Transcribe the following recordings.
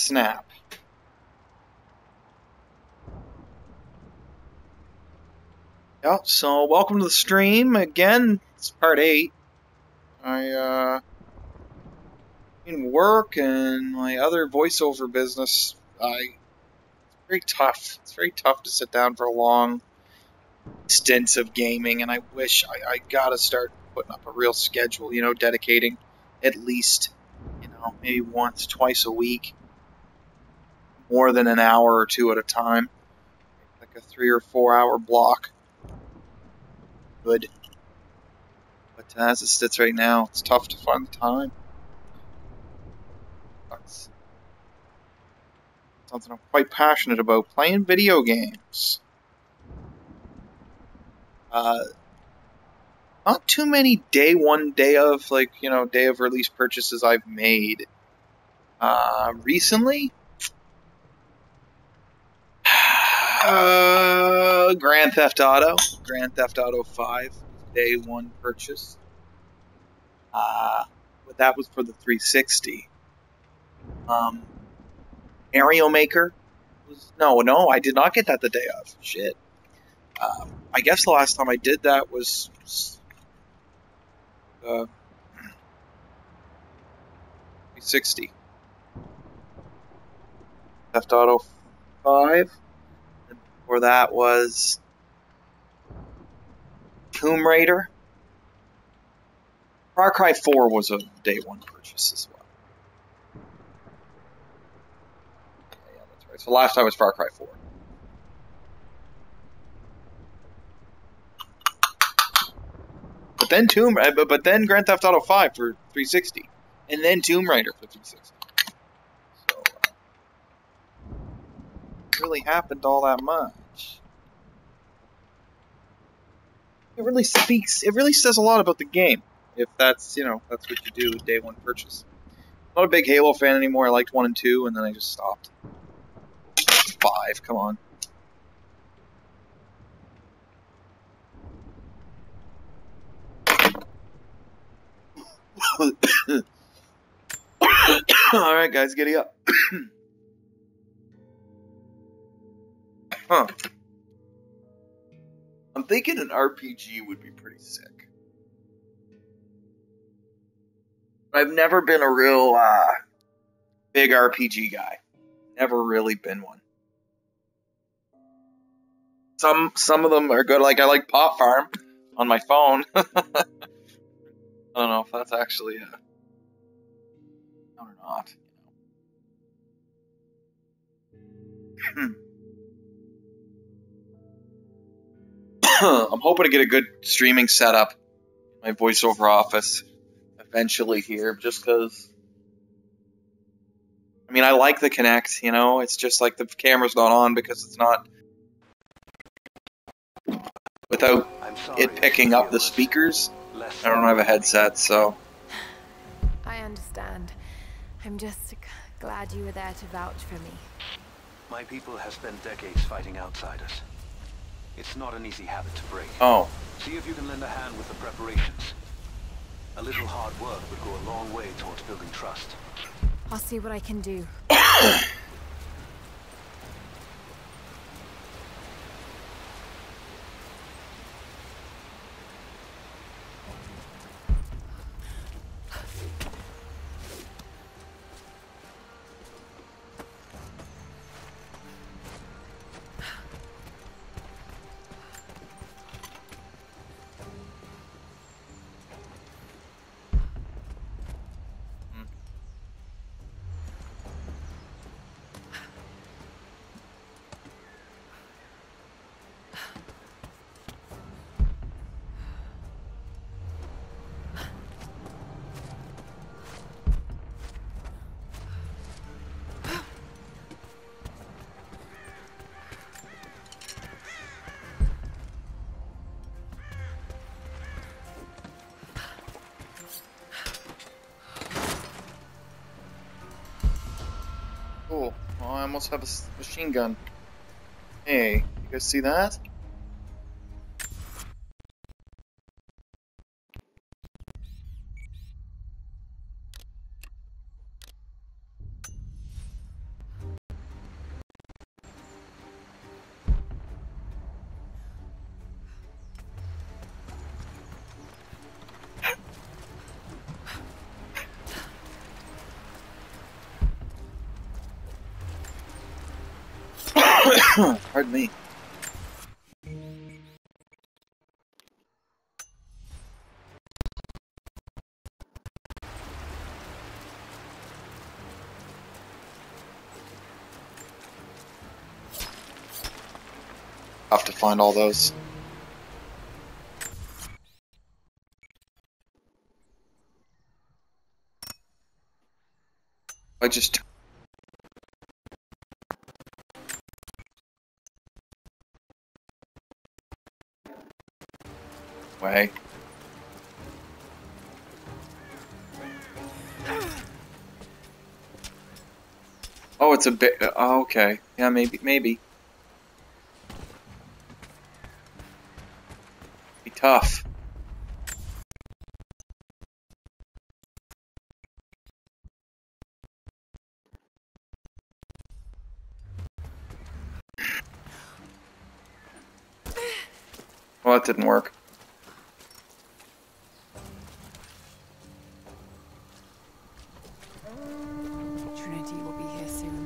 snap. Yeah, so welcome to the stream again. It's part 8. In work and my other voiceover business, it's very tough. It's very tough to sit down for long stints of gaming, and I wish I gotta start putting up a real schedule, dedicating at least, maybe once, twice a week, more than an hour or two at a time, like a 3 or 4 hour block. Good. But as it sits right now, it's tough to find the time. That's something I'm quite passionate about, playing video games. Not too many day of release purchases I've made. Recently, Grand Theft Auto 5, day 1 purchase. But that was for the 360. Mario Maker was no, I did not get that the day of. Shit. I guess the last time I did that was 360. Theft Auto 5. And before that was Tomb Raider. Far Cry 4 was a day 1 purchase as well. Yeah, that's right. So last time was Far Cry 4. But then Grand Theft Auto 5 for 360, and then Tomb Raider for 360. So it really happened all that much. It really says a lot about the game if that's what you do with day 1 purchase. I'm not a big Halo fan anymore. I liked 1 and 2, and then I just stopped. 5, come on. Alright, guys, giddy up. Huh. I'm thinking an RPG would be pretty sick. I've never been a real big RPG guy. Never really been one. Some of them are good. Like I like Pop Farm on my phone. I don't know if that's actually or not. I'm hoping to get a good streaming setup in my voiceover office eventually here, just because. I mean, I like the Kinect, it's just like the camera's not on because it's not without it picking up the speakers. I don't have a headset, so. I understand. I'm just glad you were there to vouch for me. My people have spent decades fighting outsiders. It's not an easy habit to break. Oh. See if you can lend a hand with the preparations. A little hard work would go a long way towards building trust. I'll see what I can do. Cool. Well, I almost have a machine gun. Hey, you guys see that? Pardon me. Have to find all those. I just... Way. Oh, it's a bit... Oh, okay. Yeah, maybe. Be tough. Well, that didn't work. Trinity will be here soon.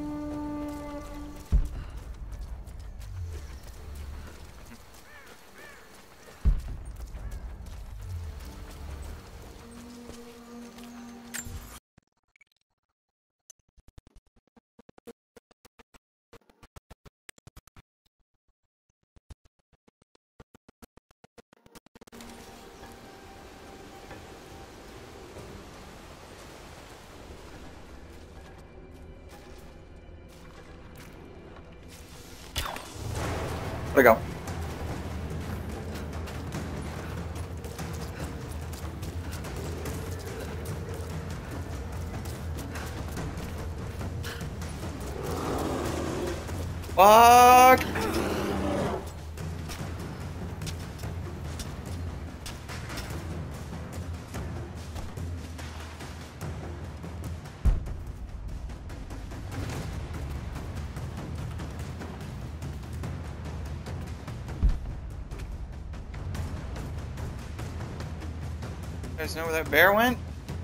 Where'd it go? Fuck! You guys know where that bear went?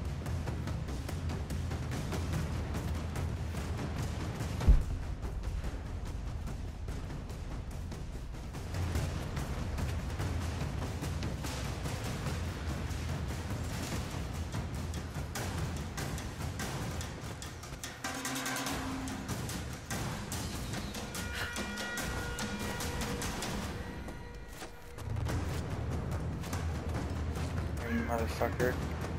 You motherfucker.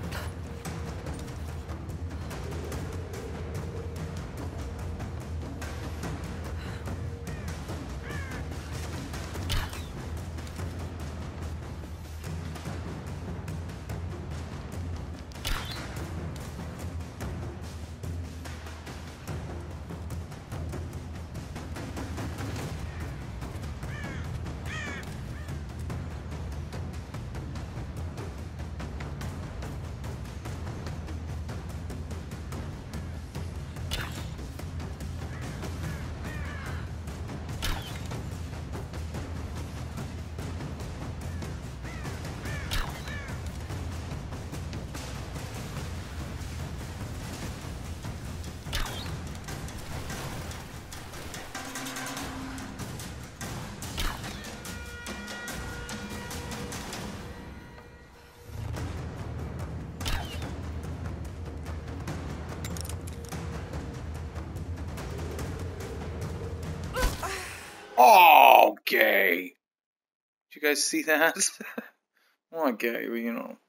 Okay. Did you guys see that? Okay, well, you know.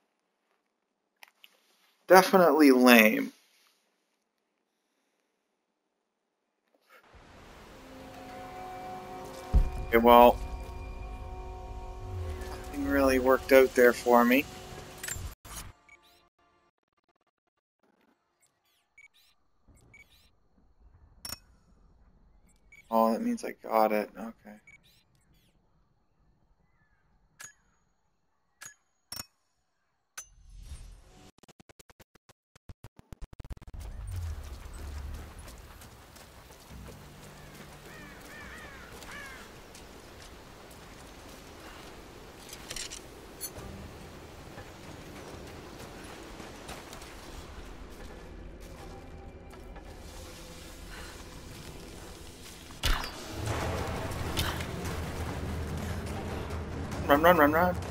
Definitely lame. Okay, well, nothing really worked out there for me. Oh, that means I got it. Okay. Run, run, run, run.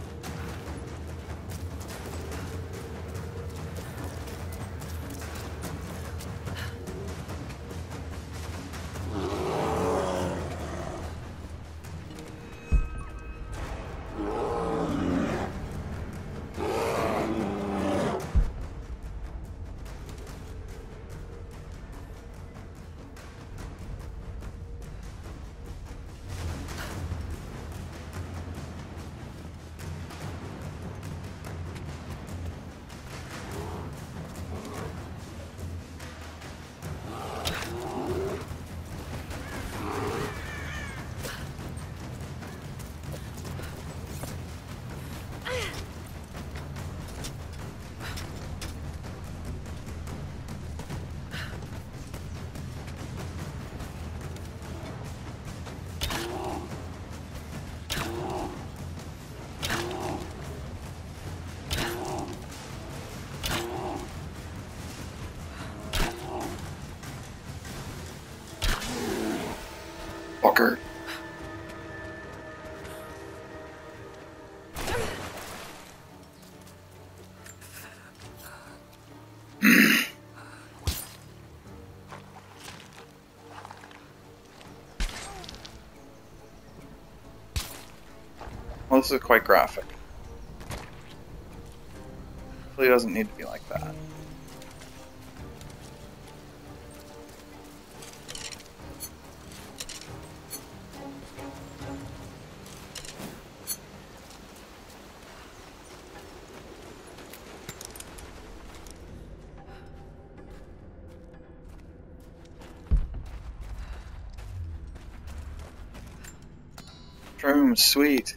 Fucker. Well, this is quite graphic. Hopefully it doesn't need to be like that. Room, sweet.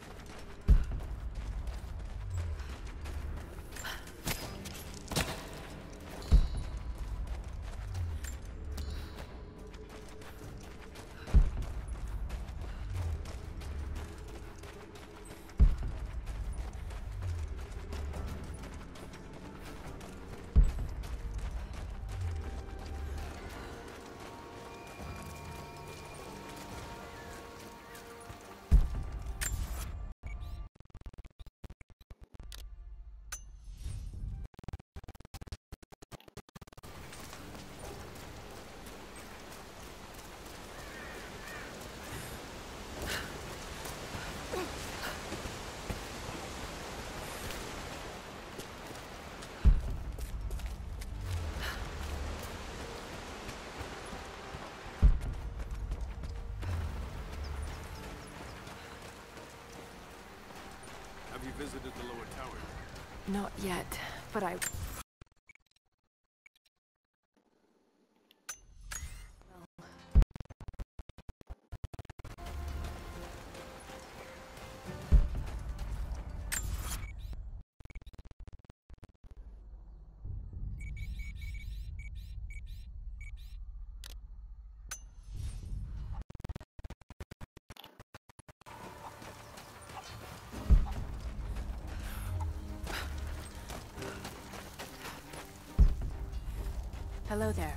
Have you visited the lower tower? Not yet, but I... Hello there.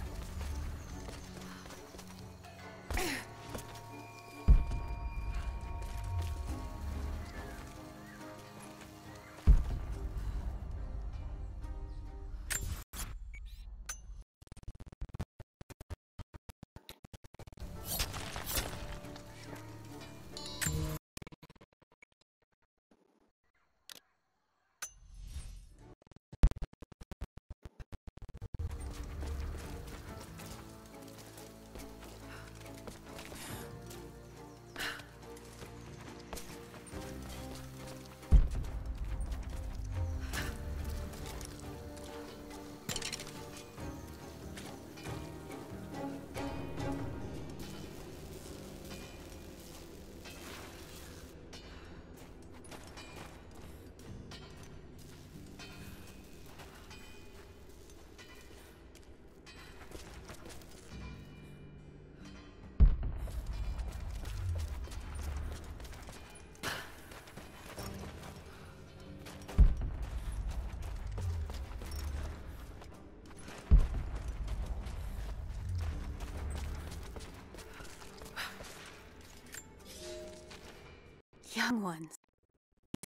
Young ones.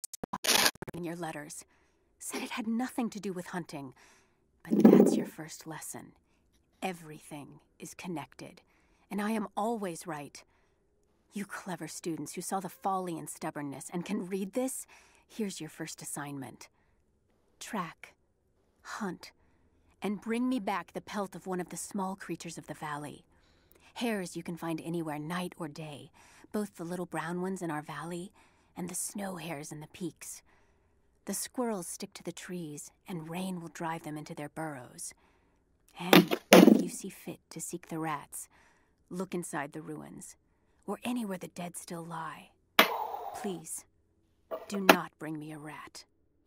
in your letters. Said it had nothing to do with hunting. But that's your first lesson. Everything is connected, and I am always right. You clever students who saw the folly and stubbornness and can read this, here's your first assignment. Track, hunt, and bring me back the pelt of one of the small creatures of the valley. Hares you can find anywhere, night or day, both the little brown ones in our valley and the snow hares in the peaks. The squirrels stick to the trees, and rain will drive them into their burrows. And if you see fit to seek the rats, look inside the ruins, or anywhere the dead still lie. Please, do not bring me a rat.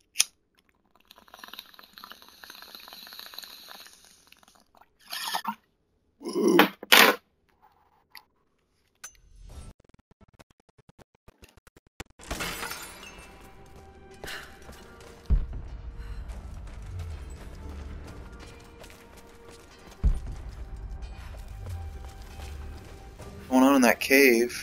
What's going on in that cave?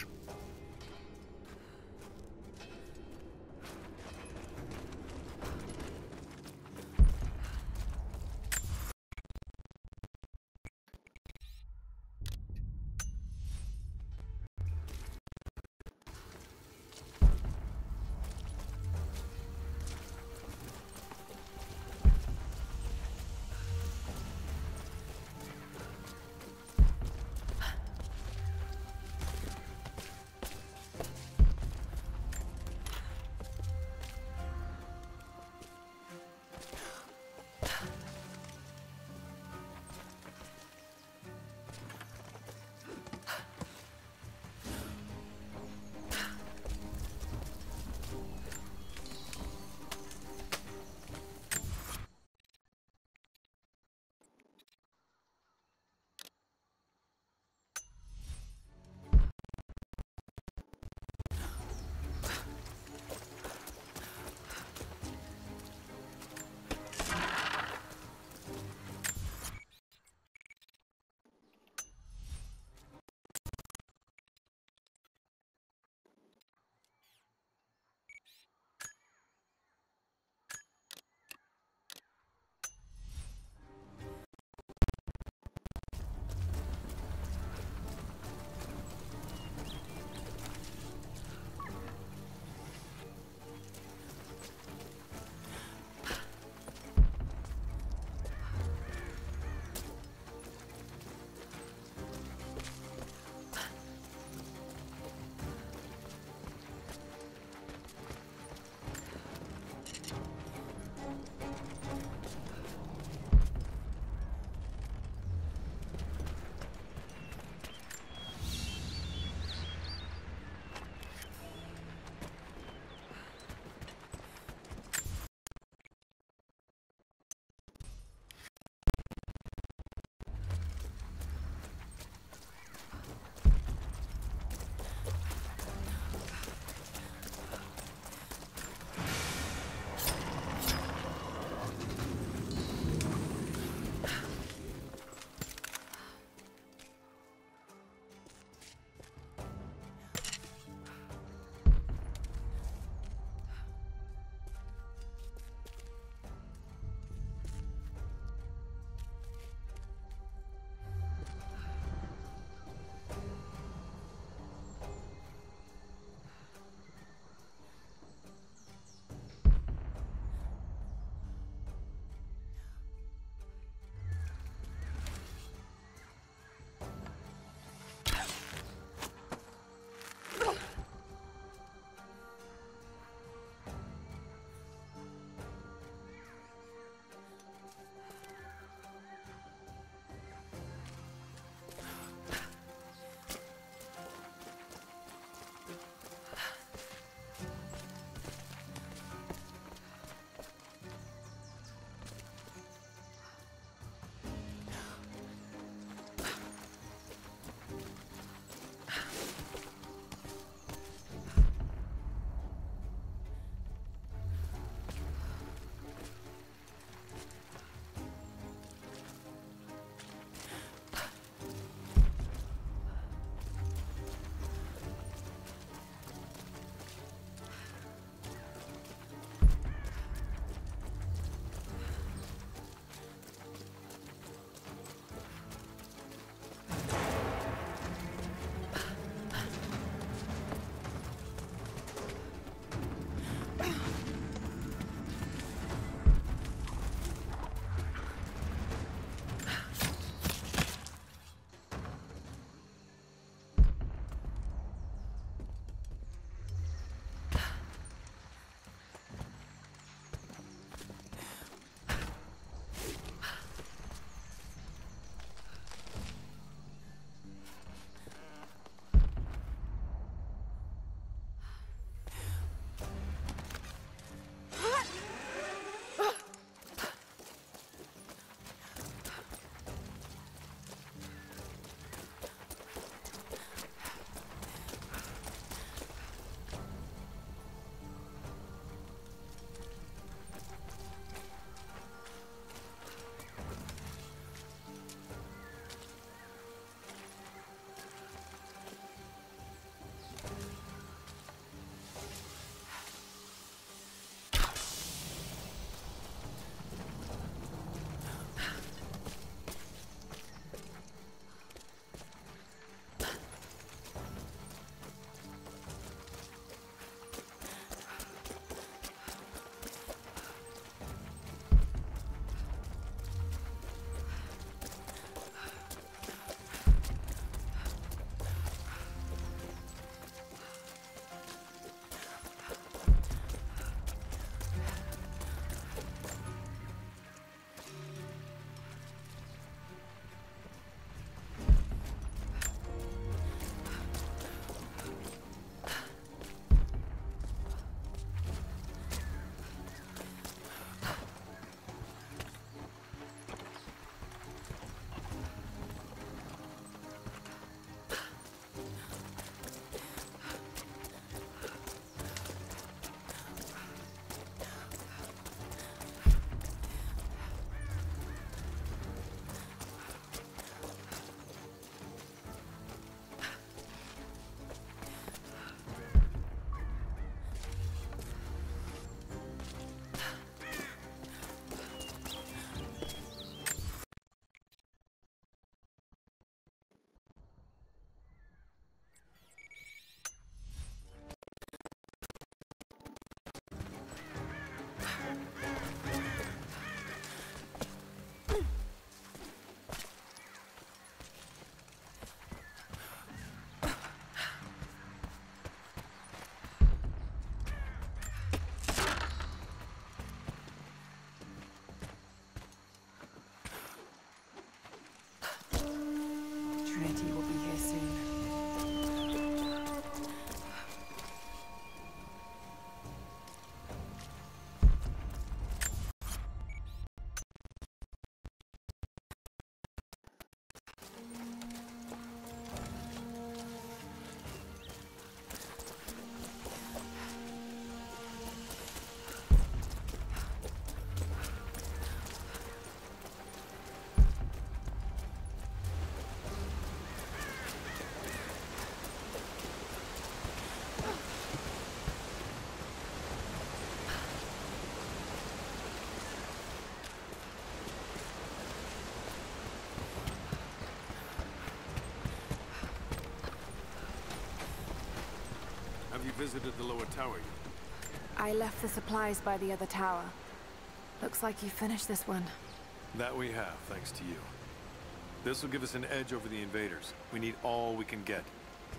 you visited the lower tower yet? I left the supplies by the other tower. Looks like you finished this one. That we have, thanks to you. This will give us an edge over the invaders. We need all we can get.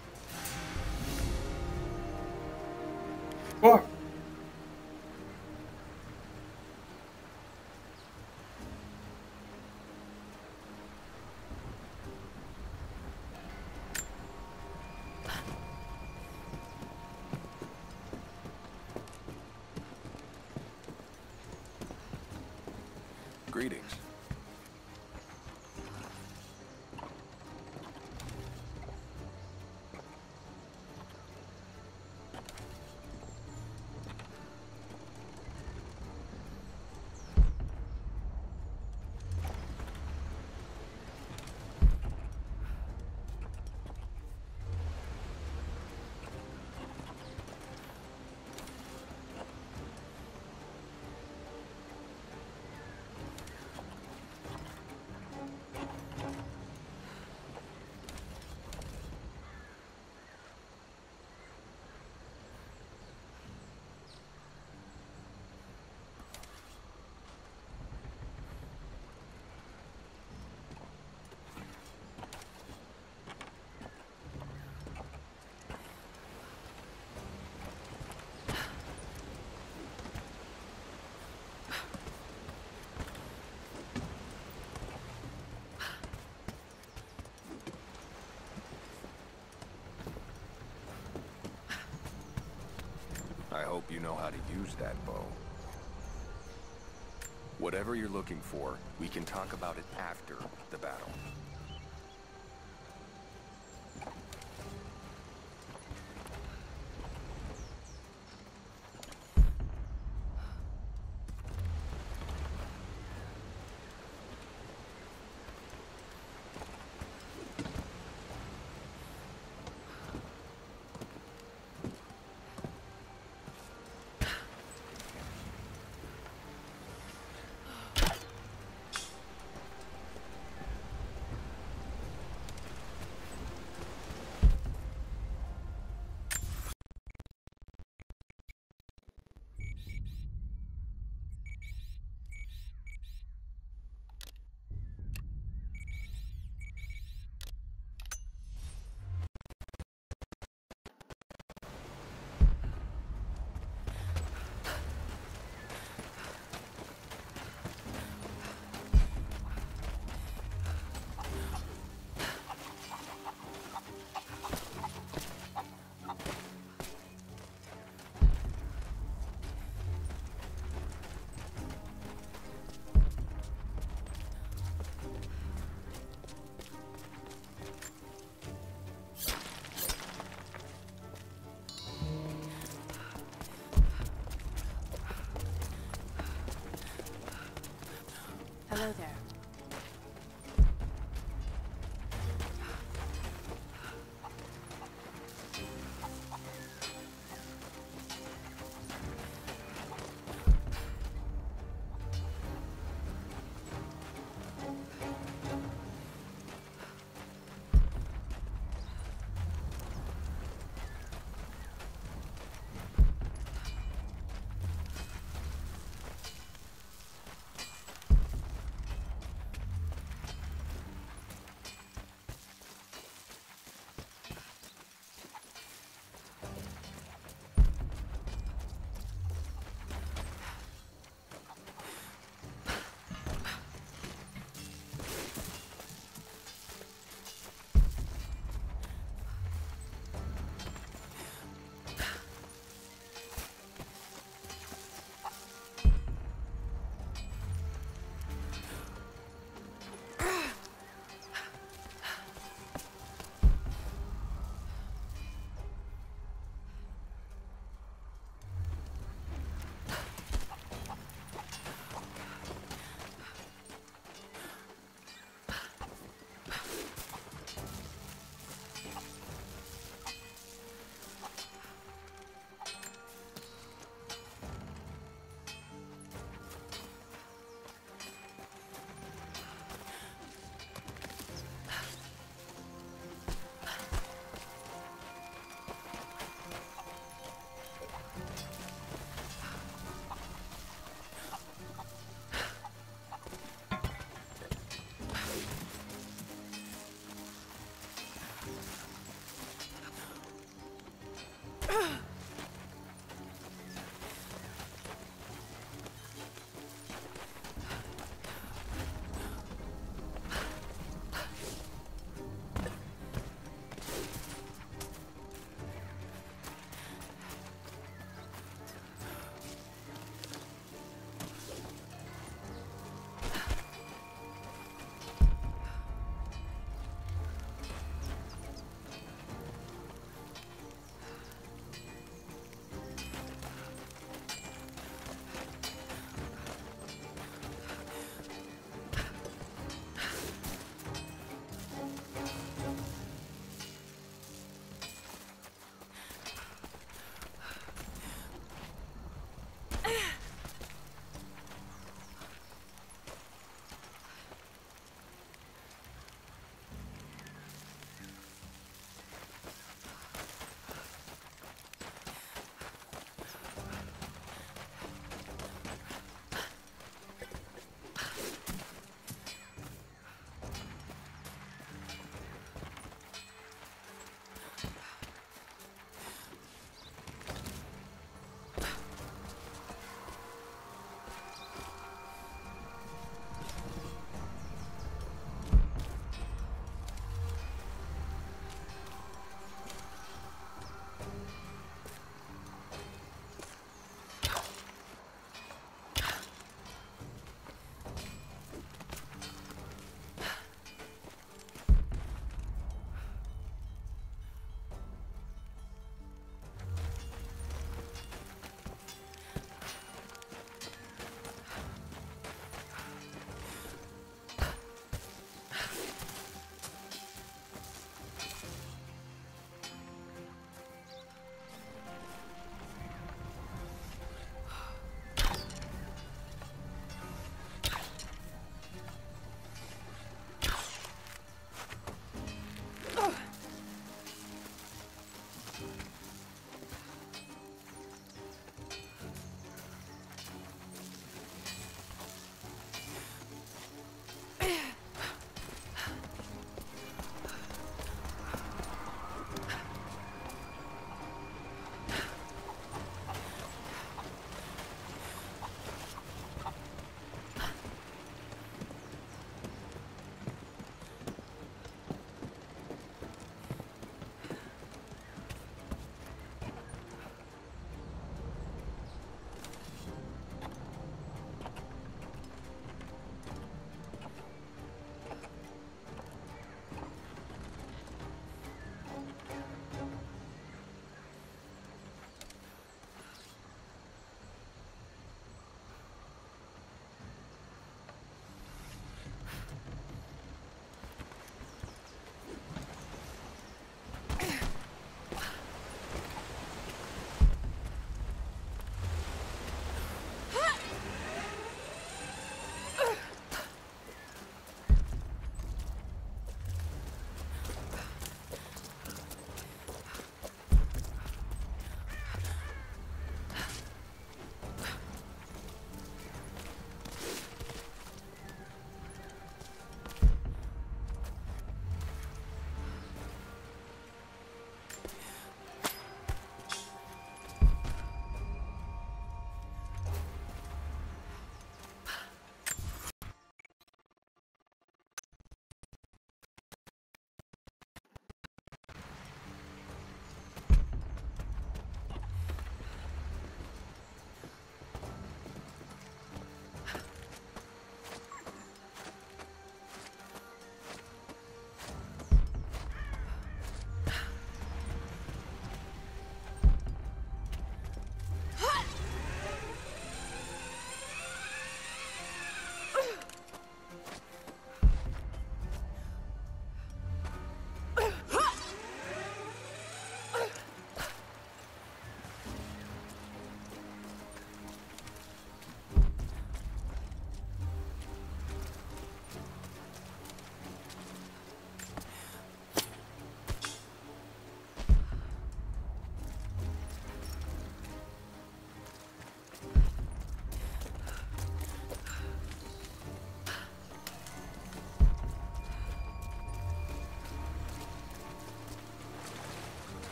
What? Greetings. I hope you know how to use that bow. Whatever you're looking for, we can talk about it after the battle.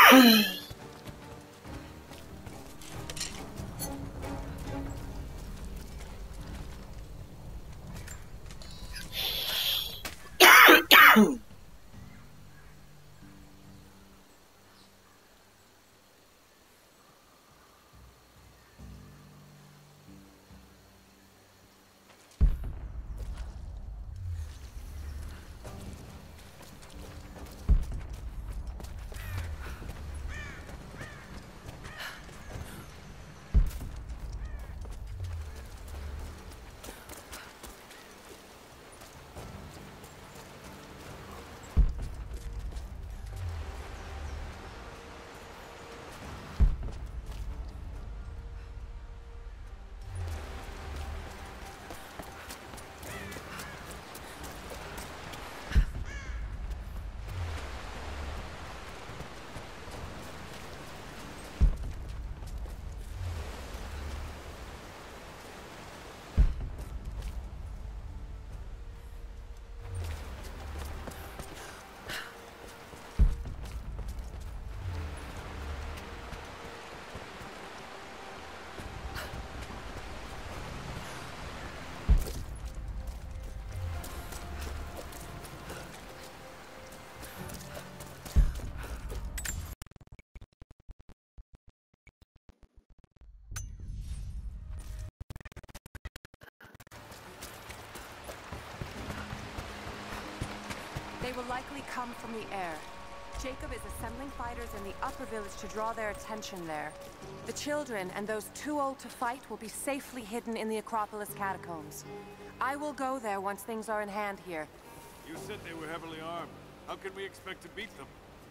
They will likely come from the air. Jacob is assembling fighters in the upper village to draw their attention there. The children and those too old to fight will be safely hidden in the Acropolis catacombs. I will go there once things are in hand here. You said they were heavily armed. How can we expect to beat them?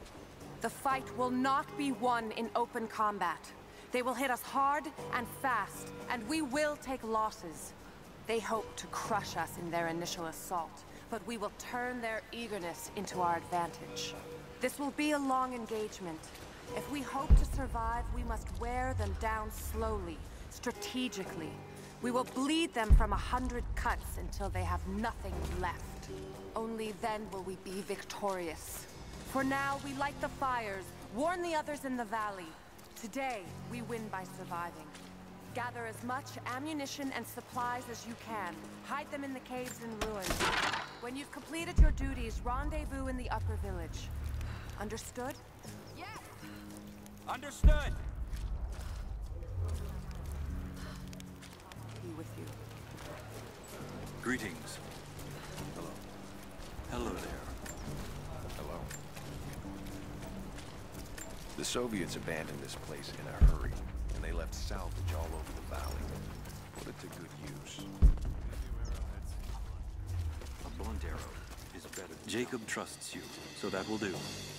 The fight will not be won in open combat. They will hit us hard and fast, and we will take losses. They hope to crush us in their initial assault, but we will turn their eagerness into our advantage. This will be a long engagement. If we hope to survive, we must wear them down slowly, strategically. We will bleed them from 100 cuts until they have nothing left. Only then will we be victorious. For now, we light the fires, warn the others in the valley. Today, we win by surviving. Gather as much ammunition and supplies as you can. Hide them in the caves and ruins. When you've completed your duties, rendezvous in the upper village. Understood? Yes! Understood! Be with you. Greetings. Hello. Hello there. Hello. The Soviets abandoned this place in a hurry, and they left salvage all over the valley. Put it to good use. A blunt arrow is better. Jacob trusts you, so that will do.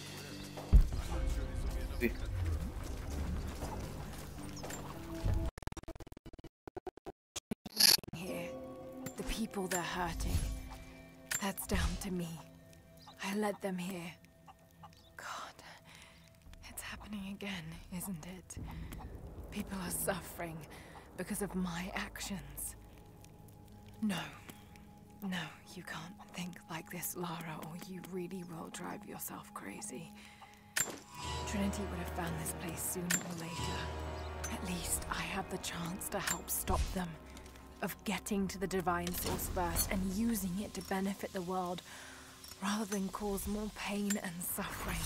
Here, the people they're hurting. That's down to me. I led them here. God, it's happening again, isn't it? People are suffering because of my actions. No. No, you can't think like this, Lara, or you really will drive yourself crazy. Trinity would have found this place sooner or later. At least I have the chance to help stop them. Of getting to the Divine Source first and using it to benefit the world, rather than cause more pain and suffering.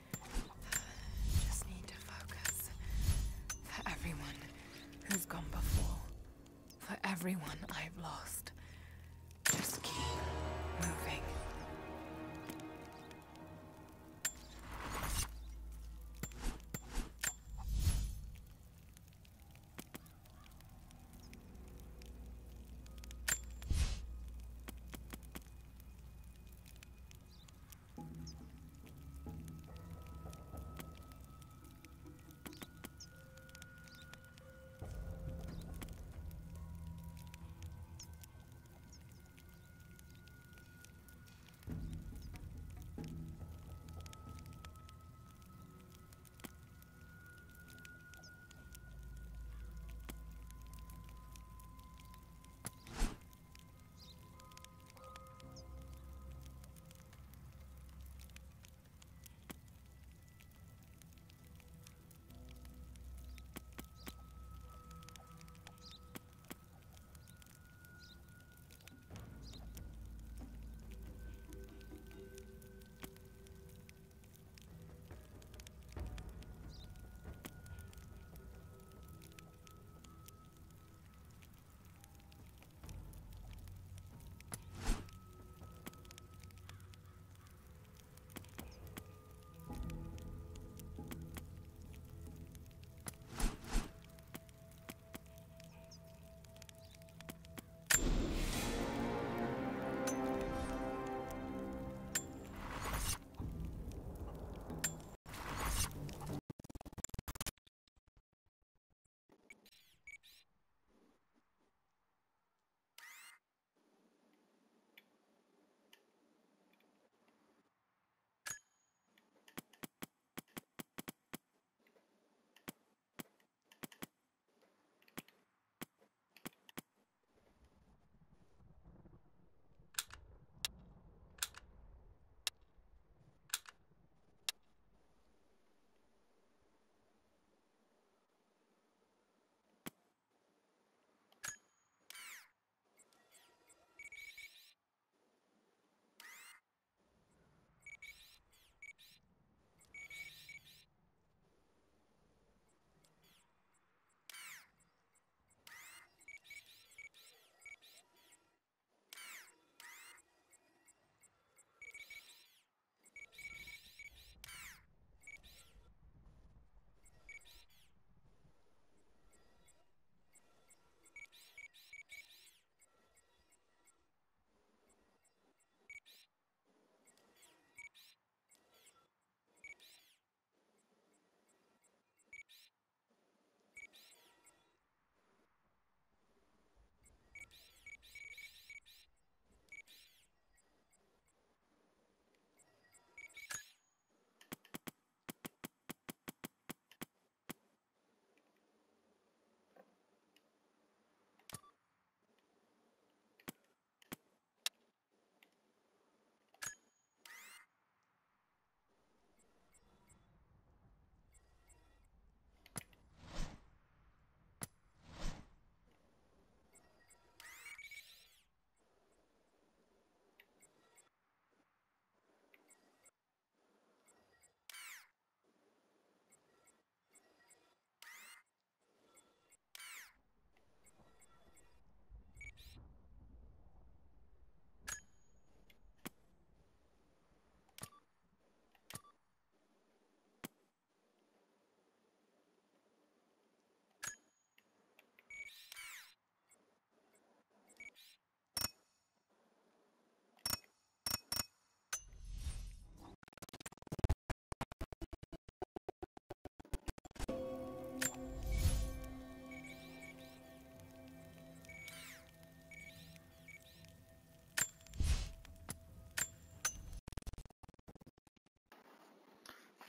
Just need to focus. For everyone who's gone before. For everyone I've lost. Just keep moving.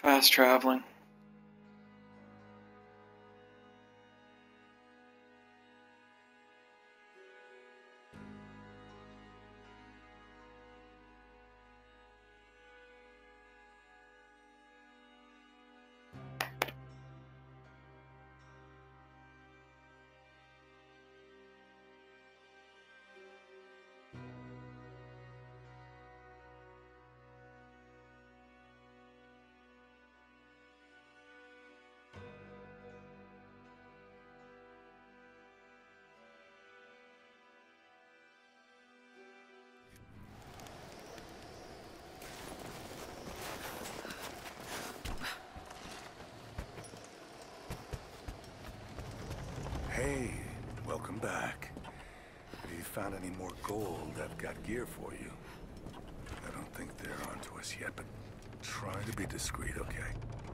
Fast traveling. Hey, welcome back. Have you found any more gold? I've got gear for you. I don't think they're onto us yet, but try to be discreet, okay?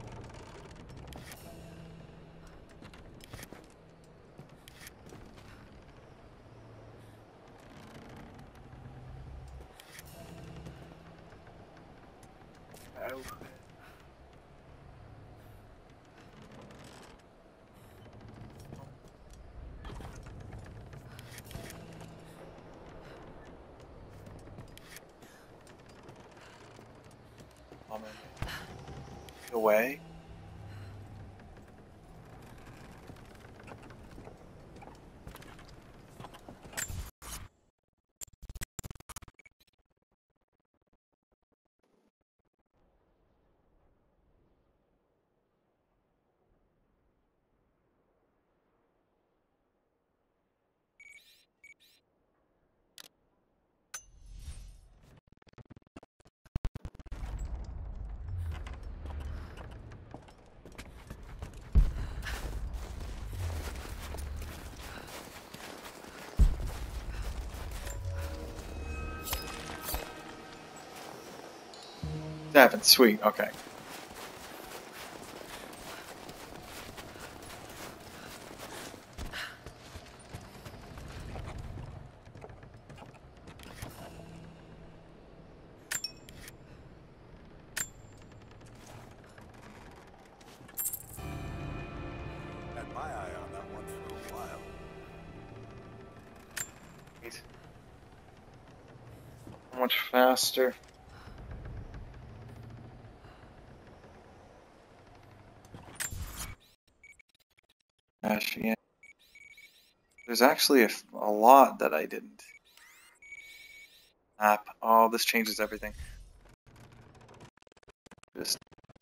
Oh. Away. Happened. Sweet. Okay. Had my eye on that one for a while. Much faster. Yeah. There's actually a lot that I didn't map. Oh, this changes everything. Just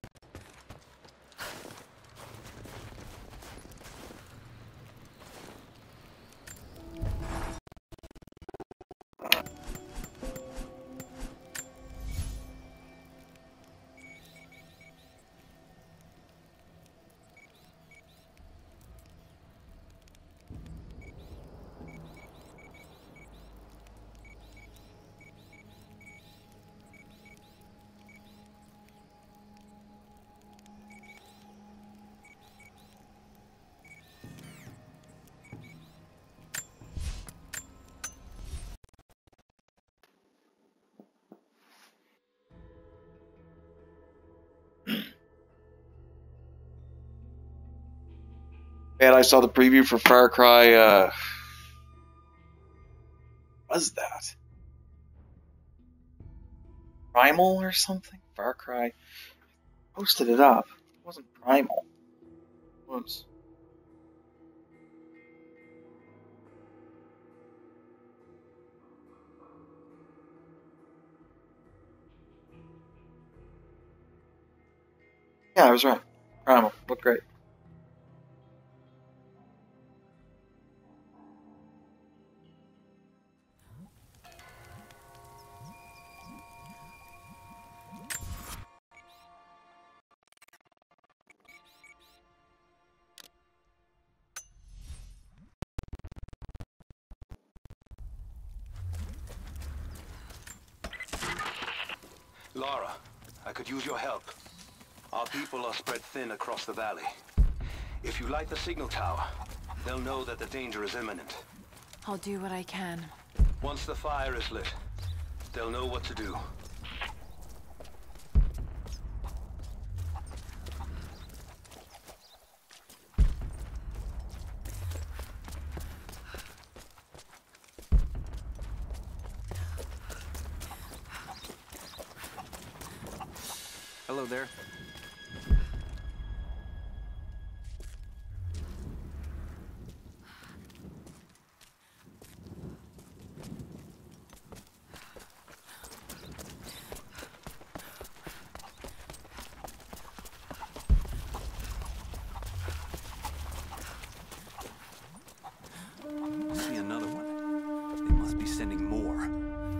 and I saw the preview for Far Cry. What was that? Primal or something? Far Cry. Posted it up. It wasn't Primal. It was. Yeah, I was right. Primal. Looked great. Lara, I could use your help. Our people are spread thin across the valley. If you light the signal tower, they'll know that the danger is imminent. I'll do what I can. Once the fire is lit, they'll know what to do. Hello there. See another one. They must be sending more.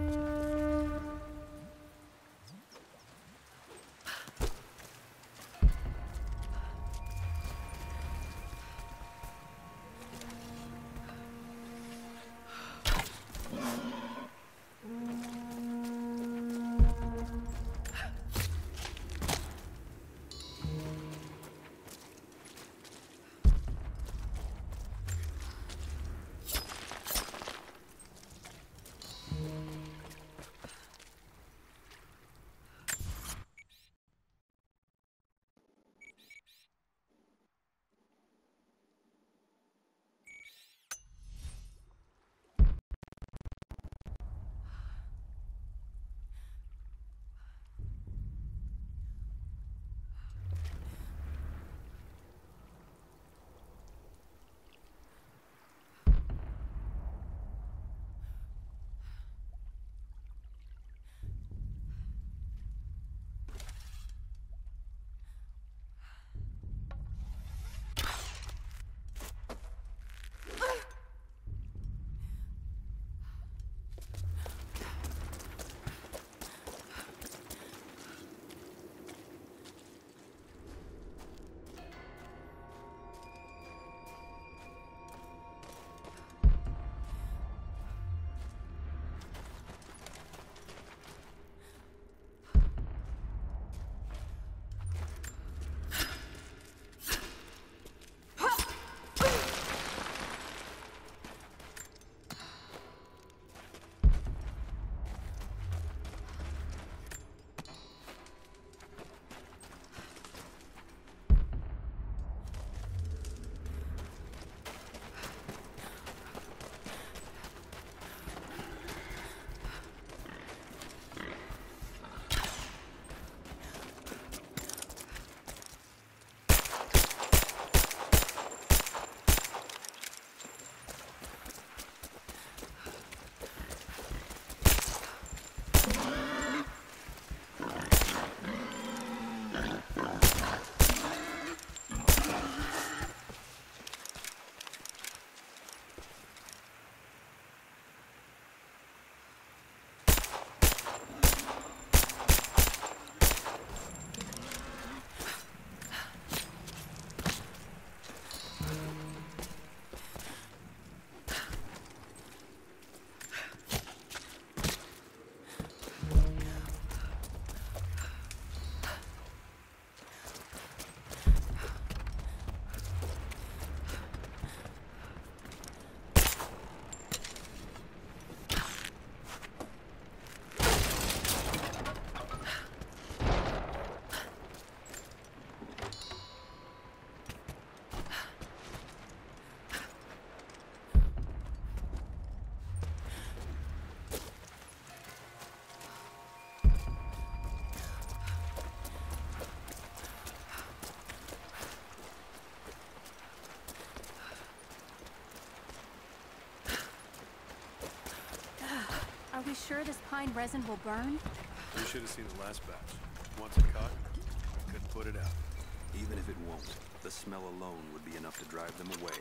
Are we sure this pine resin will burn? We should have seen the last batch. Once it caught, we couldn't put it out. Even if it won't, the smell alone would be enough to drive them away.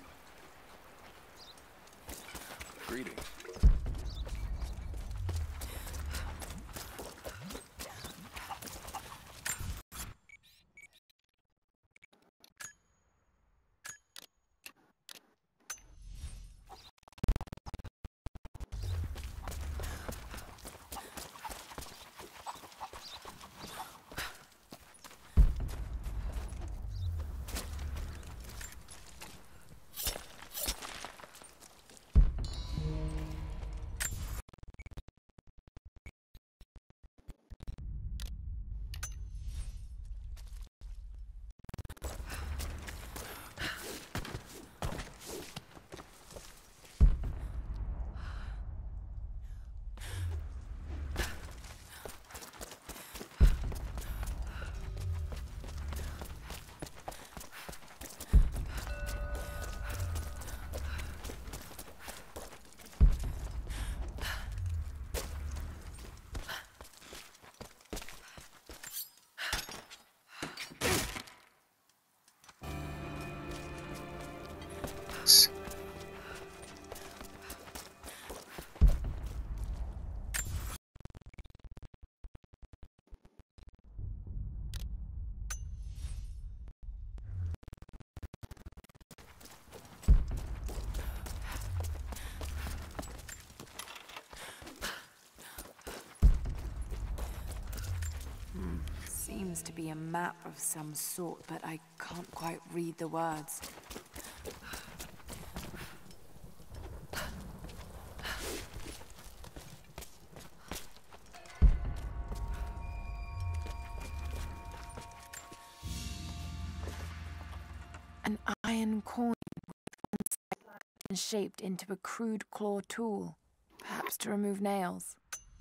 Greetings. seems to be a map of some sort, but I can't quite read the words. An iron coin shaped into a crude claw tool, perhaps to remove nails.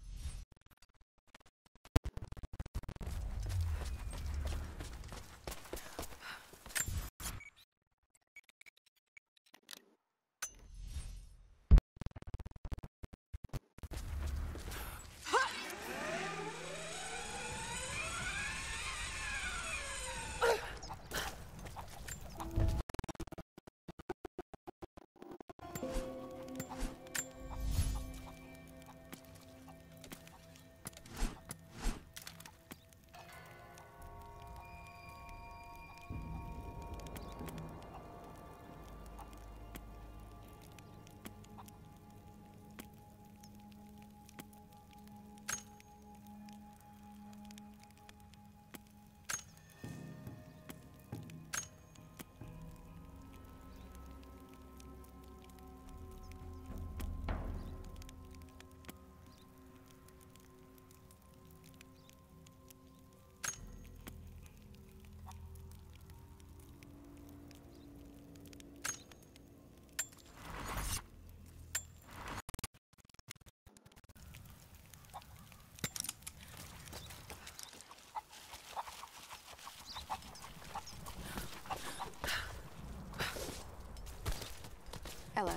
Hello.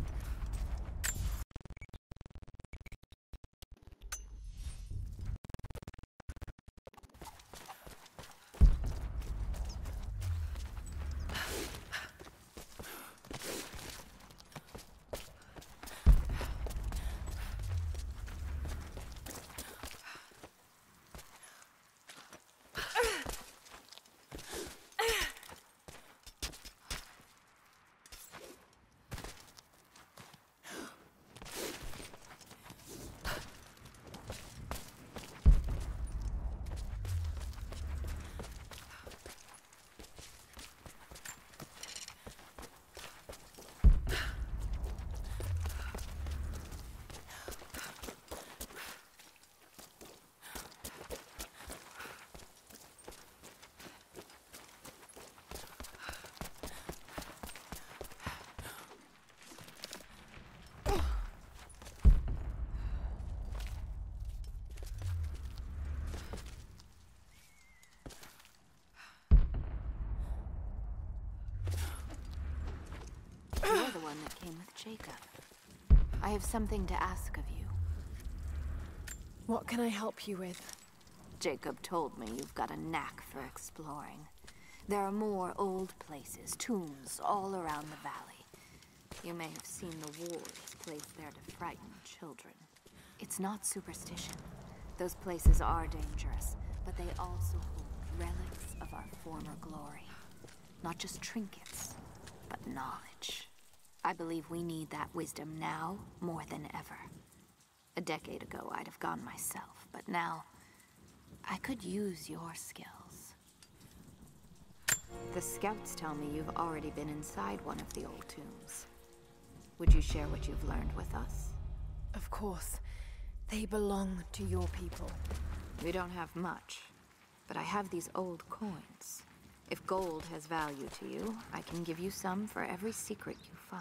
You're the one that came with Jacob. I have something to ask of you. What can I help you with? Jacob told me you've got a knack for exploring. There are more old places, tombs, all around the valley. You may have seen the wards placed there to frighten children. It's not superstition. Those places are dangerous, but they also hold relics of our former glory. Not just trinkets, but knowledge. I believe we need that wisdom now more than ever. A decade ago, I'd have gone myself, but now I could use your skills. The scouts tell me you've already been inside one of the old tombs. Would you share what you've learned with us? Of course. They belong to your people. We don't have much, but I have these old coins. If gold has value to you, I can give you some for every secret you find.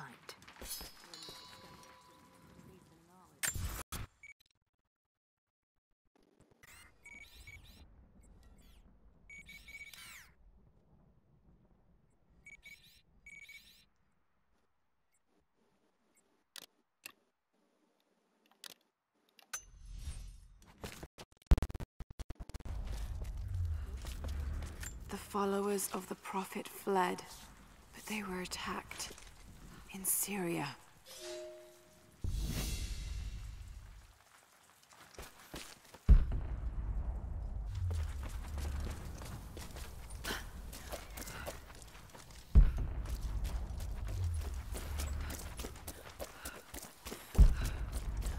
The followers of the Prophet fled, but they were attacked in Syria.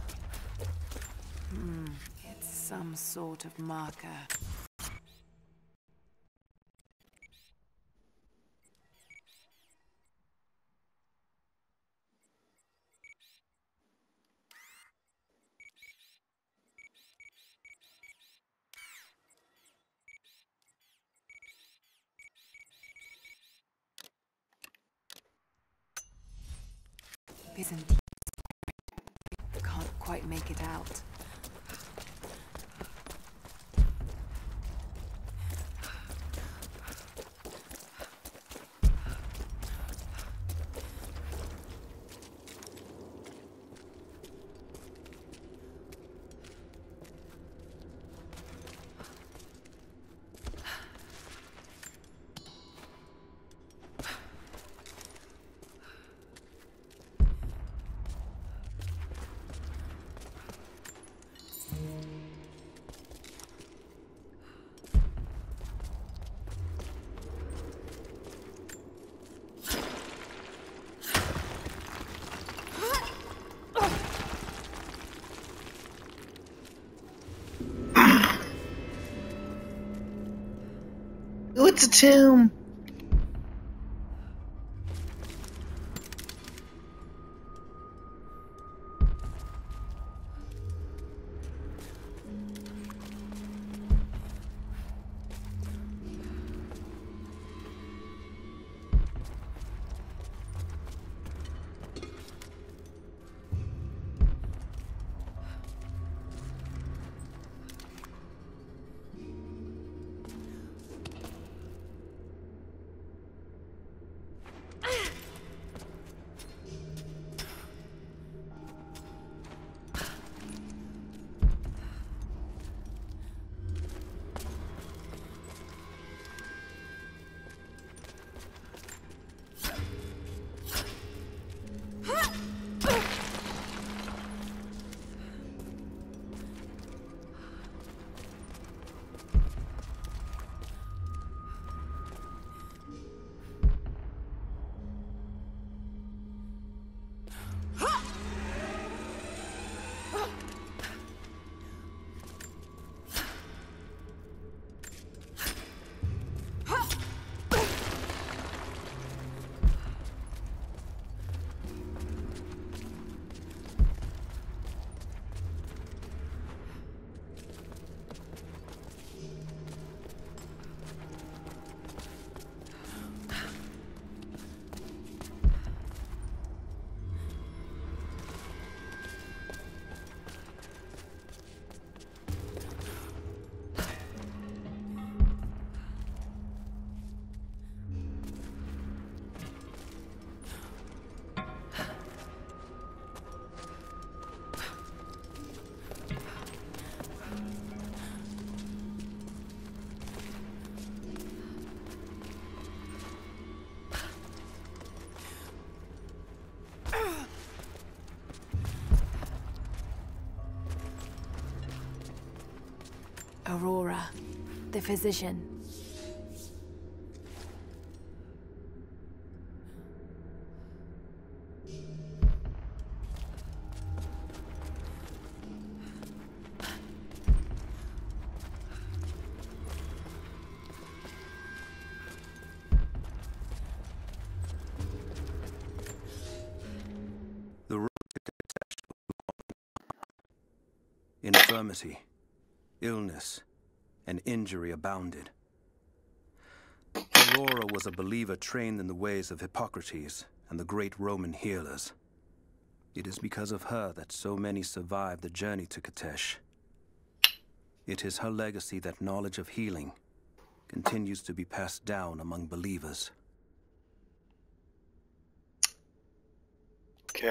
It's some sort of marker. Byzantine. Can't quite make it out. Ooh, it's a tomb. Aurora, the physician. The road to infirmity, illness, and injury abounded. Aurora was a believer trained in the ways of Hippocrates and the great Roman healers. It is because of her that so many survived the journey to Kitezh. It is her legacy that knowledge of healing continues to be passed down among believers. Okay.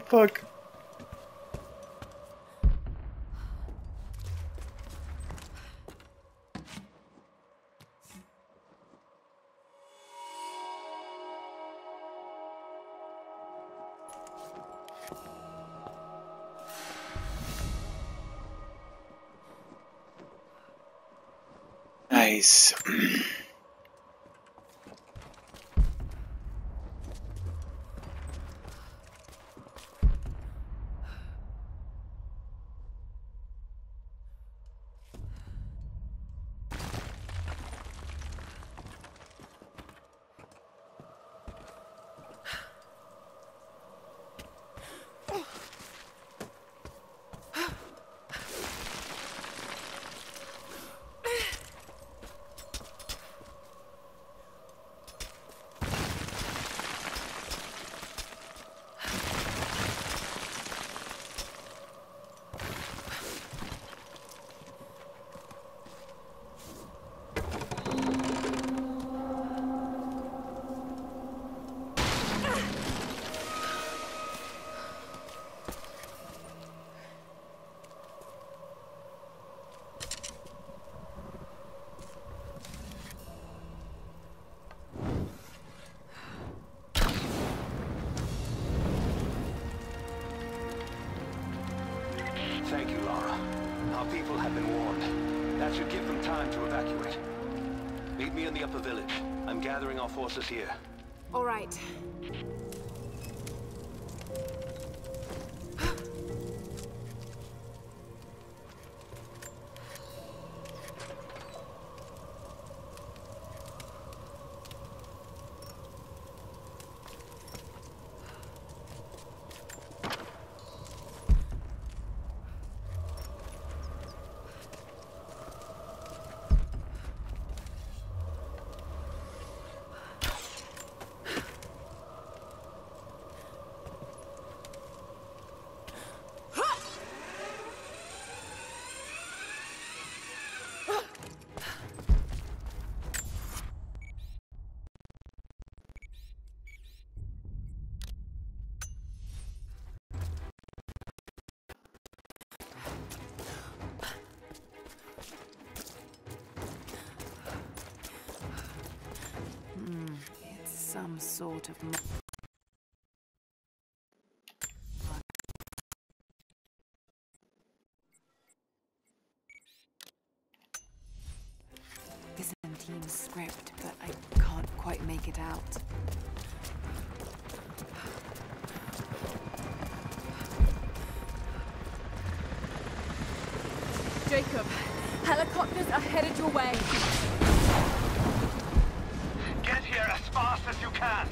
fuck? Nice. Thank you, Lara. Our people have been warned. That should give them time to evacuate. Meet me in the upper village. I'm gathering our forces here. All right. Some sort of... Byzantine script, but I can't quite make it out. Jacob, helicopters are headed your way. Get here as fast as you can!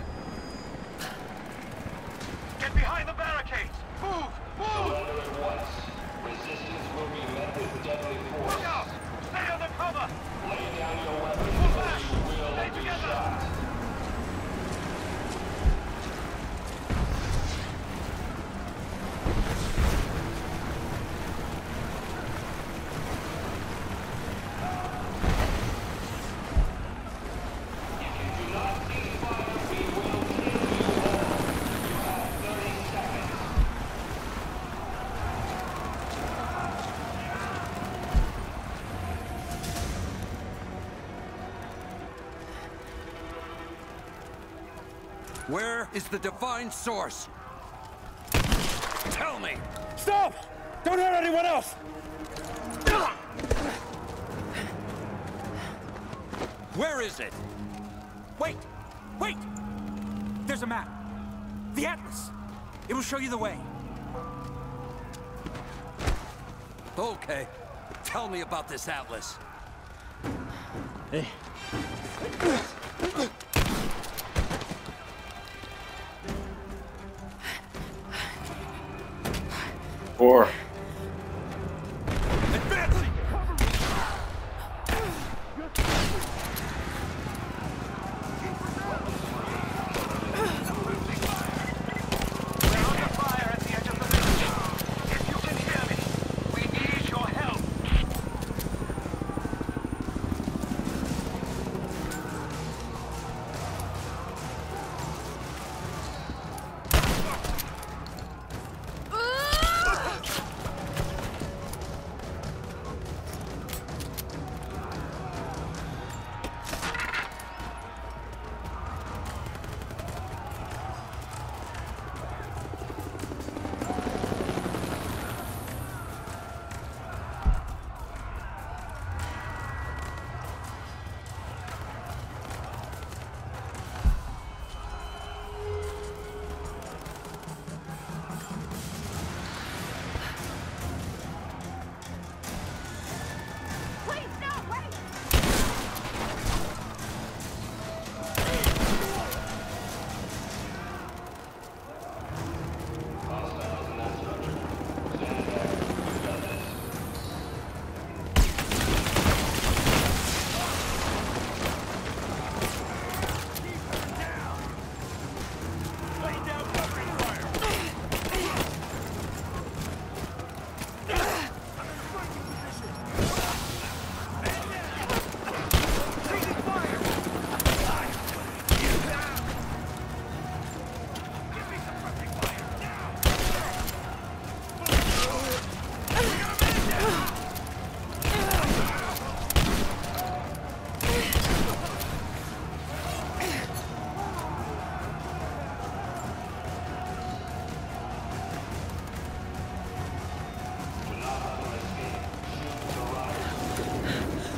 Get behind the barricades! Move! Move! At once. Resistance will be met with deadly force. Look out! Stay under cover! Lay down your weapons Move or back! you will Stay be together! shot. Where is the divine source? Tell me! Stop! Don't hurt anyone else! Where is it? Wait! Wait! There's a map. The Atlas. It will show you the way. Okay. Tell me about this Atlas. Hey. Four. Advancing! We're under fire at the edge of the village. If you can hear me, we need your help.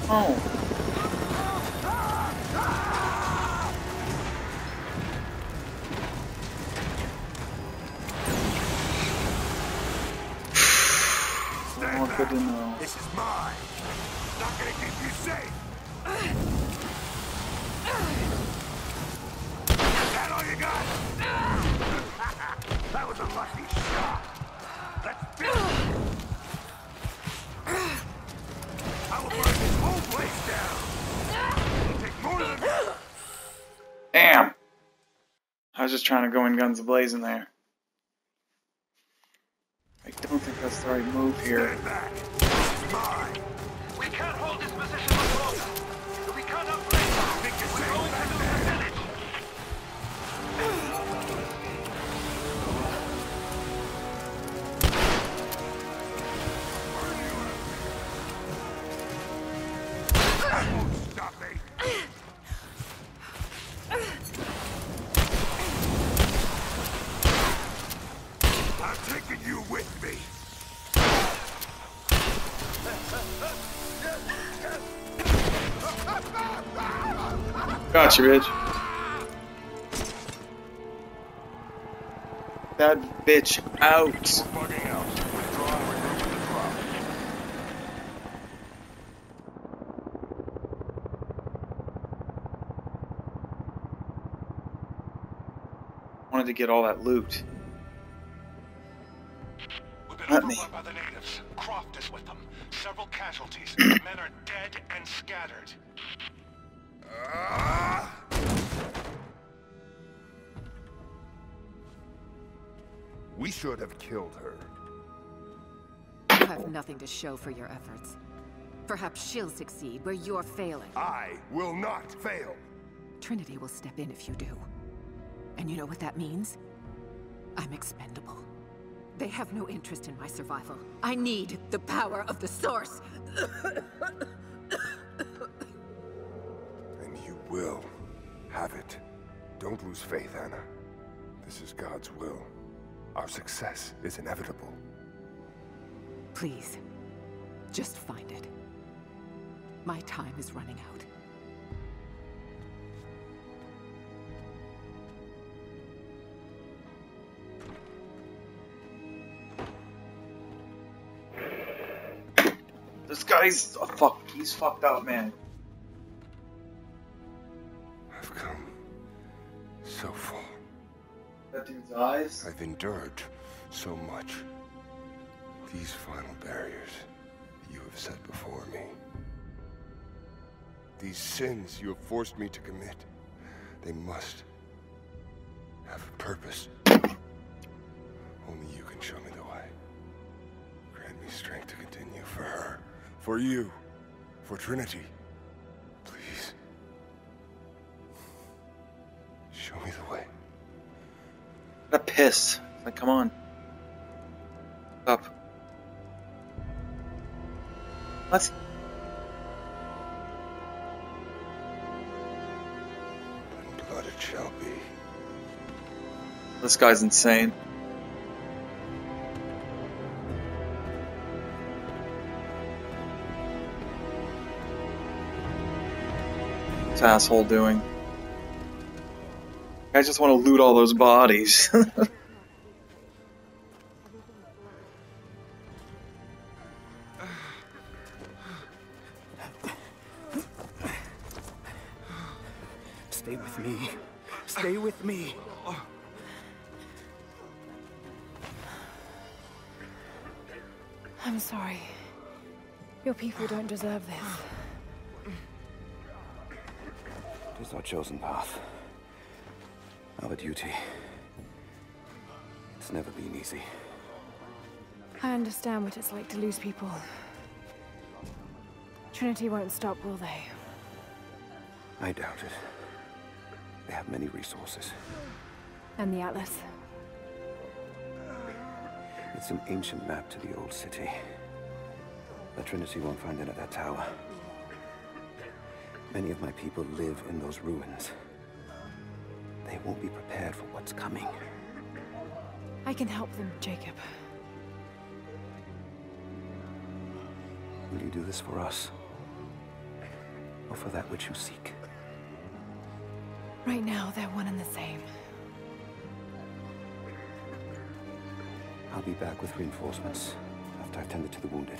Oh. Oh, good to know. This is mine. Not gonna keep you safe. Is that all you got? That was a lucky shot. Let's finish. I will burn this whole place down. It'll take more than that. Damn. I was just trying to go in guns blazing there. I don't think that's the right move here. Stand back. This is mine. We can't hold this position much longer. We can't upgrade. We're going to lose the village. That won't stop me. I'm taking you with me. Gotcha, bitch. That bitch out. Bugging out. Withdraw and regroup with the crowd. Wanted to get all that loot. We've been Let me. overrun by the natives. Croft is with them. Several casualties. The men are dead and scattered. We should have killed her. You have nothing to show for your efforts. Perhaps she'll succeed where you're failing. I will not fail. Trinity will step in if you do. And you know what that means? I'm expendable. They have no interest in my survival. I need the power of the Source. And you will have it. Don't lose faith, Anna. This is God's will. Our success is inevitable. Please, just find it. My time is running out. This guy's he's fucked up, man. I've come so far. That dude's eyes. I've endured so much. These final barriers you have set before me. These sins you have forced me to commit. They must have a purpose. Only you can show me the way. Grant me strength to continue for her. For you. For Trinity. Please. Show me the way. I'm pissed. Like, come on. Up. What? And blood it shall be. This guy's insane. What's this asshole doing? I just want to loot all those bodies. Stay with me. Stay with me. I'm sorry. Your people don't deserve this. It is our chosen path. Our duty. It's never been easy. I understand what it's like to lose people. Trinity won't stop, will they? I doubt it. They have many resources. And the Atlas? It's an ancient map to the old city. The Trinity won't find it at that tower. Many of my people live in those ruins. They won't be prepared for what's coming. I can help them, Jacob. Will you do this for us? or for that which you seek? Right now, they're one and the same. I'll be back with reinforcements after I've tended to the wounded.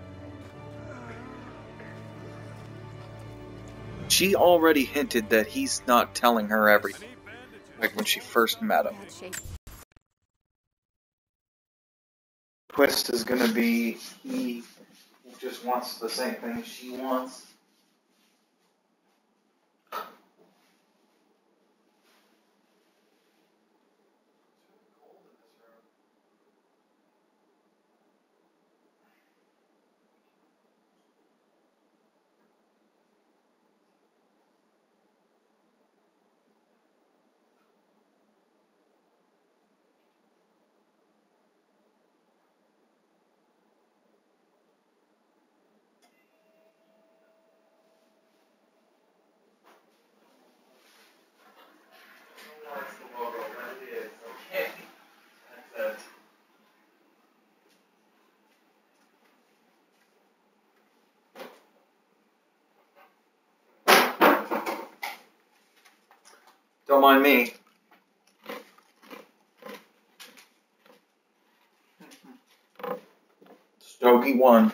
She already hinted that he's not telling her everything, like when she first met him. Twist is gonna be he just wants the same thing she wants. Don't mind me. Stogie won.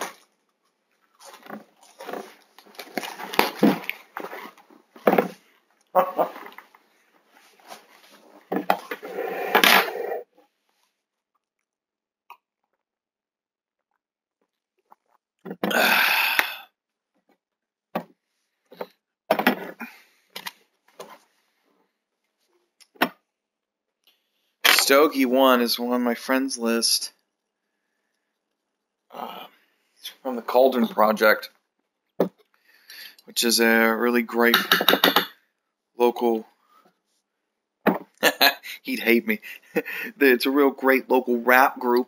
Stogie 1 is one on my friends list. It's from the Cauldron Project, which is a really great local... He'd hate me. It's a real great local rap group.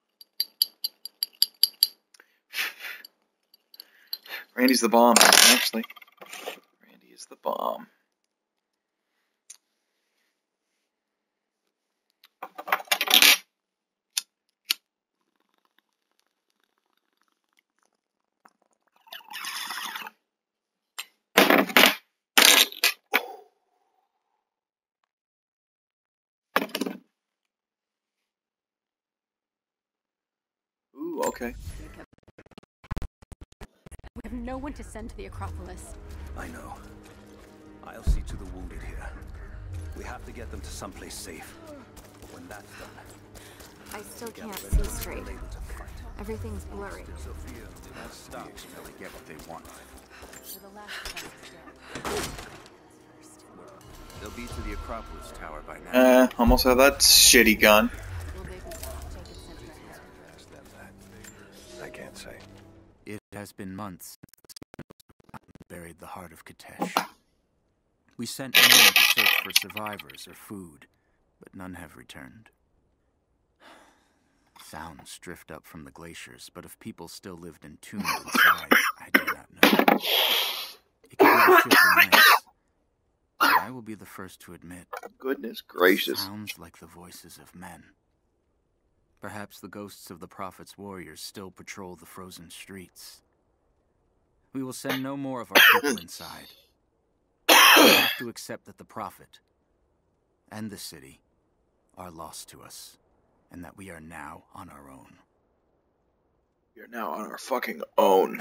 Randy's the bomb, actually. Randy is the bomb. Ooh, okay. We have no one to send to the Acropolis. I know. I'll see to the wounded here. We have to get them to someplace safe. But when that's done... I still can't see straight. Everything's blurry. That stops until they get what they want. They'll be to the Acropolis Tower by now. Almost have that shitty gun. I can't say. It has been months since buried the heart of Kitezh. We sent men to search for survivors or food, but none have returned. Sounds drift up from the glaciers, but if people still lived entombed inside, I do not know. It could be the ship of nights, but I will be the first to admit. Goodness gracious. Sounds like the voices of men. Perhaps the ghosts of the Prophet's warriors still patrol the frozen streets. We will send no more of our people inside. We have to accept that the Prophet and the city are lost to us, and that we are now on our own. We are now on our fucking own.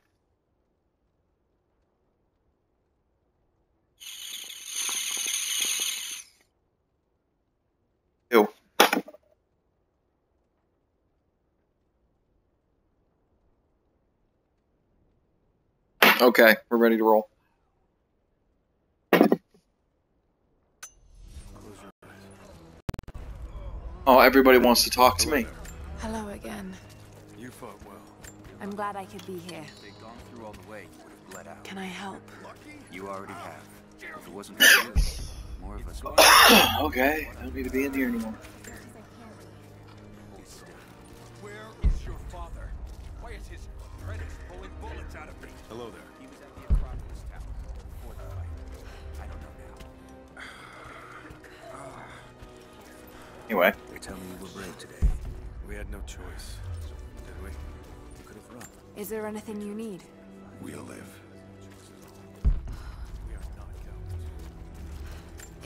Ew. Okay, we're ready to roll. Oh, everybody wants to talk to me. Hello again. You fought well. I'm glad I could be here. If they'd gone through all the way, you would have bled out. Can I help? You already have. If it wasn't for you, more of us would. Okay, I don't need to be in here anymore. Where is your father? Why is his apprentice pulling bullets out of me? Hello there. He was at the Acropolis Tower before the fight. I don't know now. Anyway. They tell me you were brave today. We had no choice, did we? You could have run. Is there anything you need? We'll live.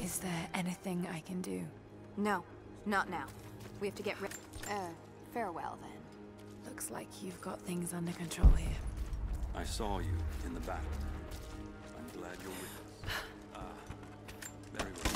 Is there anything I can do? No, not now. We have to get rid. Farewell then. Looks like you've got things under control here. I saw you in the battle. I'm glad you're with us. Very well.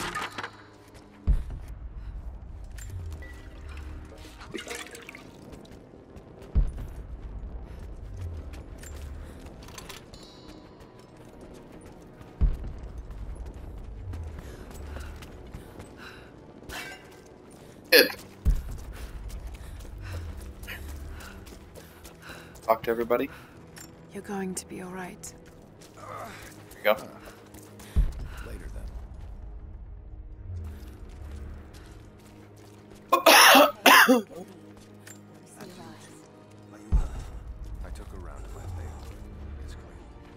Good. Talk to everybody. You're going to be all right. Here you go. Later then. I took a round of my veil. It's clean.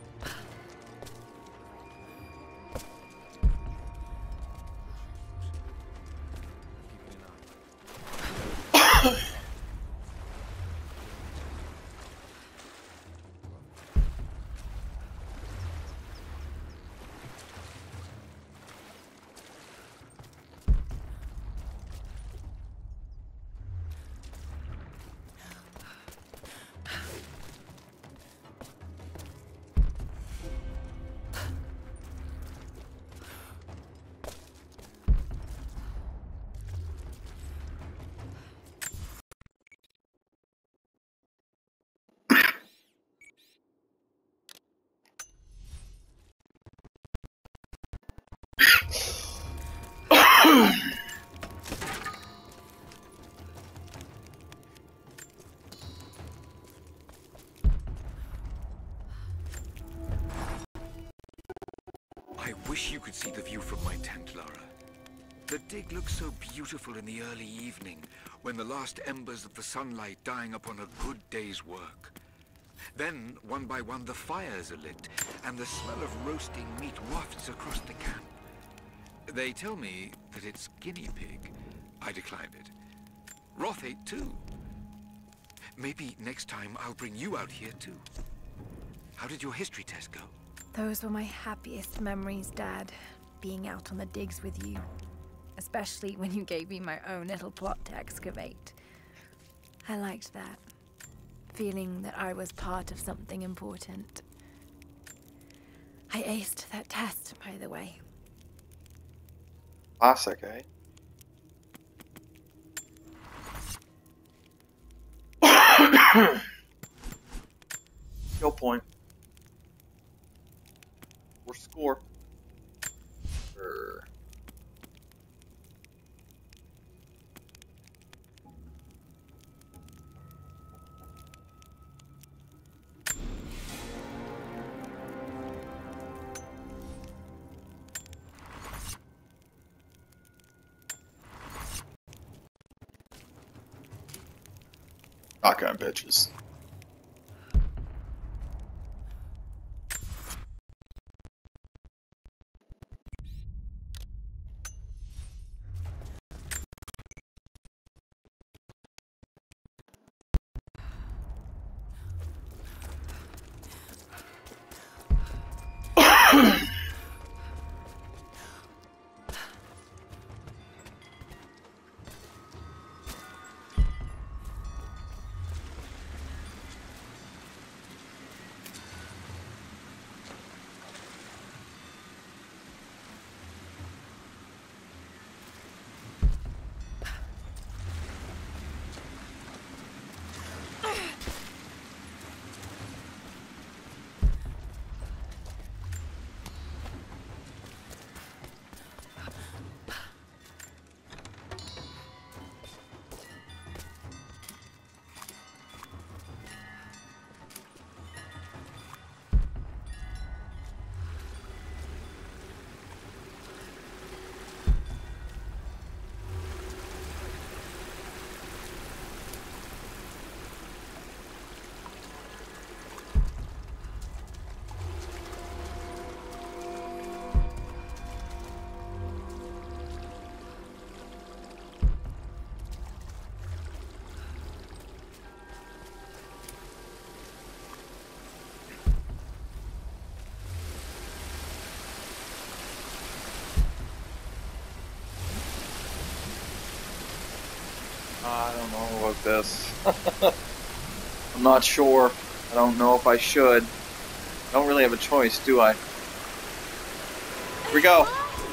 I wish you could see the view from my tent, Lara. The dig looks so beautiful in the early evening, when the last embers of the sunlight dying upon a good day's work. Then, one by one, the fires are lit, and the smell of roasting meat wafts across the camp. They tell me that it's guinea pig. I declined it. Roth ate too. Maybe next time I'll bring you out here too. How did your history test go? Those were my happiest memories, Dad. Being out on the digs with you. Especially when you gave me my own little plot to excavate. I liked that. Feeling that I was part of something important. I aced that test, by the way. Classic, eh? Kill point. Or score. Shotgun bitches. know about this. I'm not sure. I don't know if I should. I don't really have a choice, do I? Here we go.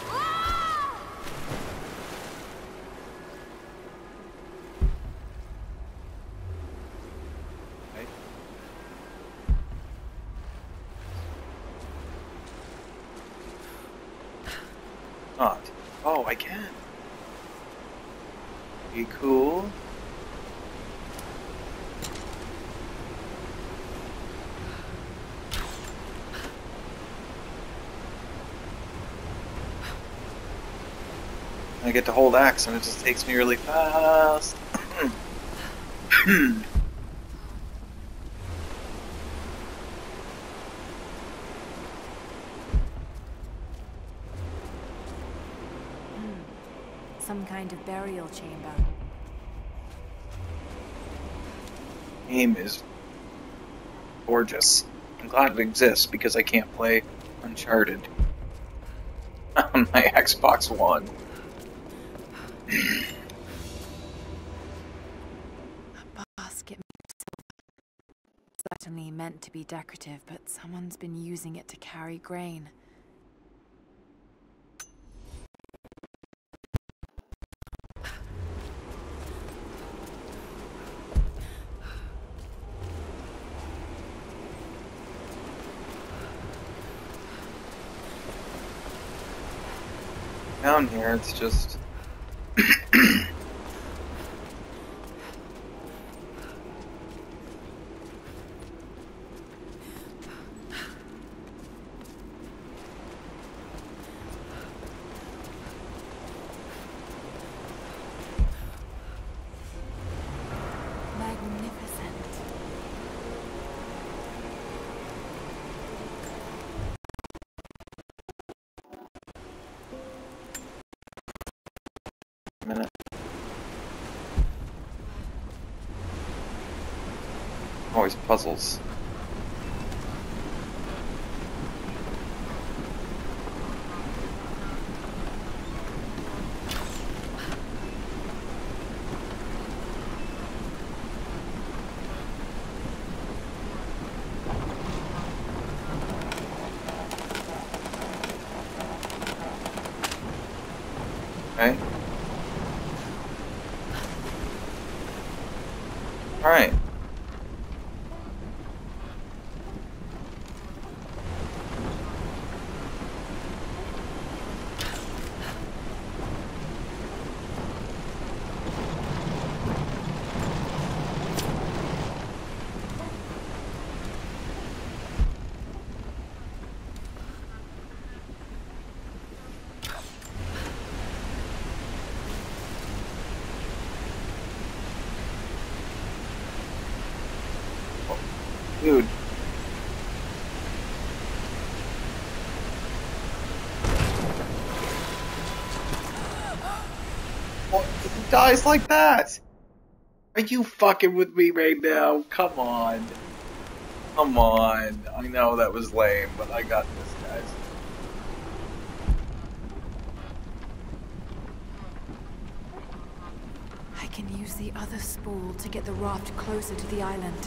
Not. Oh, I can. Be cool. I get to hold X and it just takes me really fast. Some kind of burial chamber. Game is gorgeous. I'm glad it exists because I can't play Uncharted on my Xbox One. A basket made of silver. Certainly meant to be decorative, but someone's been using it to carry grain. Down here, it's just... minute. Always puzzles. Okay. Alright. Dude. What? It dies like that? Are you fucking with me right now? Come on. Come on. I know that was lame, but I got this, guys. I can use the other spool to get the raft closer to the island.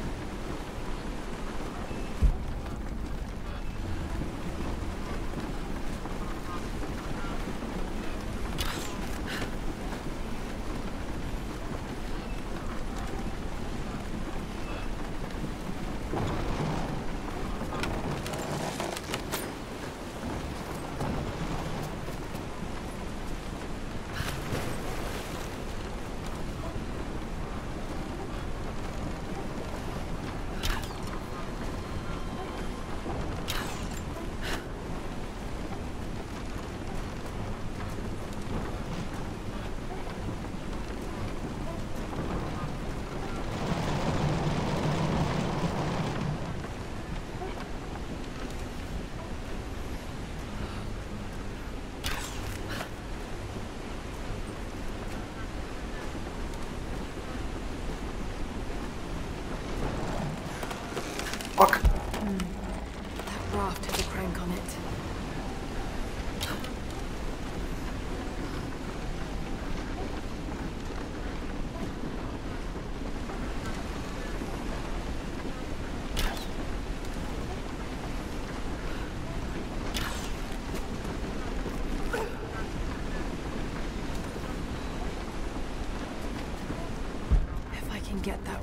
Fuck. That raft has a crank on it.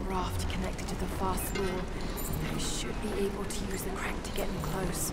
raft connected to the fast wall. I should be able to use the crank to get them close.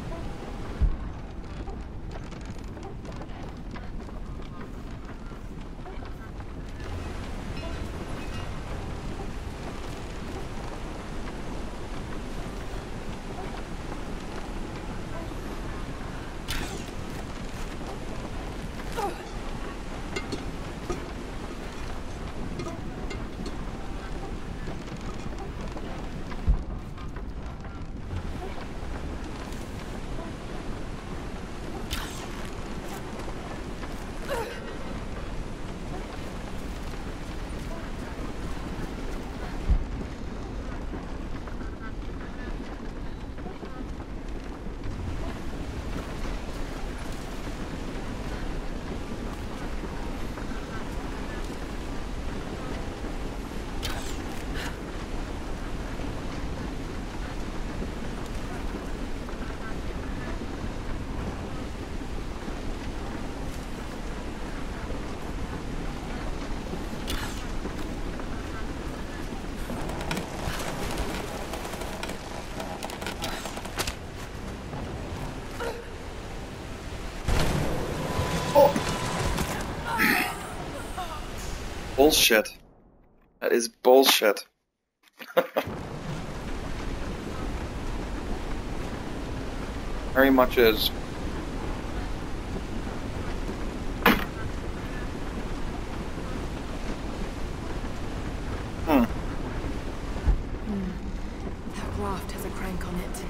Bullshit. That is bullshit. Very much is. That raft has a crank on it.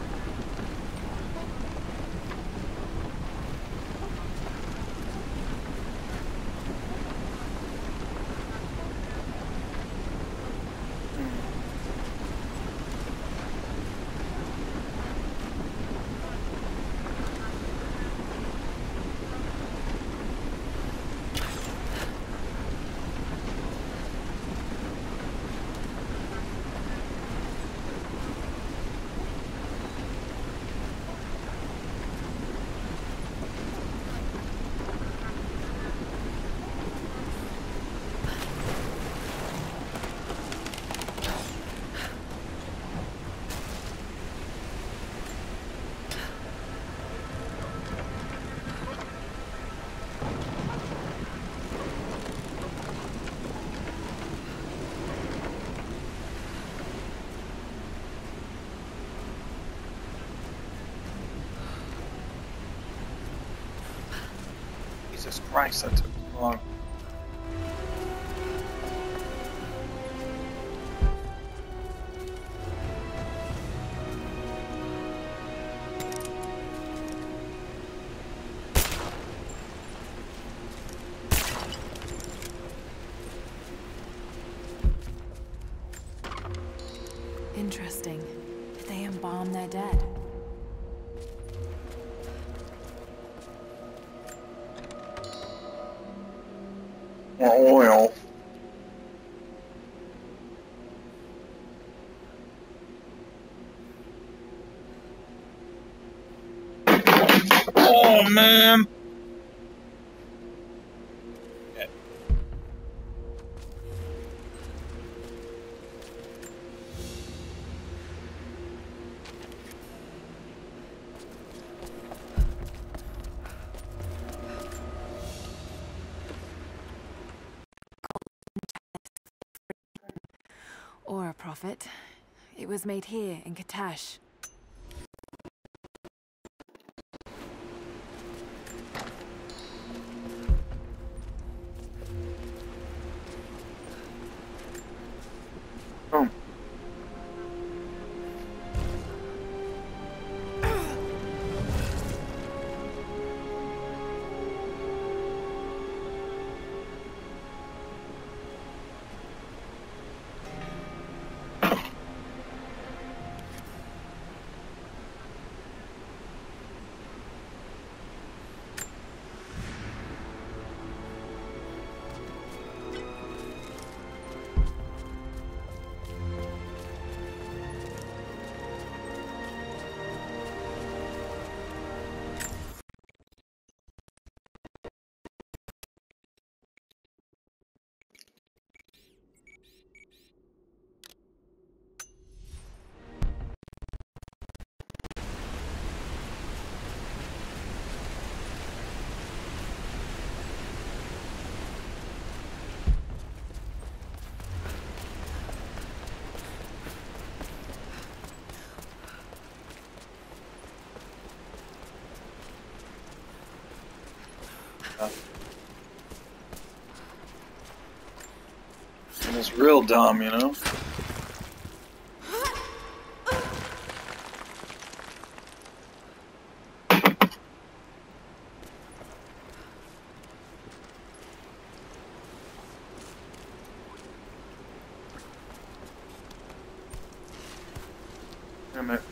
Jesus Christ, that took too long. Interesting. They embalm their dead. Oil. Oh man. Okay. Or a prophet. It was made here in Katash. Oh. And it's real dumb, you know? Damn it.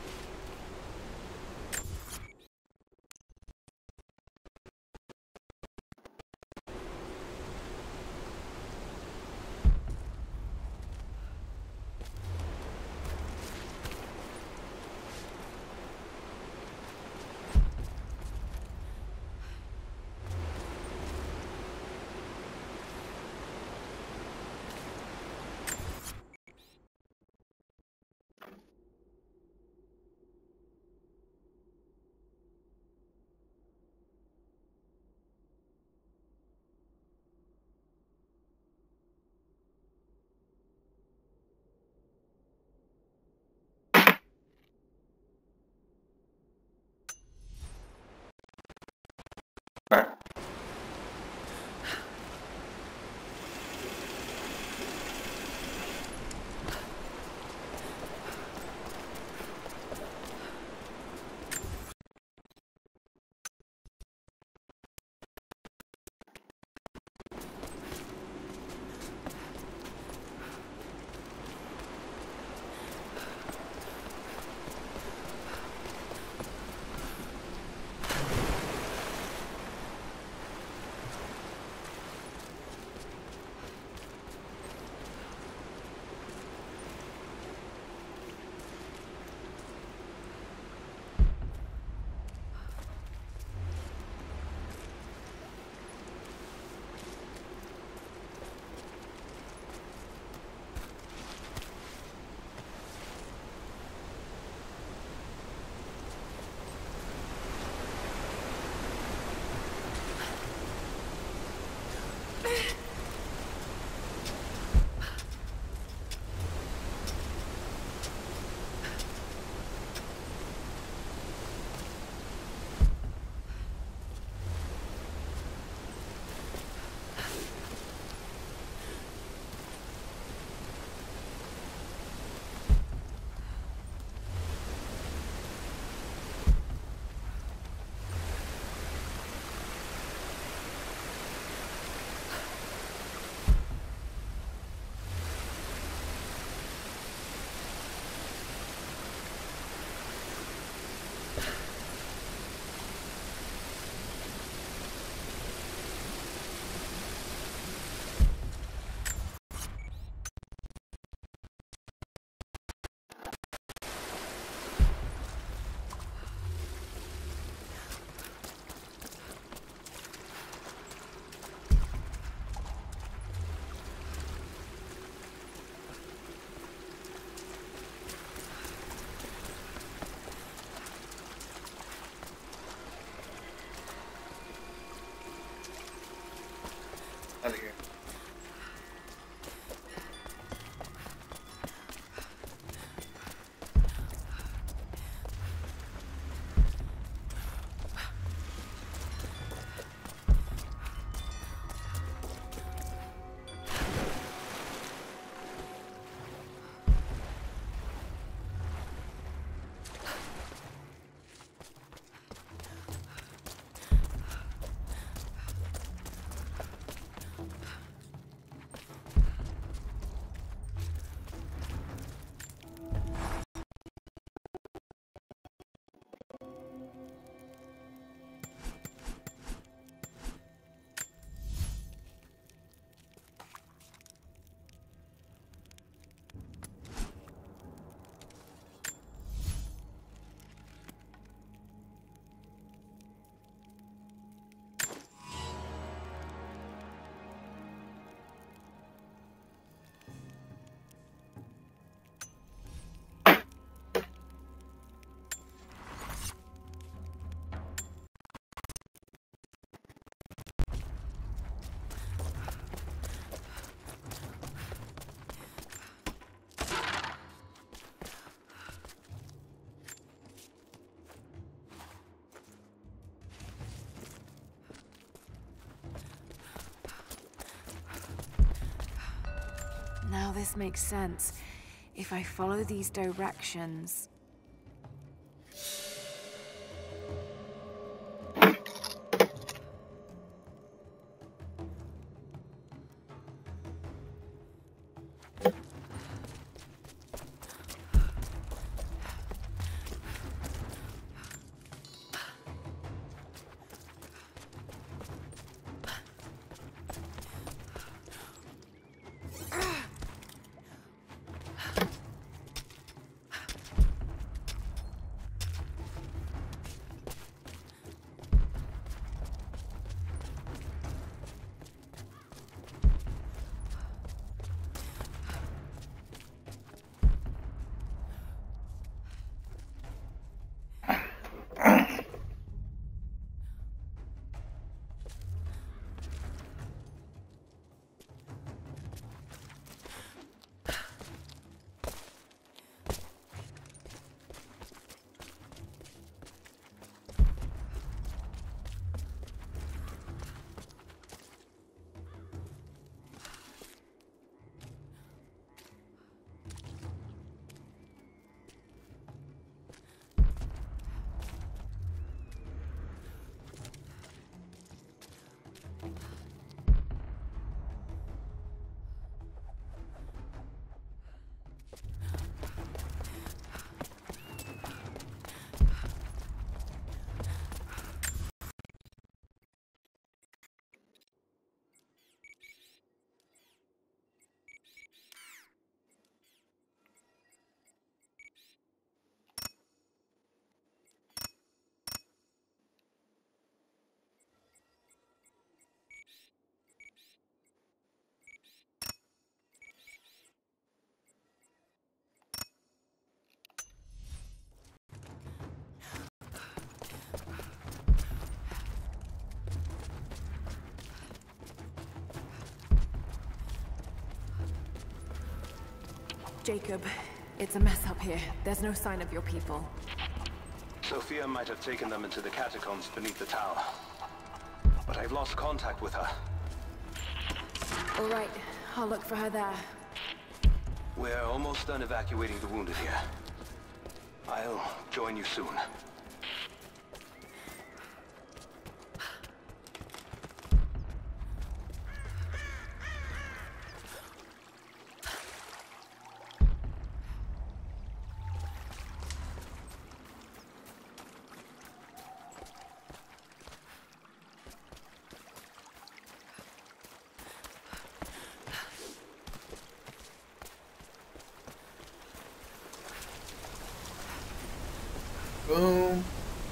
Now this makes sense. If I follow these directions... Jacob, it's a mess up here. There's no sign of your people. Sophia might have taken them into the catacombs beneath the tower. But I've lost contact with her. All right, I'll look for her there. We're almost done evacuating the wounded here. I'll join you soon. Boom.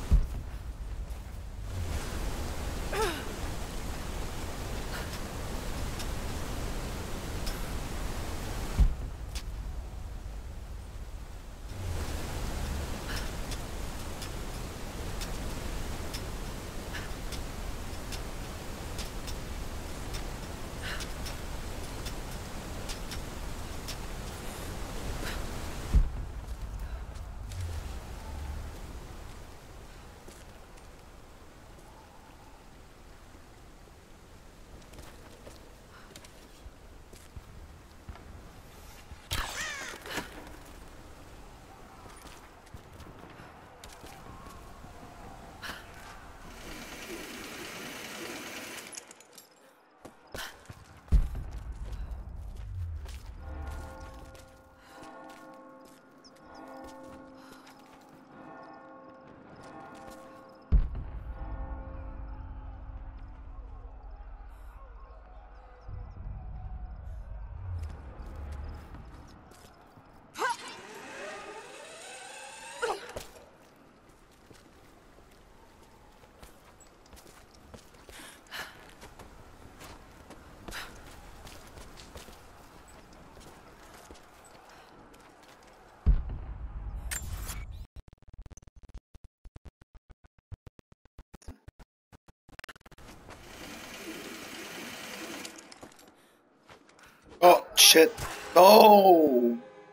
Oh, shit. Oh!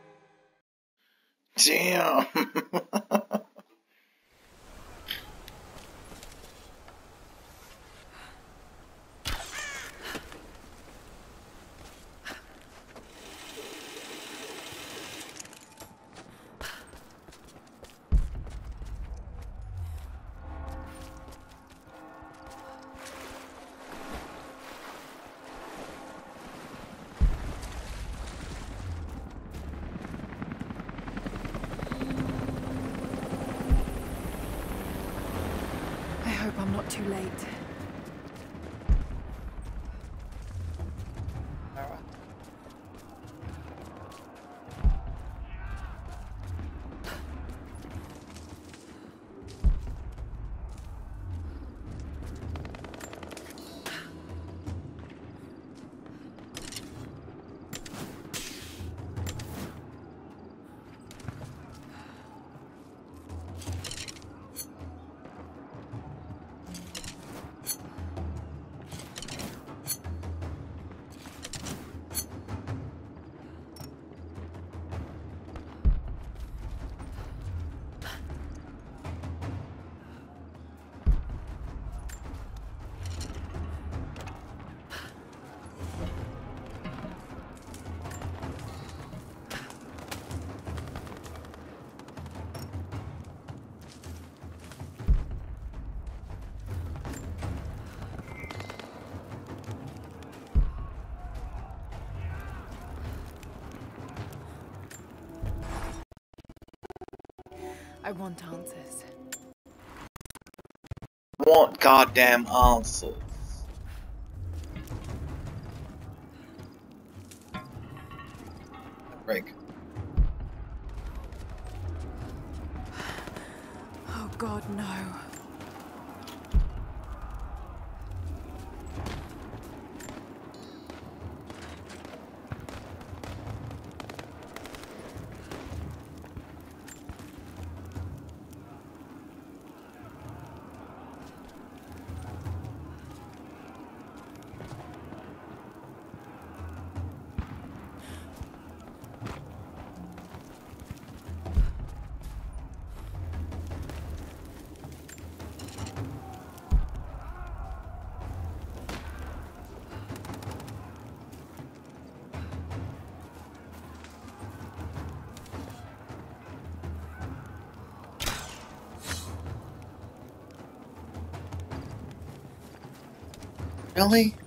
Damn! hope I'm not too late. I want answers. Want goddamn answers. Break. Oh God, no. Really?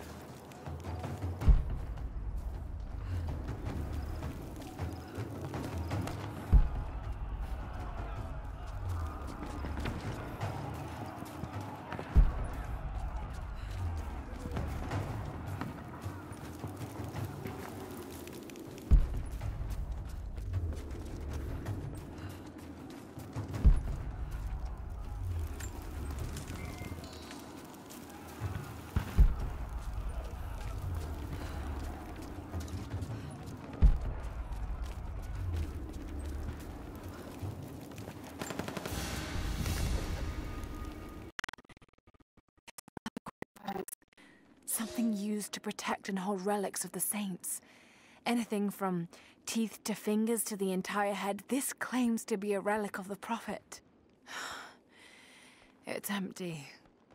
Something used to protect and hold relics of the saints. Anything from teeth to fingers to the entire head. This claims to be a relic of the Prophet. It's empty.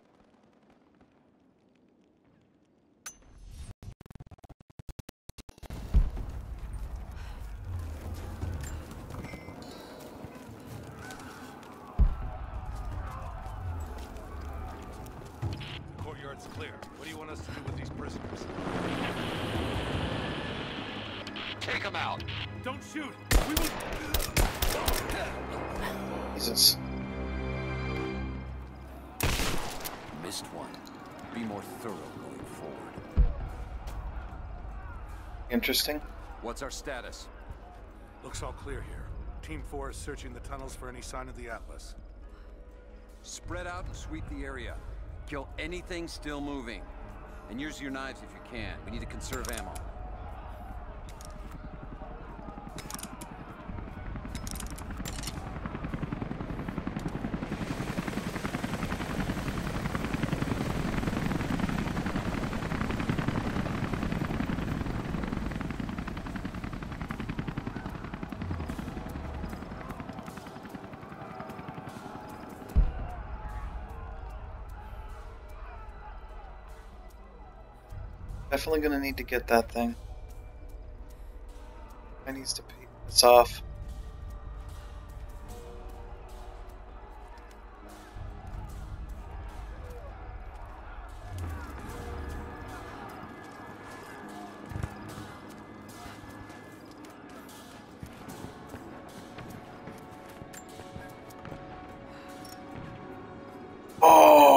Courtyard's clear. What do you want us to do with these prisoners? Take them out. Don't shoot. We will... Jesus. Missed one. Be more thorough going forward. Interesting. What's our status? Looks all clear here. Team 4 is searching the tunnels for any sign of the Atlas. Spread out and sweep the area. Kill anything still moving. And use your knives if you can. We need to conserve ammo. Definitely gonna need to get that thing. I needs to pay this off. Oh!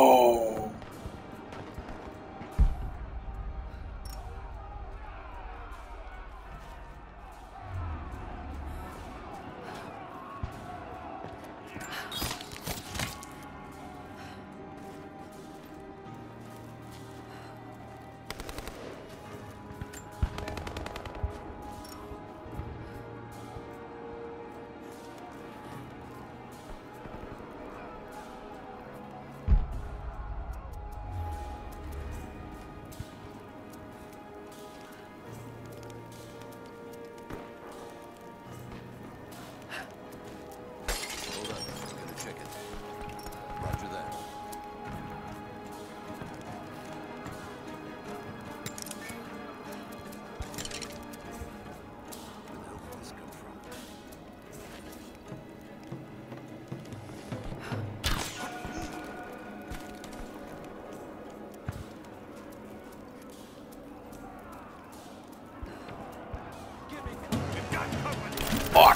Fuck!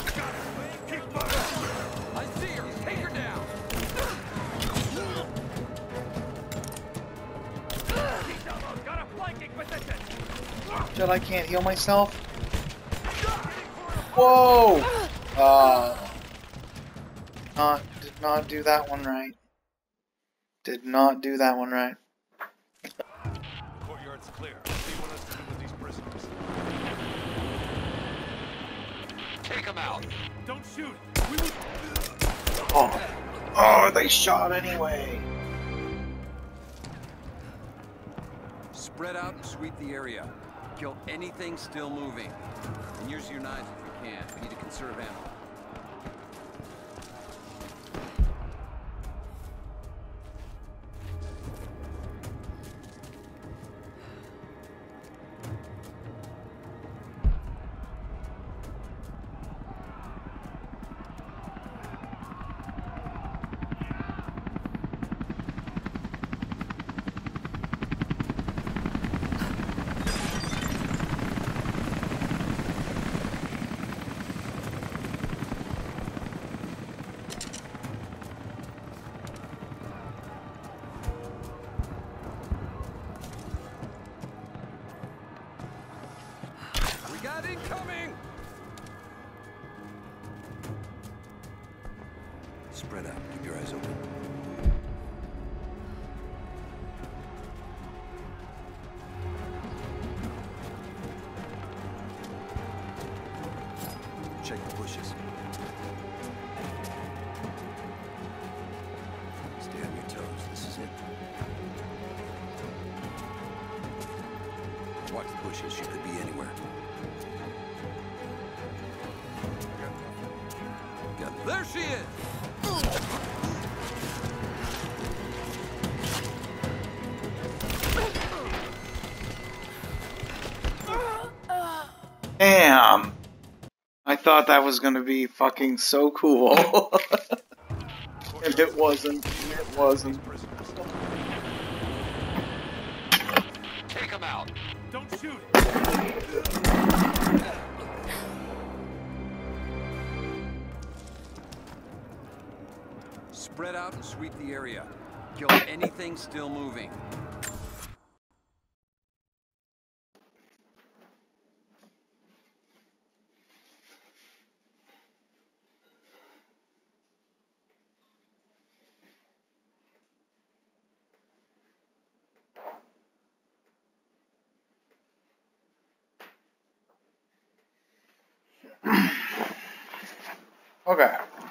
I see her. Take her down. Got a flanking position. Shit, I can't heal myself. Whoa! Did not do that one right. Did not do that one right. Courtyard's clear. What do you want us to do with these prisoners? Take them out. Don't shoot. Oh, they shot anyway. Spread out and sweep the area. Kill anything still moving. And use your knives if you can. We need to conserve ammo. Incoming! Spread out. Keep your eyes open. Check the bushes. Stay on your toes. This is it. Watch the bushes. She could be anywhere. There she is! Damn! I thought that was gonna be fucking so cool. And it wasn't. It wasn't. Take them out! Don't shoot! Spread out and sweep the area. Kill anything still moving. Okay.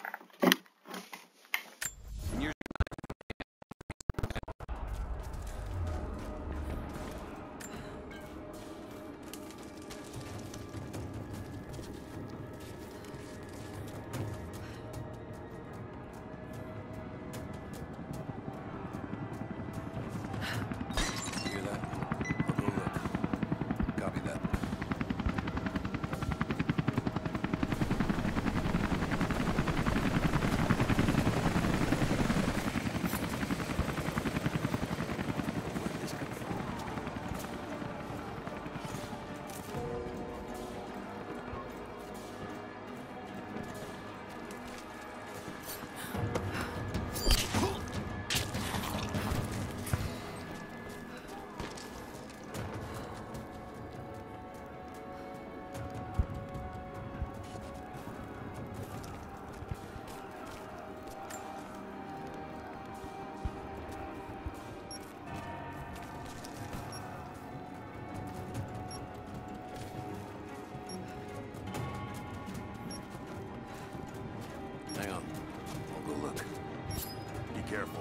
Hang on. I'll go look. Be careful.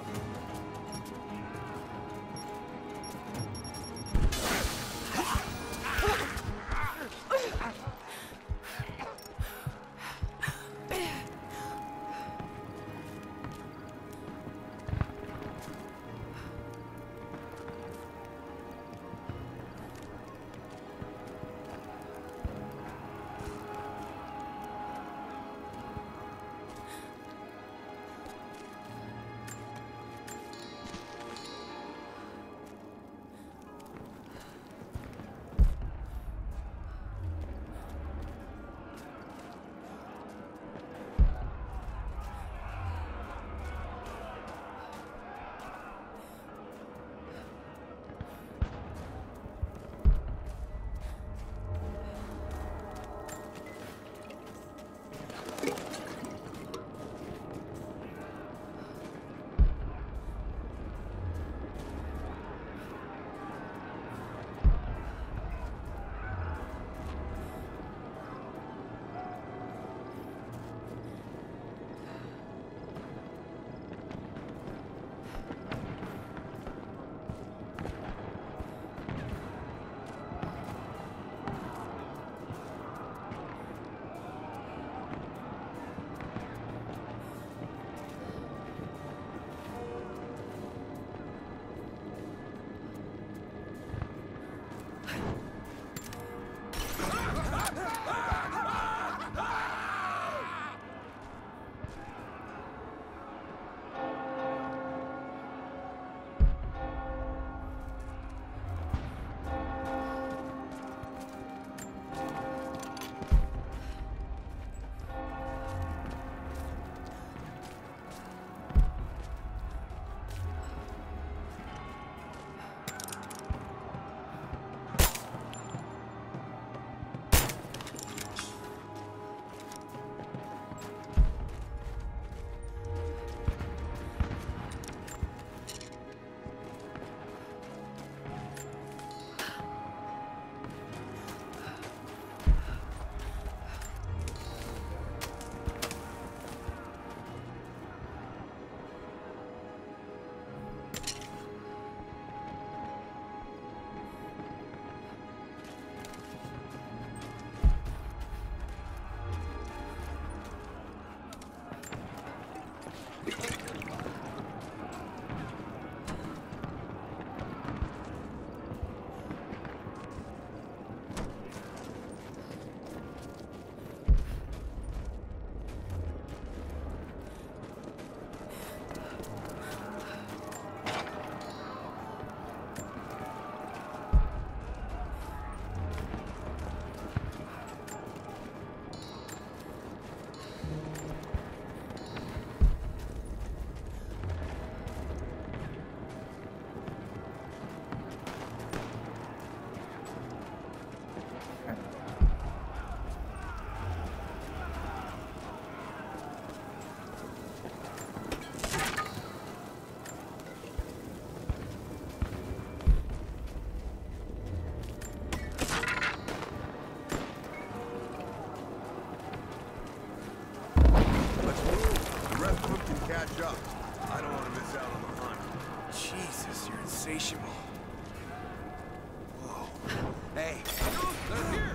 catch up. I don't want to miss out on the hunt. Jesus, you're insatiable. Whoa. Hey, They're here!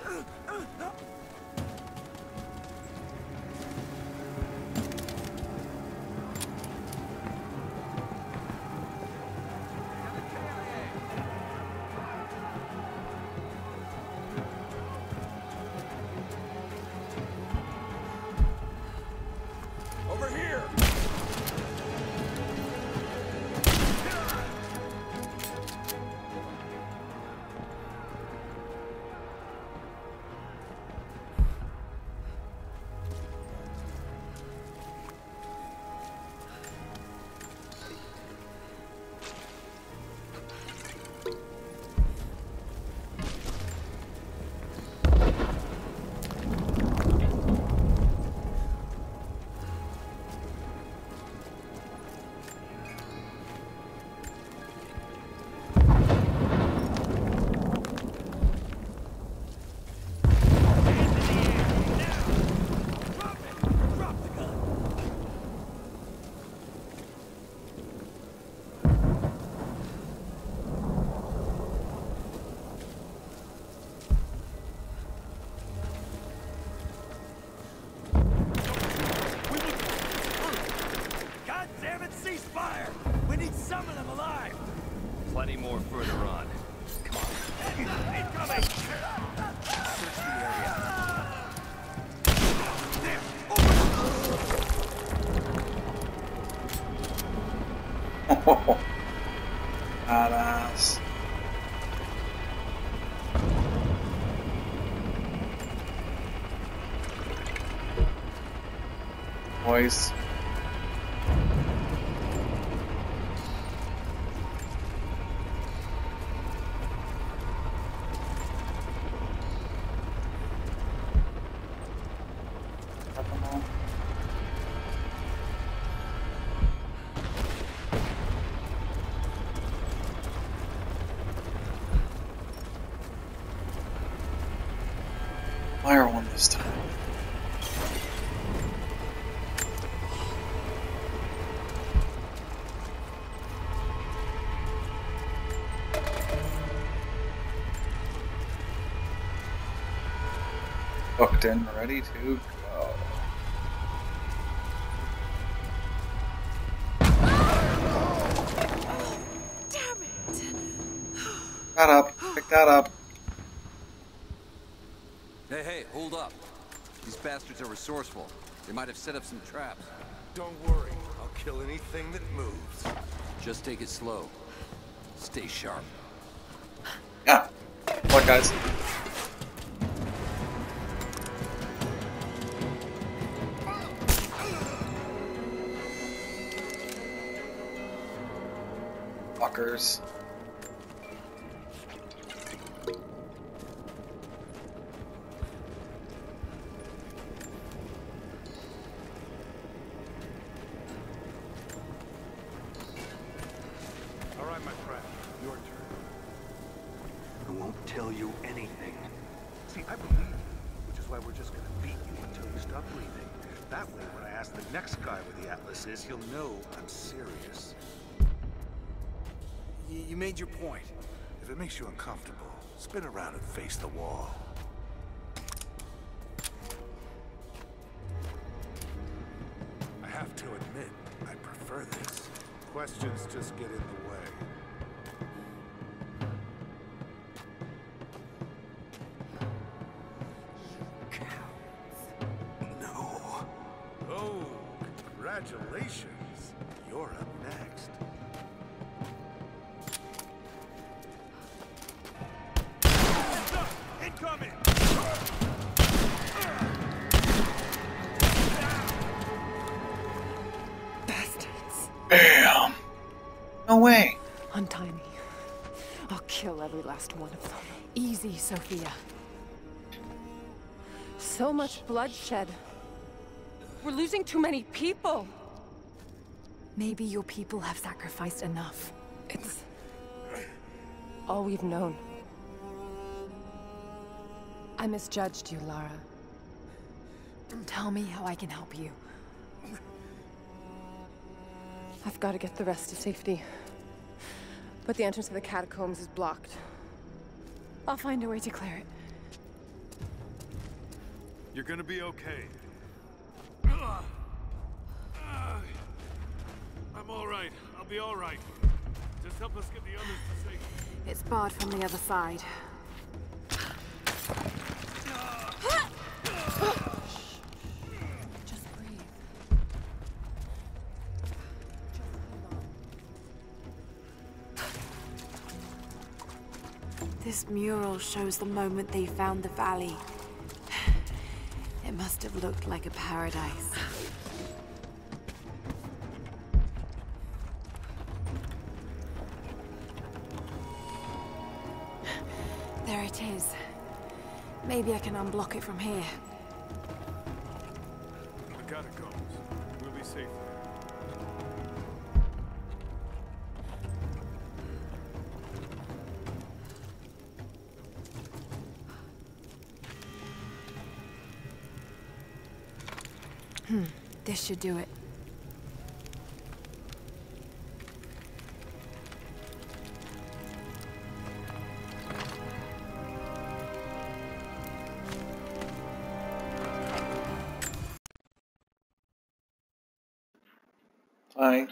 over here! Plenty more further on. Come on. Incoming! Search the area. Oh, badass. Boys. Fire one this time. Hooked in, ready to go. Damn it! That up. Pick that up. Hey, hey, hold up. These bastards are resourceful. They might have set up some traps. Don't worry, I'll kill anything that moves. Just take it slow. Stay sharp. Yeah. What, guys? Fuckers. All right, my friend, your turn. I won't tell you anything. See, I believe you, which is why we're just gonna beat you until you stop breathing. That way, when I ask the next guy where the Atlas is, he'll know I'm serious. You made your point. If it makes you uncomfortable, spin around and face the wall. I have to admit, I prefer this. Questions just get in the way. No. Oh, congratulations. You're up next. Incoming! Bastards. Bam! No way. Untie me. I'll kill every last one of them. Easy, Sophia. So much bloodshed. We're losing too many people. Maybe your people have sacrificed enough. It's all we've known. I misjudged you, Lara. Tell me how I can help you. I've got to get the rest to safety. But the entrance to the catacombs is blocked. I'll find a way to clear it. You're gonna be okay. I'm all right. I'll be all right. Just help us get the others to safety. It's barred from the other side. Just breathe. This mural shows the moment they found the valley. It must have looked like a paradise. There it is. Maybe I can unblock it from here. The catacombs. We'll be safe there. This should do it. Hi.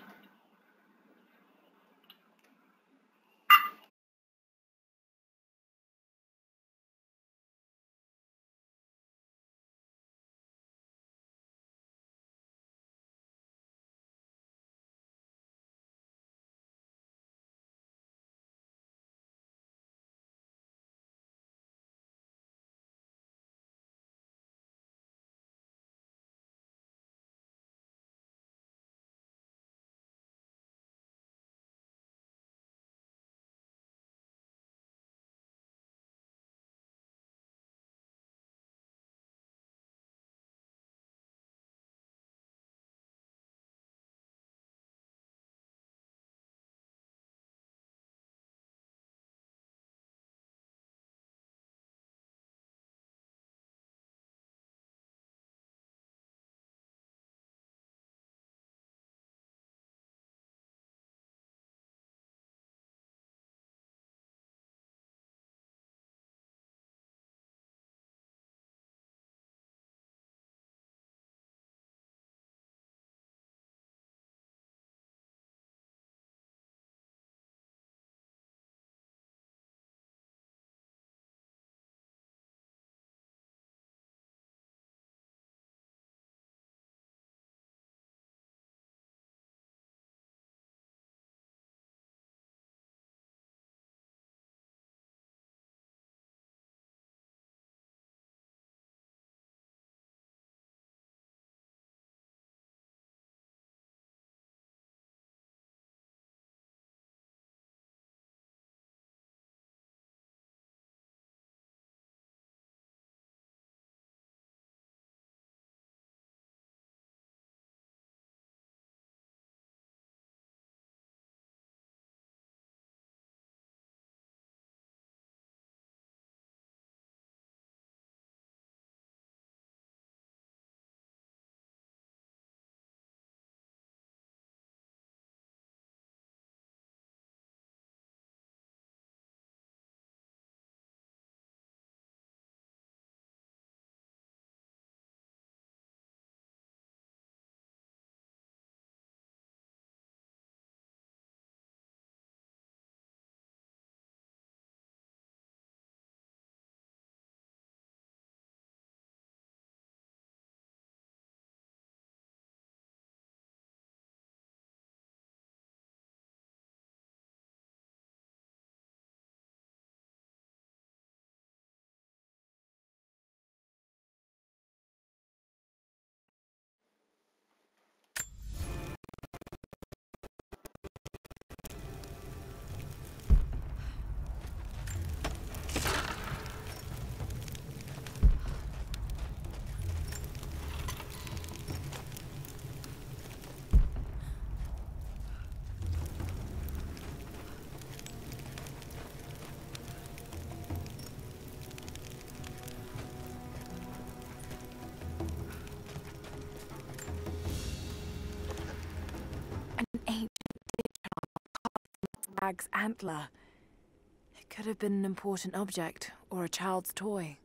stag's antler. It could have been an important object, or a child's toy.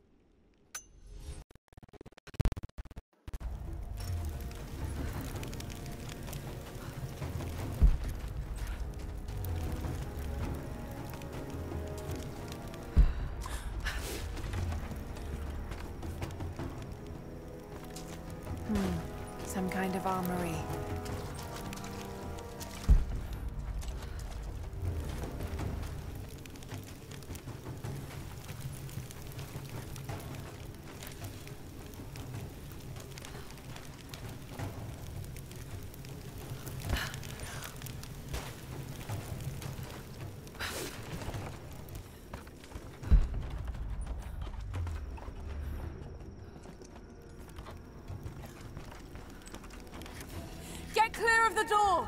Some kind of armory. Get clear of the door!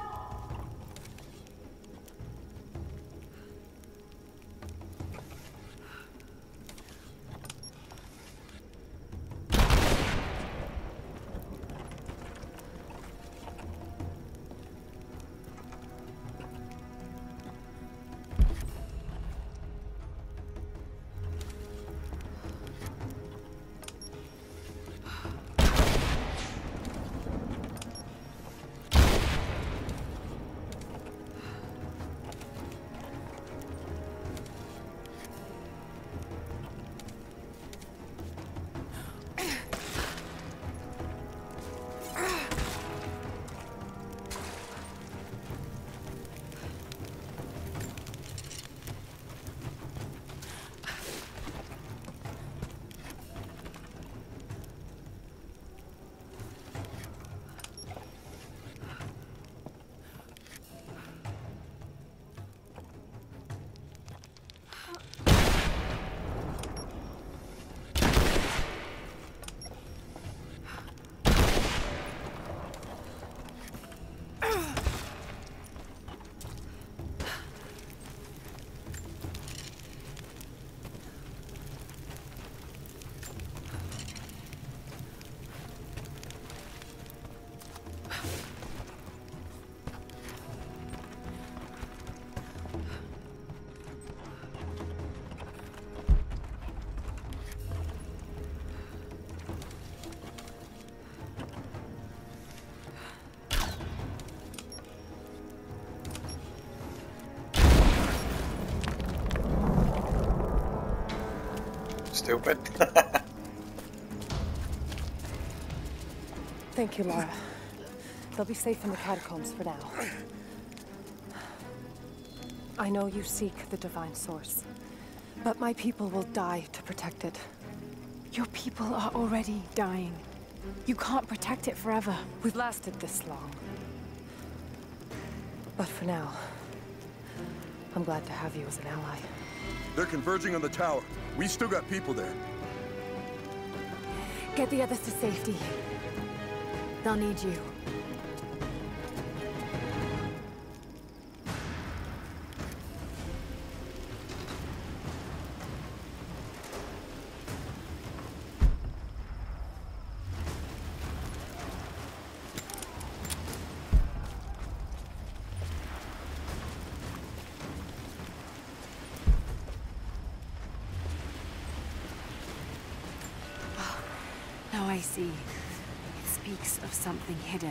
Stupid. Thank you, Lara. They'll be safe in the catacombs for now. I know you seek the Divine Source, but my people will die to protect it. Your people are already dying. You can't protect it forever. We've lasted this long. But for now, I'm glad to have you as an ally. They're converging on the tower. We still got people there. Get the others to safety. They'll need you. Now I see. It speaks of something hidden.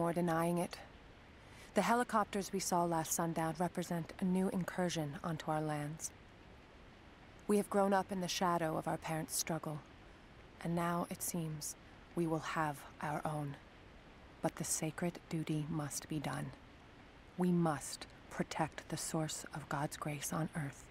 more denying it. The helicopters we saw last sundown represent a new incursion onto our lands. We have grown up in the shadow of our parents' struggle, and now, it seems, we will have our own. But the sacred duty must be done. We must protect the source of God's grace on Earth.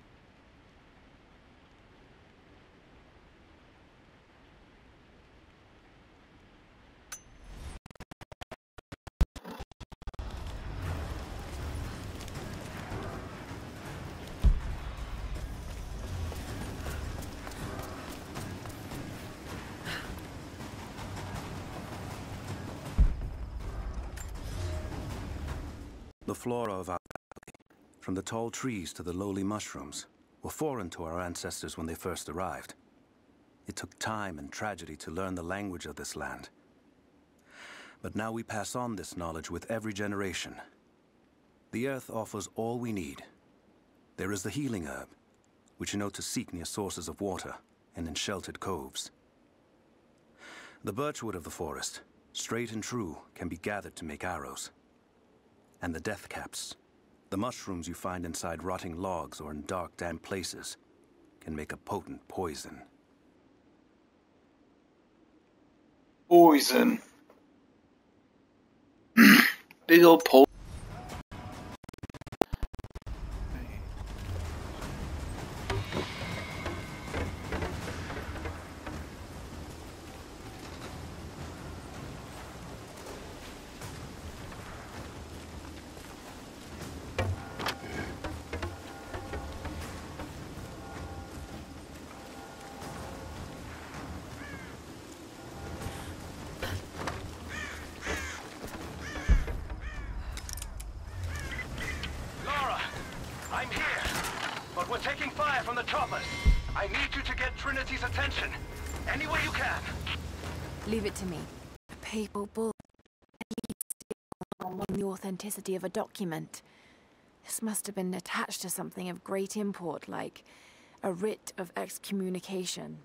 The flora of our valley, from the tall trees to the lowly mushrooms, were foreign to our ancestors when they first arrived. It took time and tragedy to learn the language of this land. But now we pass on this knowledge with every generation. The earth offers all we need. There is the healing herb, which you know to seek near sources of water and in sheltered coves. The birchwood of the forest, straight and true, can be gathered to make arrows. And the death caps, the mushrooms you find inside rotting logs or in dark, damp places, can make a potent poison. Poison. Big old poison. We're taking fire from the choppers. I need you to get Trinity's attention. Any way you can. Leave it to me. A papal bull. The authenticity of a document. This must have been attached to something of great import, like a writ of excommunication.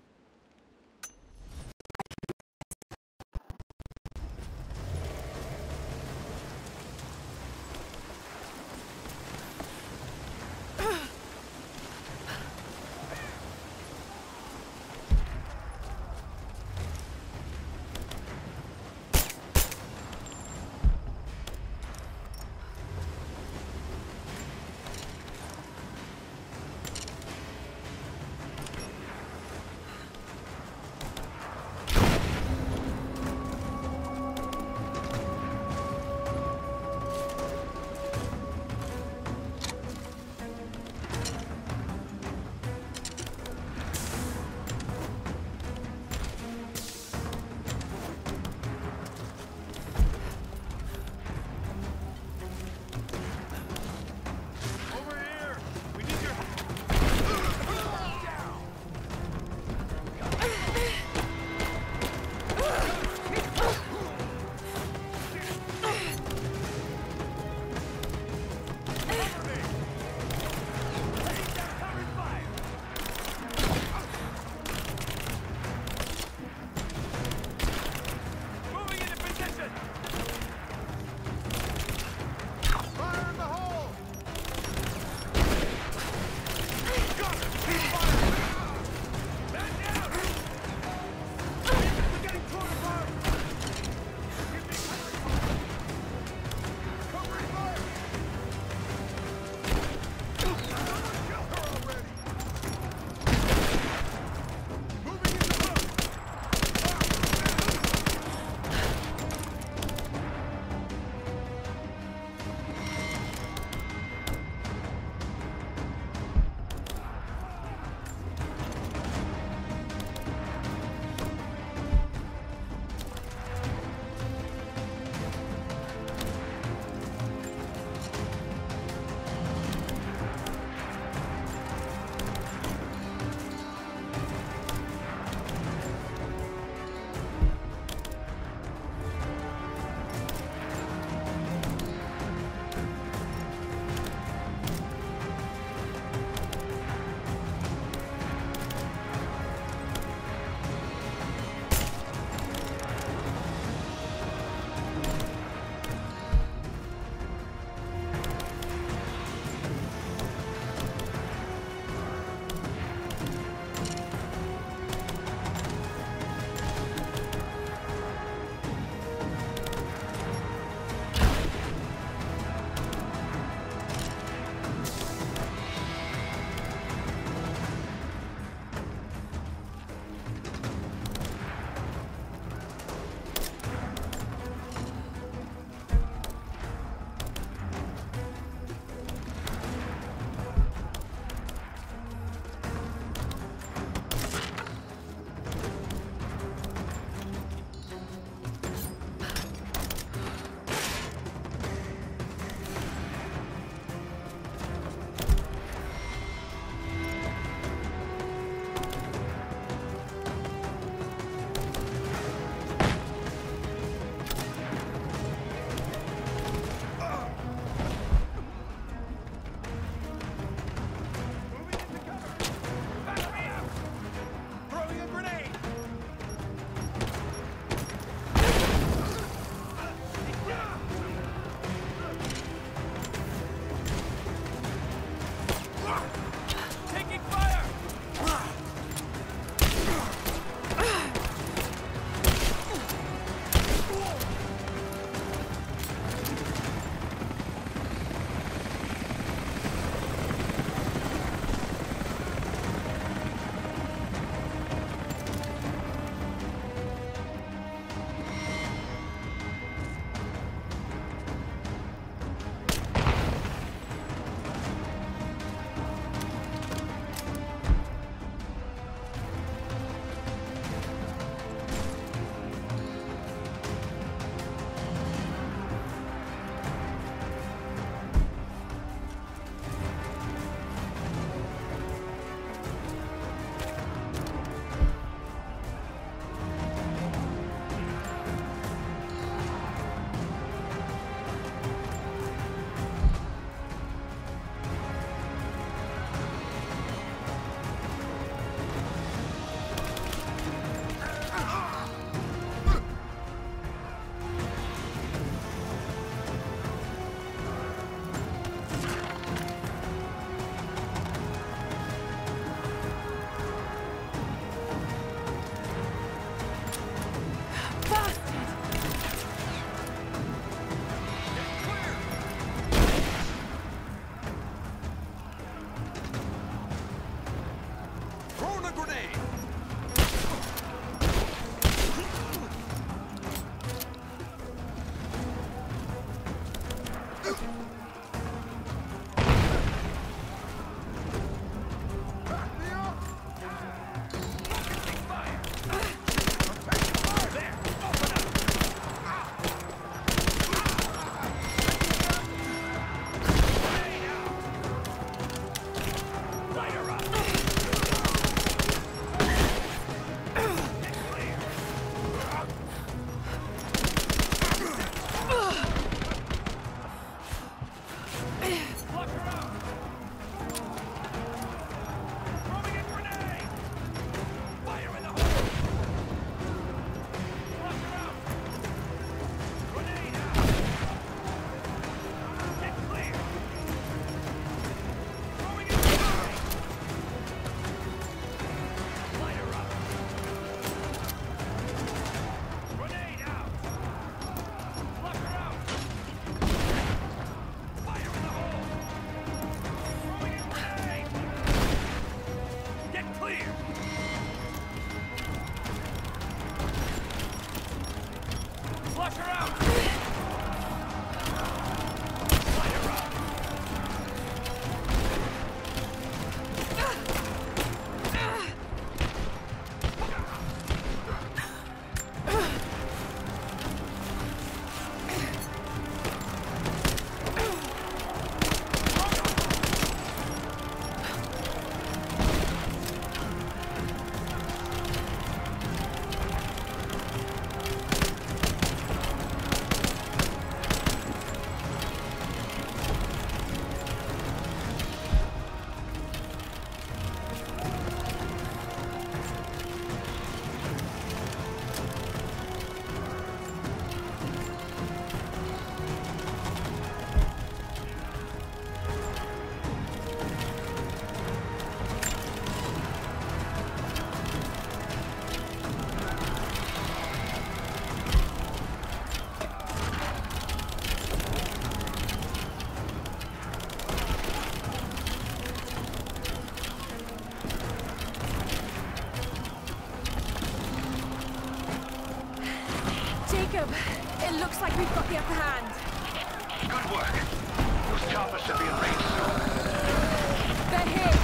Jacob, it looks like we've got the upper hand. Good work. Those choppers should be in range soon. They're here.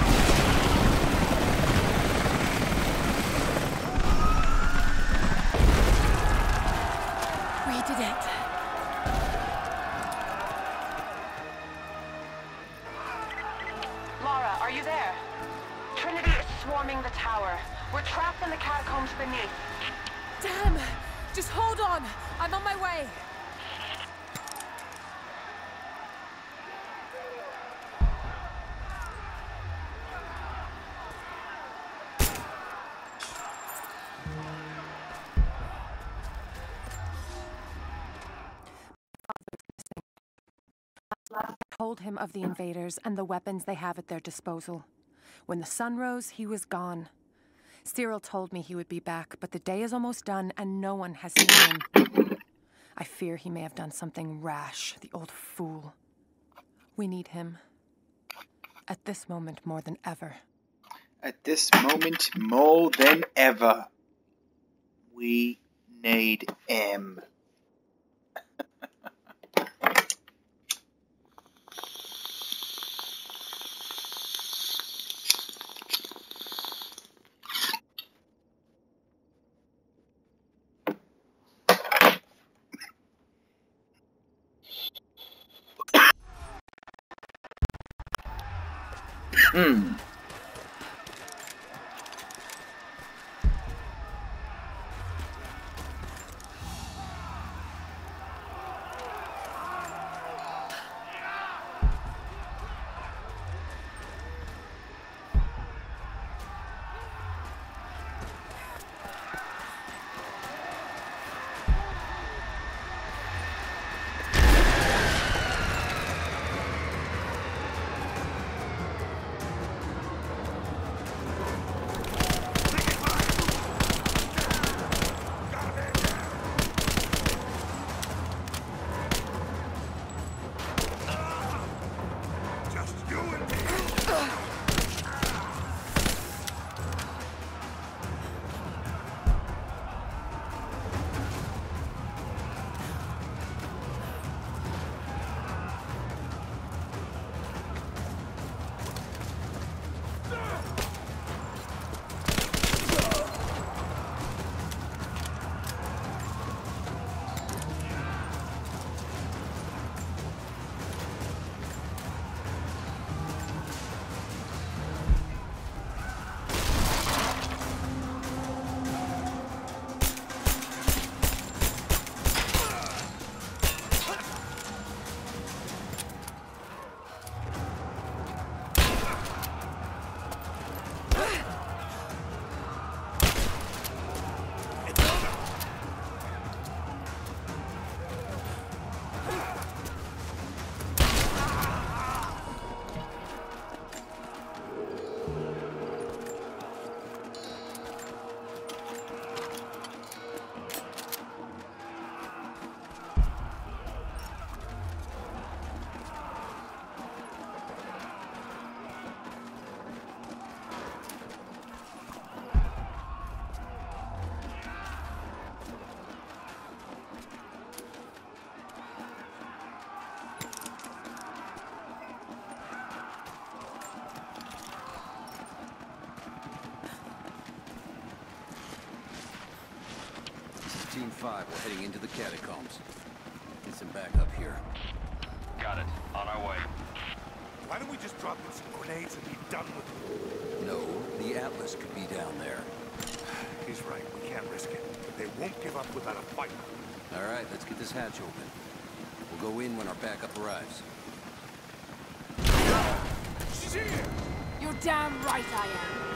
We did it. Lara, are you there? Trinity is swarming the tower. We're trapped in the catacombs beneath. Damn! Just hold on. I'm on my way. I told him of the invaders and the weapons they have at their disposal. When the sun rose, he was gone. Cyril told me he would be back, but the day is almost done and no one has seen him. I fear he may have done something rash, the old fool. We need him. At this moment more than ever. At this moment more than ever. We need him. Team 5, we're heading into the catacombs. Get some backup here. Got it. On our way. Why don't we just drop in some grenades and be done with it? No, the Atlas could be down there. He's right. We can't risk it. They won't give up without a fight. All right, let's get this hatch open. We'll go in when our backup arrives. Shit! You're damn right I am.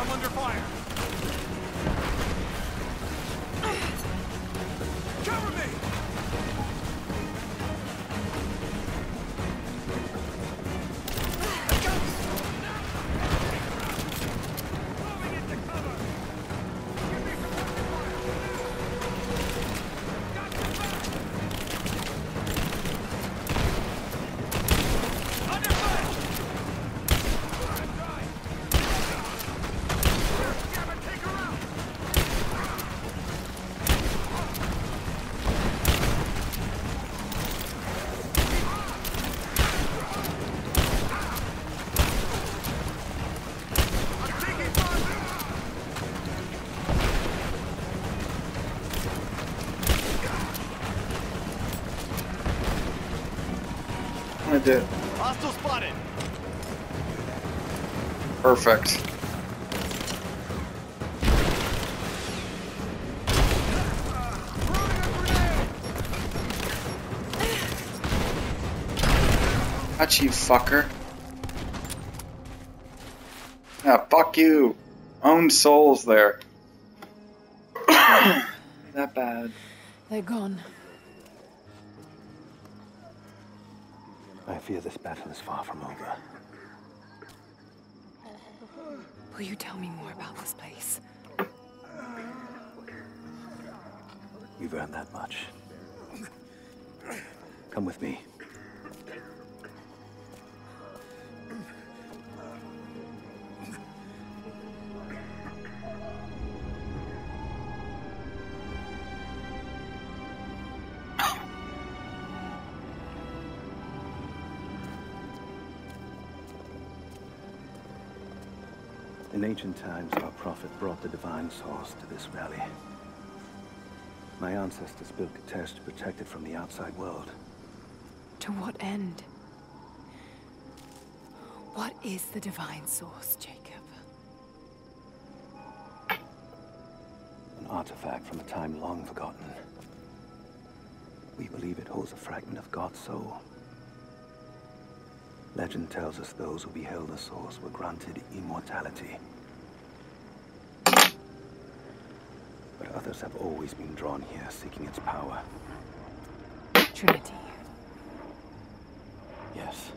I'm under fire. Cover me! I did. Hostile spotted. Perfect. Got you, fucker. Yeah, fuck you. Own souls there. That bad. They're gone. I fear this battle is far from over. Will you tell me more about this place? You've earned that much. Come with me. In ancient times, our prophet brought the divine source to this valley. My ancestors built Kitezh to protect it from the outside world. To what end? What is the divine source, Jacob? An artifact from a time long forgotten. We believe it holds a fragment of God's soul. Legend tells us those who beheld the source were granted immortality. But others have always been drawn here, seeking its power. Trinity. Yes.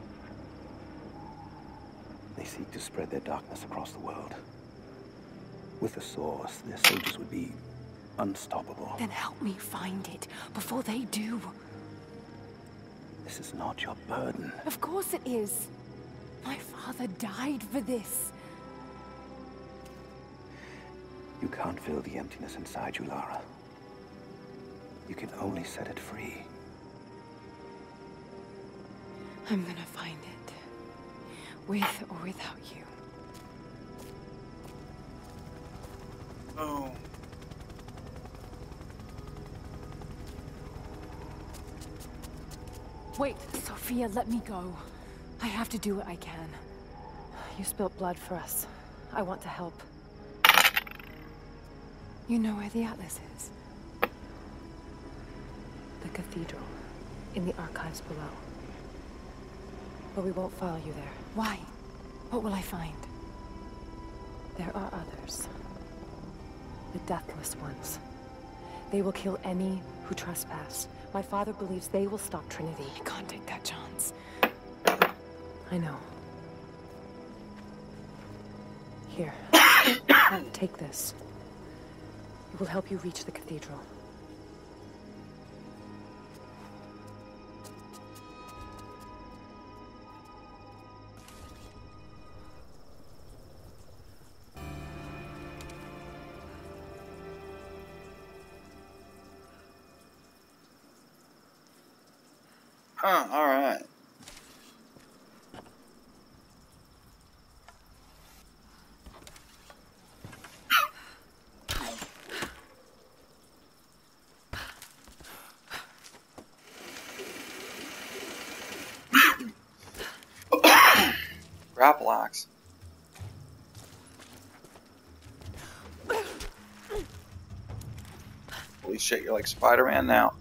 They seek to spread their darkness across the world. With the source, their soldiers would be unstoppable. Then help me find it before they do. This is not your burden. Of course it is. My father died for this. You can't fill the emptiness inside you, Lara. You can only set it free. I'm gonna find it. With or without you. Oh. Wait, Sophia, let me go. I have to do what I can. You spilt blood for us. I want to help. You know where the Atlas is? The cathedral. In the archives below. But we won't follow you there. Why? What will I find? There are others. The Deathless Ones. They will kill any who trespass. My father believes they will stop Trinity. I can't take that chance. I know. Here. Take this. It will help you reach the cathedral. Huh, alright. Grapple axe. Holy shit, you're like Spider-Man now.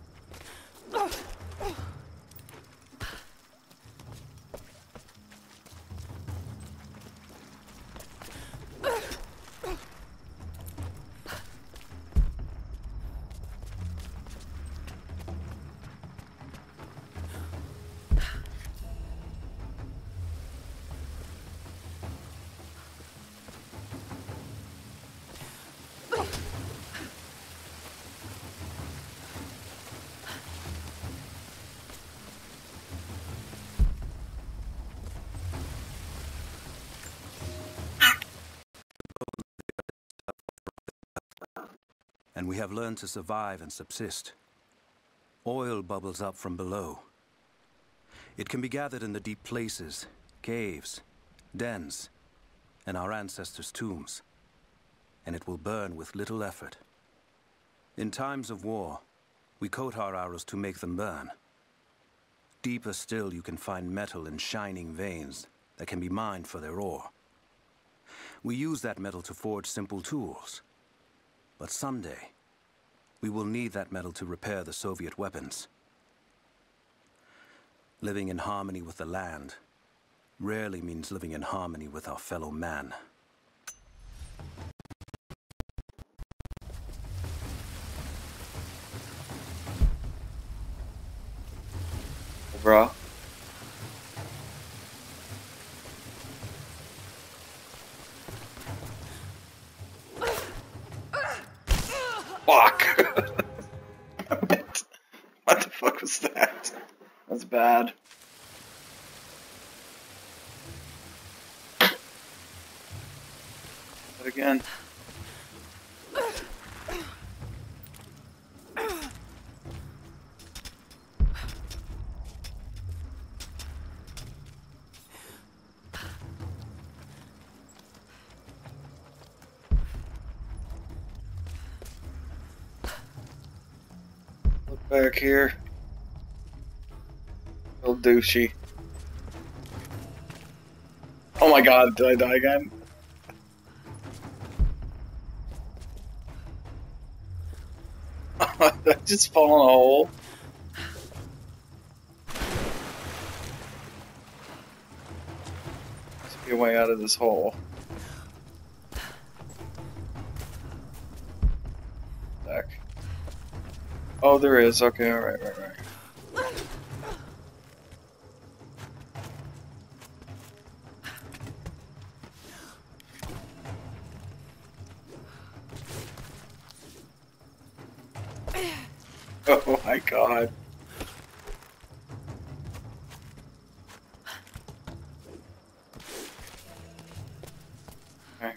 and we have learned to survive and subsist. Oil bubbles up from below. It can be gathered in the deep places, caves, dens, and our ancestors' tombs, and it will burn with little effort. In times of war, we coat our arrows to make them burn. Deeper still, you can find metal in shining veins that can be mined for their ore. We use that metal to forge simple tools. But someday, we will need that metal to repair the Soviet weapons. Living in harmony with the land rarely means living in harmony with our fellow man. Bruh. Fuck! What the fuck was that? That's bad. But again. Look back here. Real douchey. Oh my god, did I die again? Did I just fall in a hole? Must be a way out of this hole. Back. Oh, there is. Okay, alright, right. Oh my god. Okay.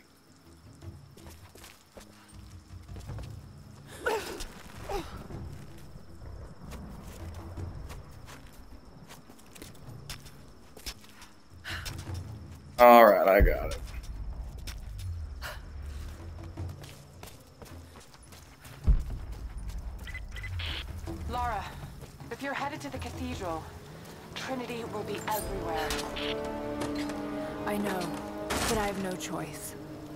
Alright, I got it. Lara, if you're headed to the cathedral, Trinity will be everywhere. I know, but I have no choice.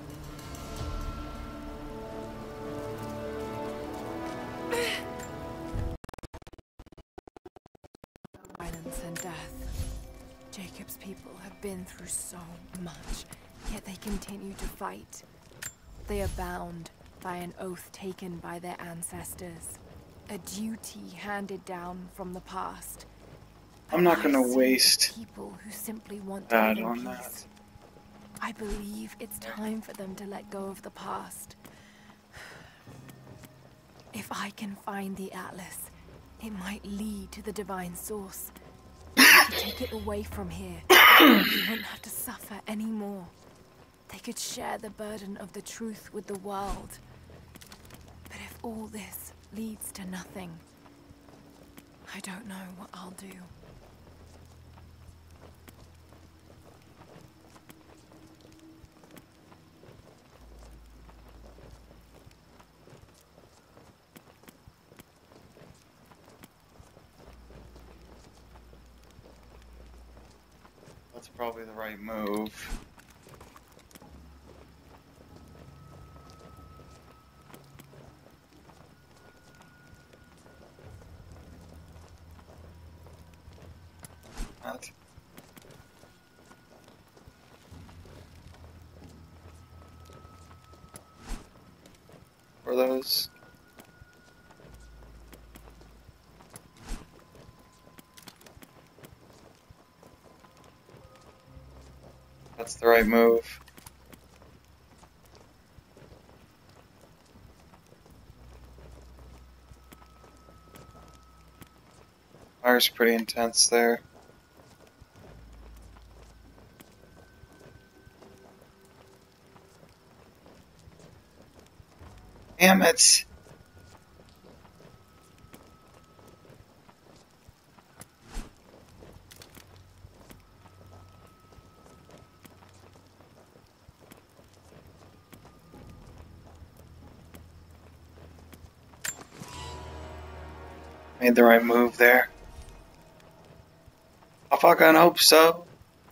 Violence and death. Jacob's people have been through so much, yet they continue to fight. They are bound by an oath taken by their ancestors. A duty handed down from the past. I'm not gonna waste people who simply want that to live on in that. peace. I believe it's time for them to let go of the past. If I can find the Atlas, it might lead to the divine source. To take it away from here, we wouldn't have to suffer anymore. They could share the burden of the truth with the world. But if all this leads to nothing, I don't know what I'll do. That's probably the right move. That. For those. That's the right move. Fire's pretty intense there. Damn it! Made the right move there. I fucking hope so.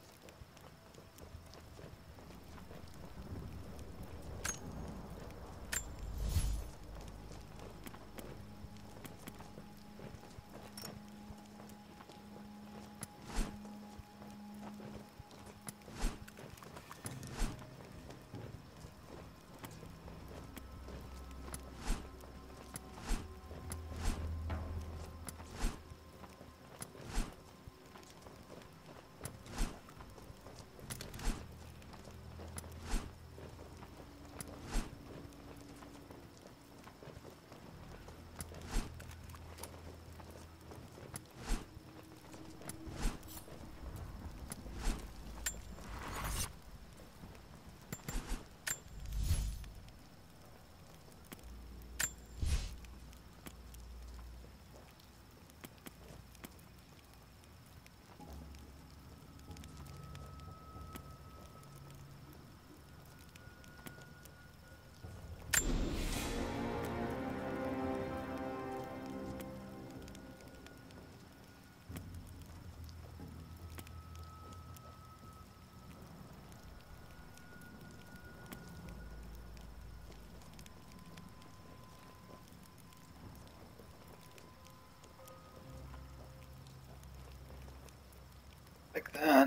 Like that.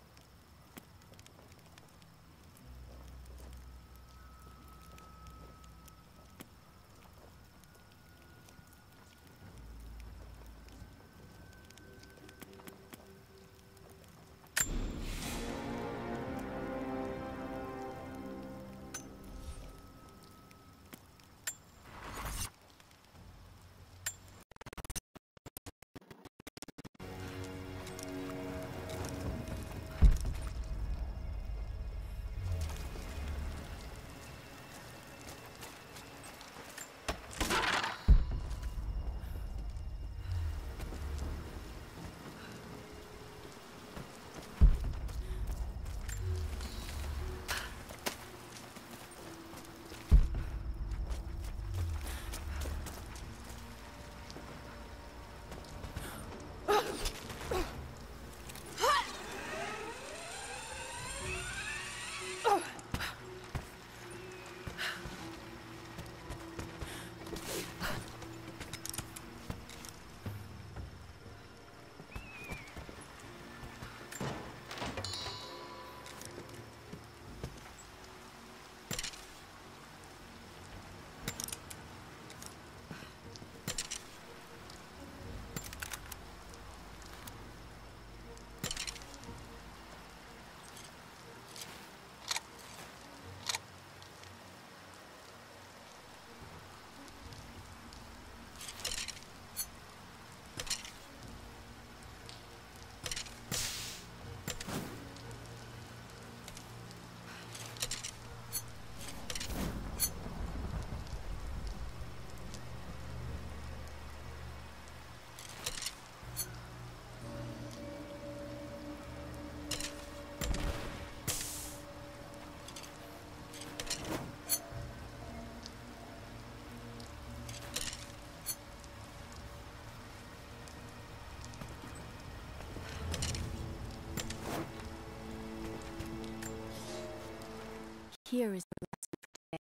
Here is the lesson for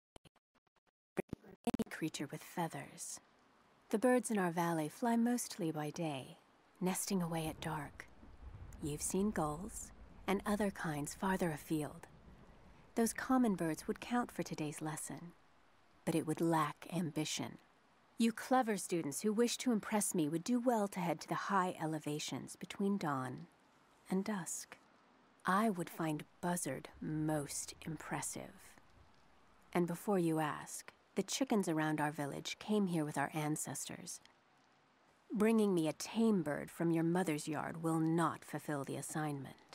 today. Any creature with feathers. The birds in our valley fly mostly by day, nesting away at dark. You've seen gulls and other kinds farther afield. Those common birds would count for today's lesson, but it would lack ambition. You clever students who wish to impress me would do well to head to the high elevations between dawn and dusk. I would find Buzzard most impressive. And before you ask, the chickens around our village came here with our ancestors. Bringing me a tame bird from your mother's yard will not fulfill the assignment.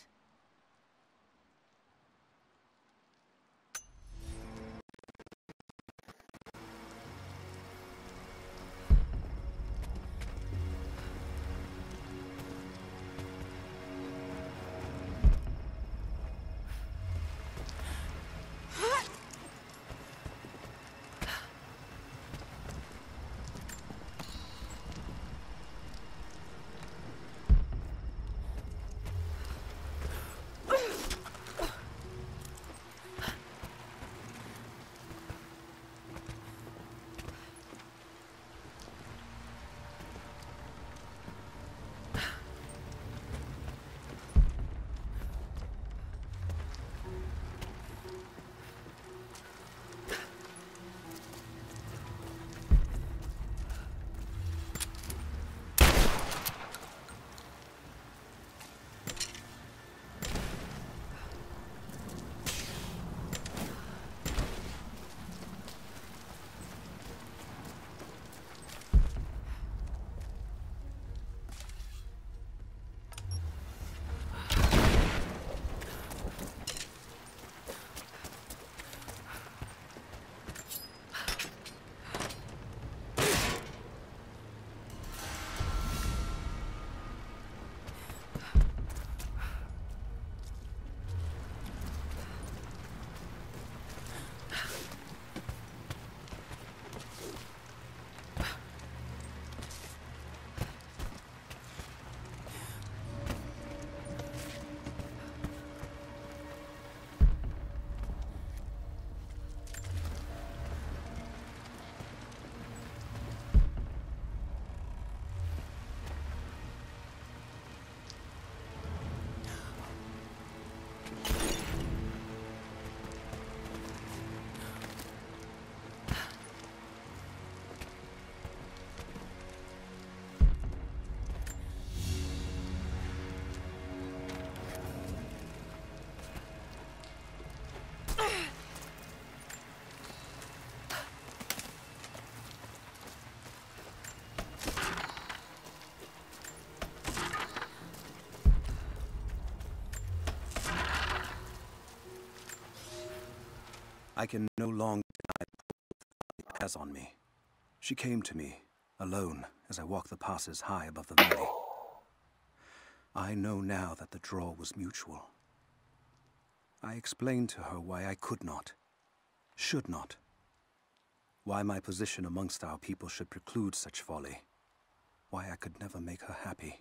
I can no longer deny the pull it has on me. She came to me, alone, as I walked the passes high above the valley. I know now that the draw was mutual. I explained to her why I could not, should not, why my position amongst our people should preclude such folly, why I could never make her happy.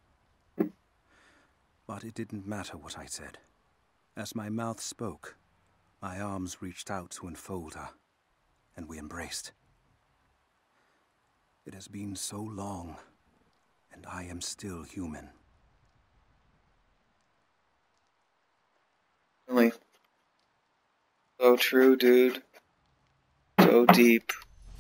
But it didn't matter what I said. As my mouth spoke, my arms reached out to enfold her, and we embraced. It has been so long, and I am still human. Really? So true, dude. So deep.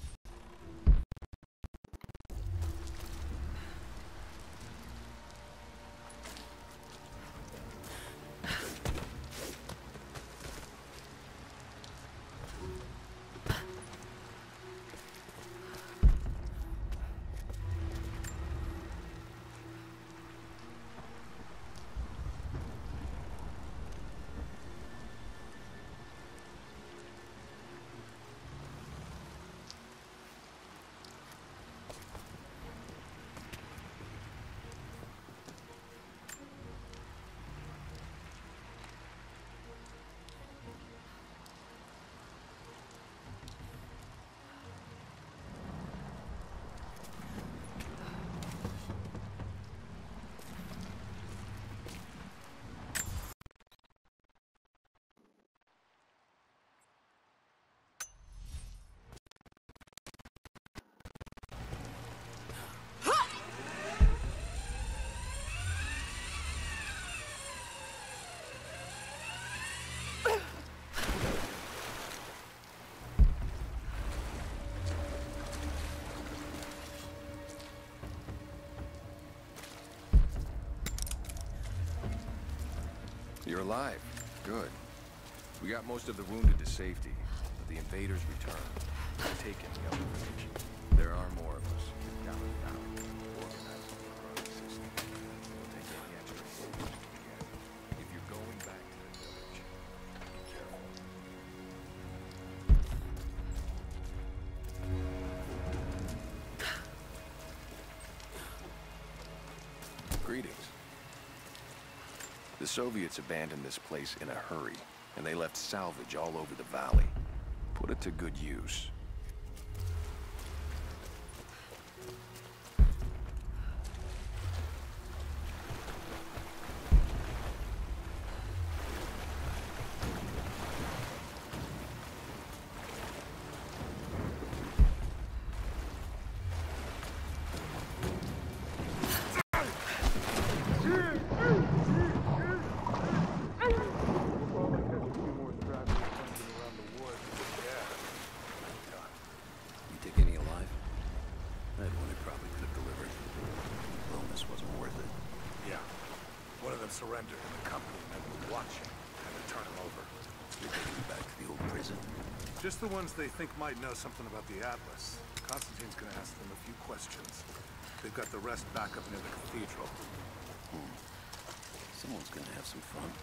You're alive. Good. We got most of the wounded to safety, but the invaders return. They're taking the upper village. There are more of us down in the valley, organizing for our resistance. We'll take any extra soldiers we can. If you're going back to the village, be careful. Greetings. The Soviets abandoned this place in a hurry, and they left salvage all over the valley. Put it to good use. Surrendered, and the company men were watching and to turn him over. You're taking him back to the old prison. Just the ones they think might know something about the Atlas. Constantine's gonna ask them a few questions. They've got the rest back up near the cathedral. Someone's gonna have some fun.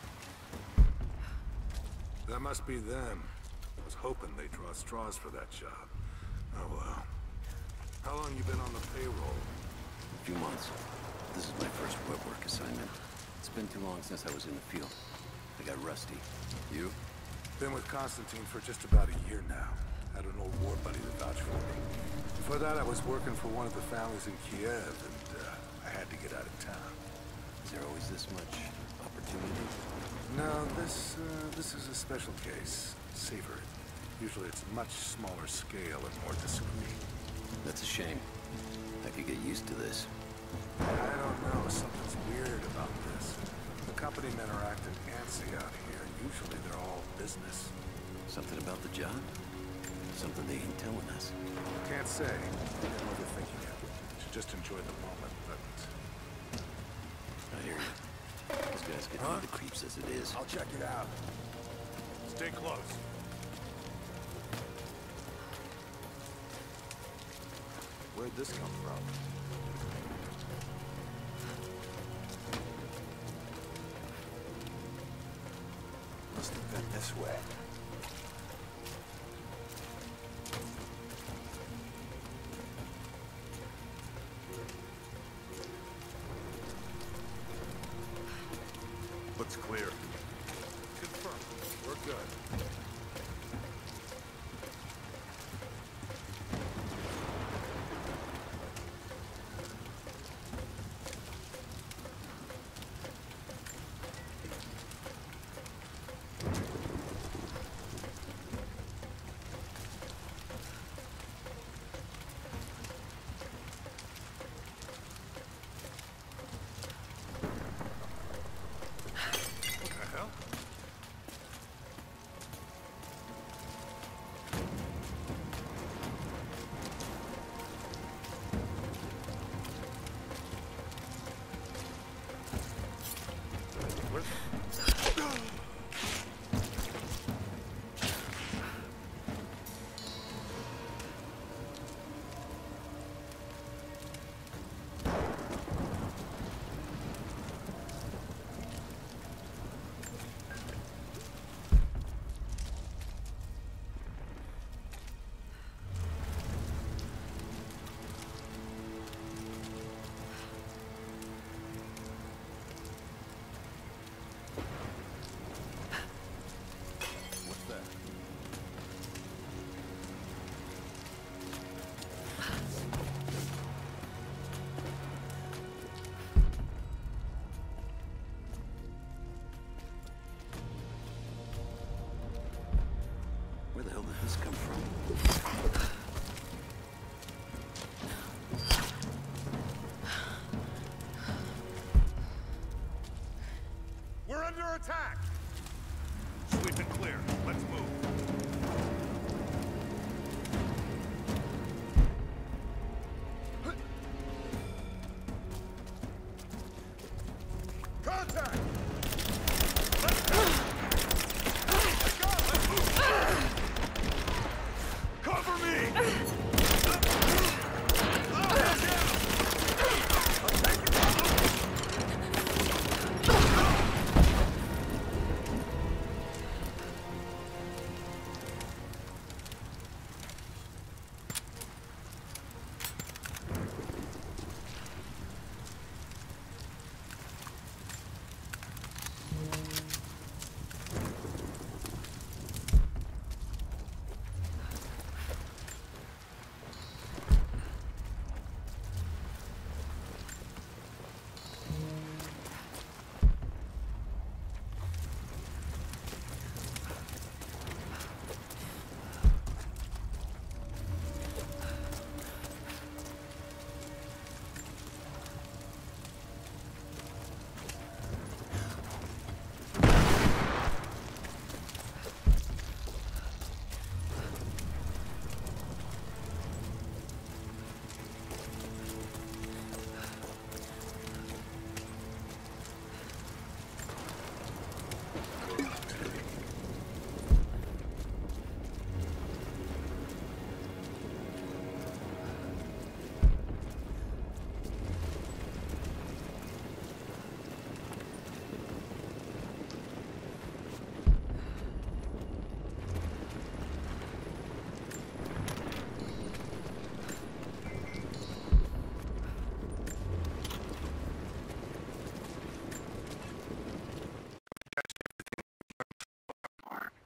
That must be them. I was hoping they'd draw straws for that job. Oh well. How long you been on the payroll? A few months. This is my first web work assignment. It's been too long since I was in the field. I got rusty. You? Been with Constantine for just about a year now. Had an old war buddy to vouch for me. Before that, I was working for one of the families in Kiev, and I had to get out of town. Is there always this much opportunity? No, this is a special case. Savor it. Usually it's much smaller scale and more discreet. That's a shame. I could get used to this. I don't know. Something's weird about this. The company men are acting antsy out here. Usually they're all business. Something about the job? Something they ain't telling us. Can't say. I'm overthinking it. Should just enjoy the moment, but... I hear you. These guys get me the creeps as it is. I'll check it out. Stay close. Where'd this come from? Must have been this way.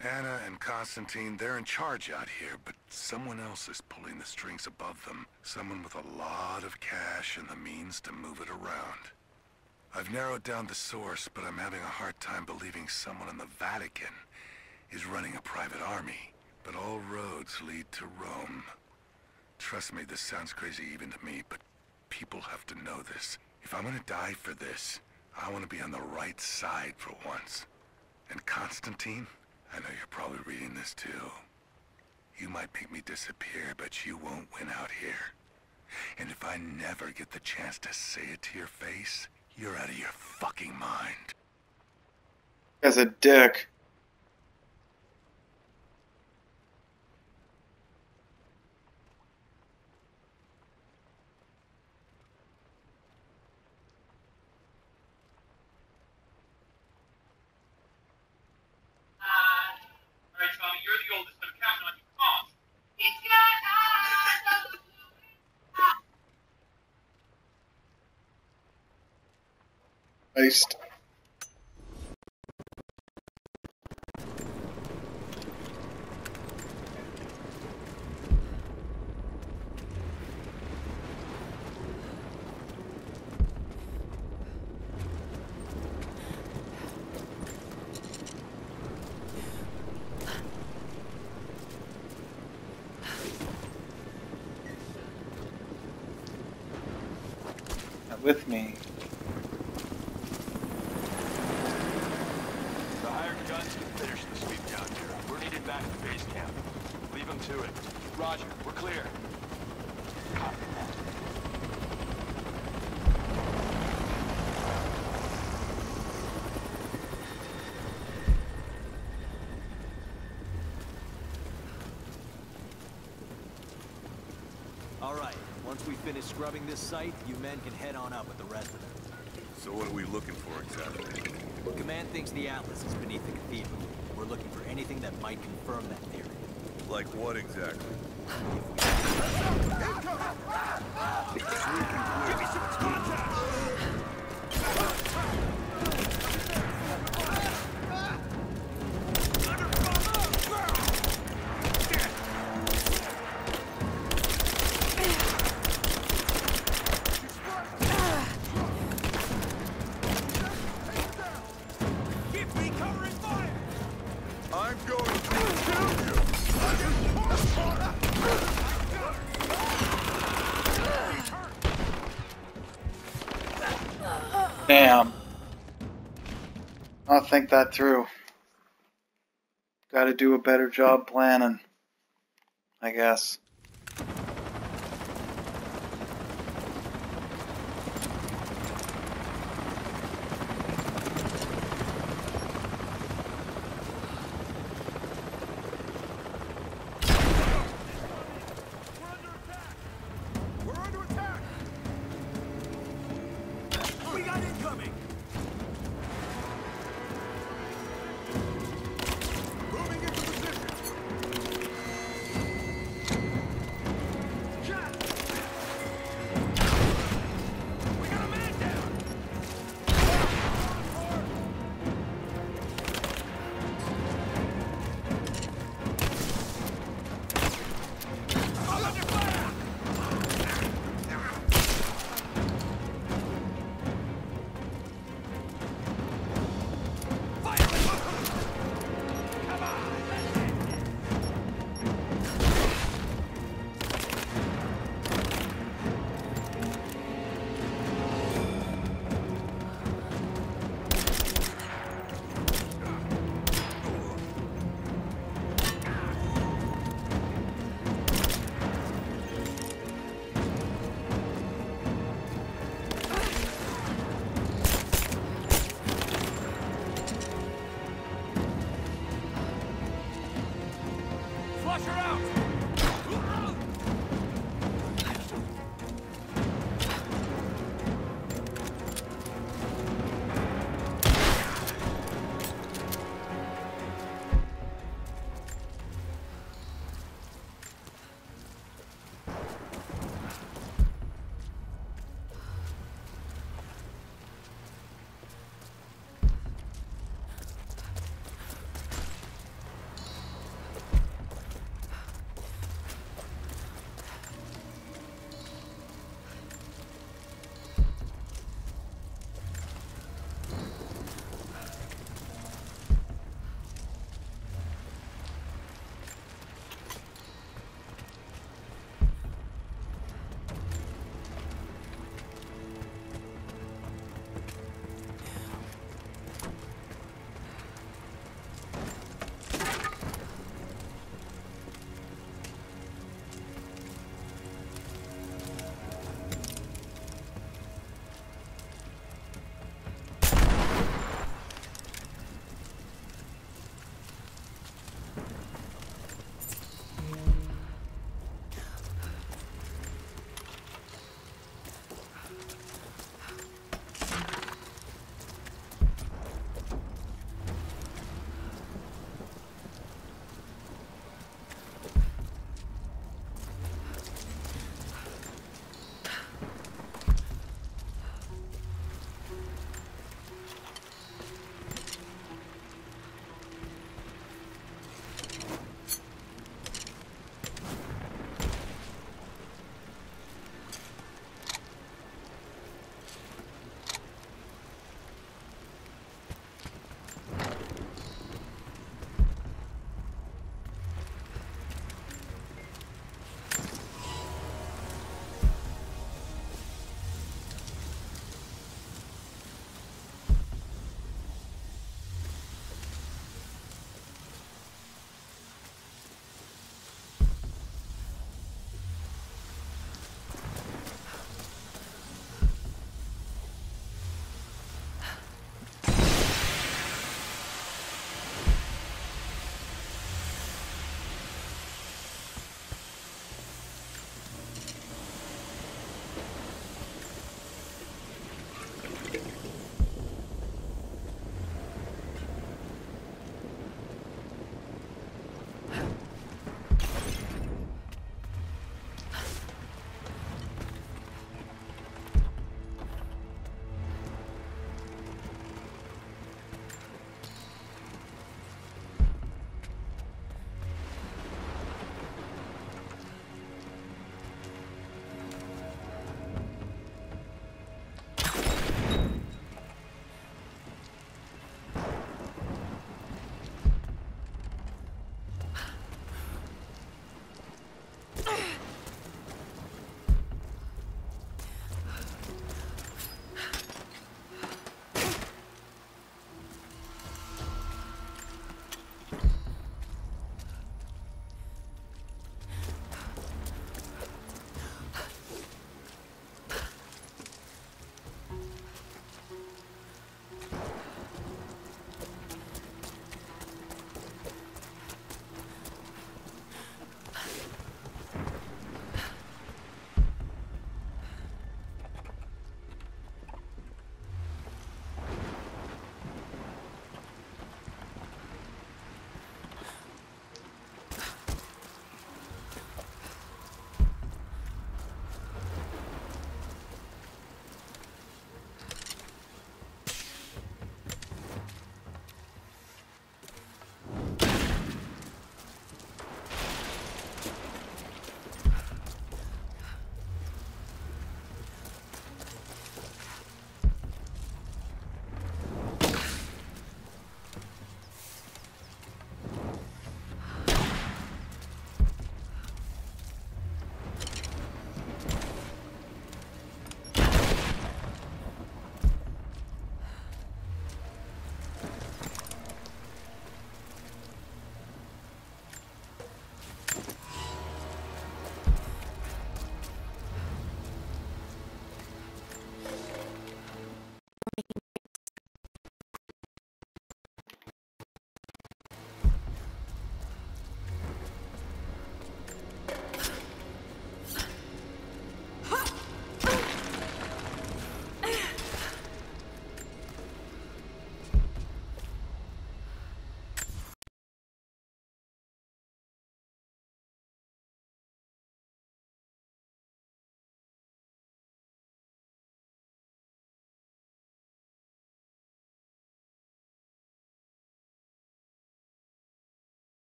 Anna and Constantine, they're in charge out here, but someone else is pulling the strings above them. Someone with a lot of cash and the means to move it around. I've narrowed down the source, but I'm having a hard time believing someone in the Vatican is running a private army. But all roads lead to Rome. Trust me, this sounds crazy even to me, but people have to know this. If I'm gonna die for this, I want to be on the right side for once. And Constantine, I know you're probably reading this too. You might make me disappear, but you won't win out here. And if I never get the chance to say it to your face, you're out of your fucking mind. As a dick. Alright, Tommy, you're the oldest. I'm counting on you. Come on. Iced. With me. The hired guns can finish the sweep down here. We're needed back at base camp. Leave them to it. Roger, we're clear. Copy that. All right, once we finish scrubbing this site, you men can head on up with the rest of them. So what are we looking for exactly? Command thinks the Atlas is beneath the cathedral. We're looking for anything that might confirm that theory. Like what exactly? Give me some contact! Damn. I'll think that through. Gotta do a better job planning, I guess.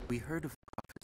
We heard of the Prophet's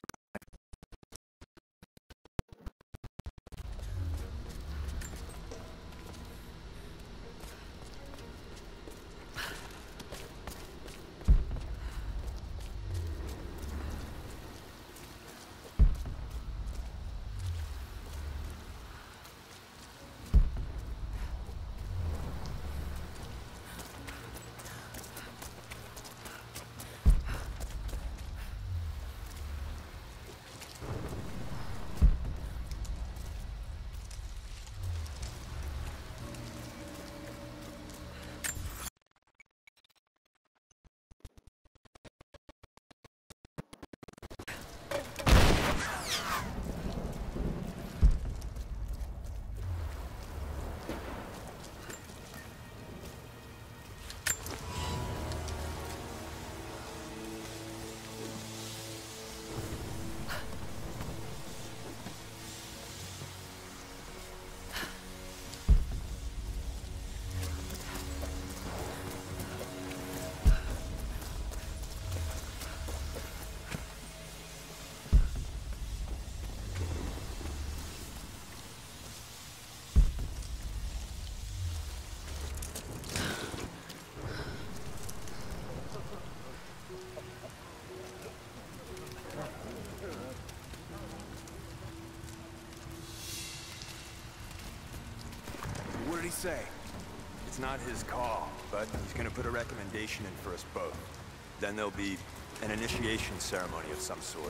What did he say? It's not his call, but he's gonna put a recommendation in for us both. Then there'll be an initiation ceremony of some sort.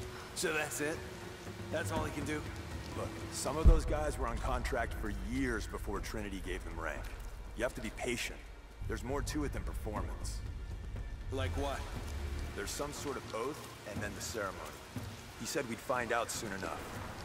So that's it? That's all he can do? Look, some of those guys were on contract for years before Trinity gave them rank. You have to be patient. There's more to it than performance. Like what? There's some sort of oath, and then the ceremony. He said we'd find out soon enough.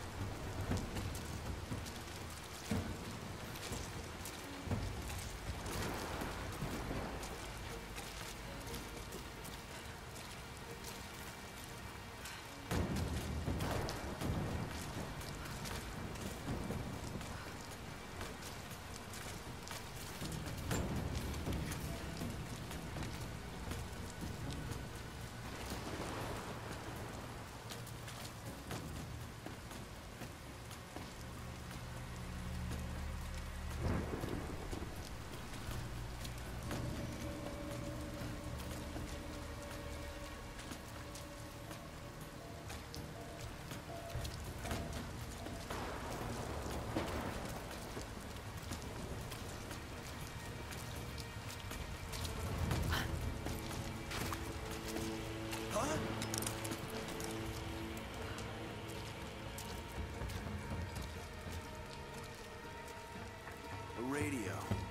Radio.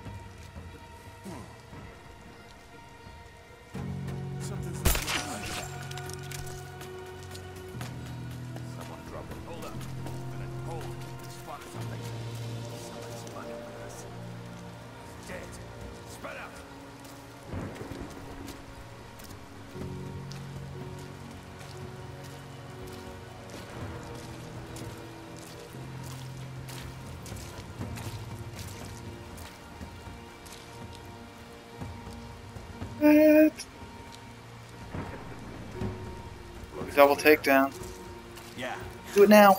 Something's not right. Someone drop it. Hold up. Hold. Spotted something. Somebody's running with us. Dead. Spread out. Double takedown. Yeah. Do it now.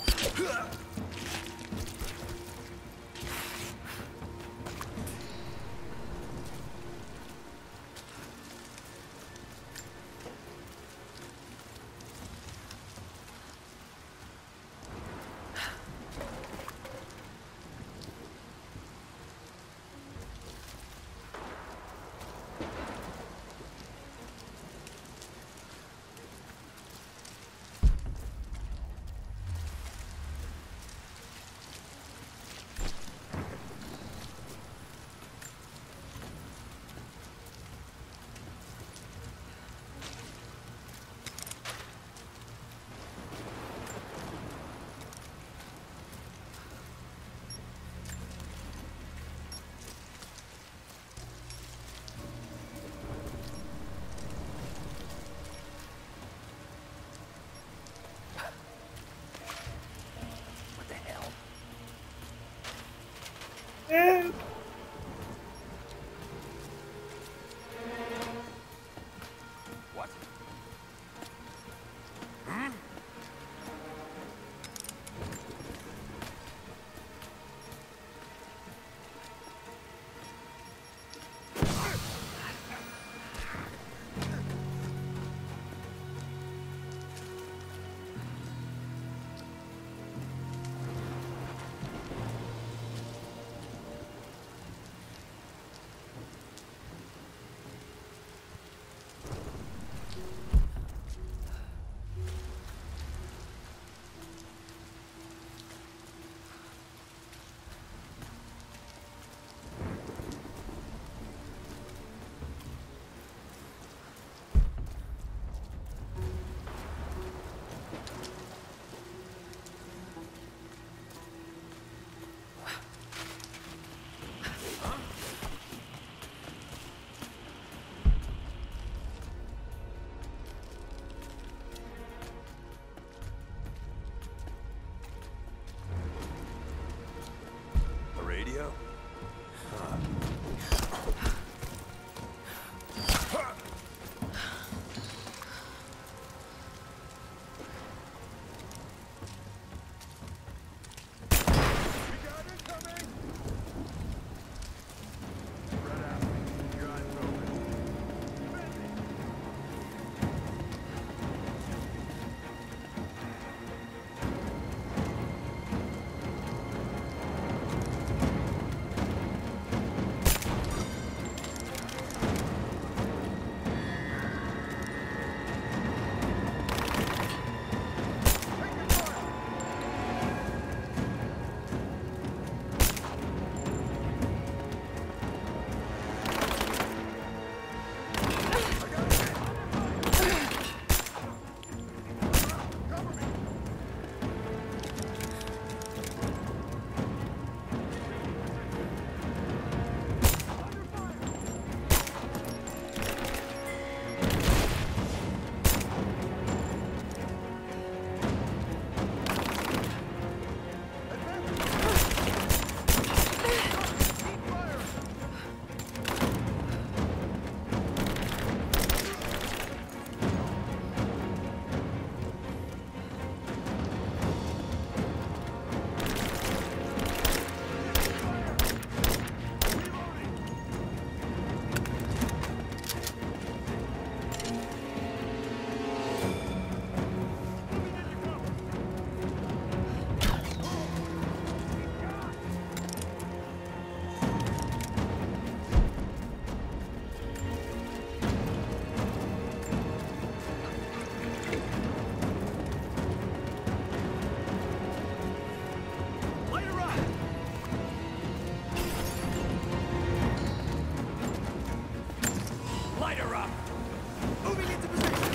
Moving into position.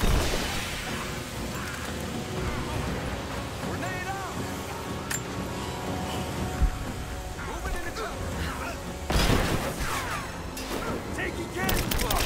Grenade out. Moving into cover. Taking cannon fire.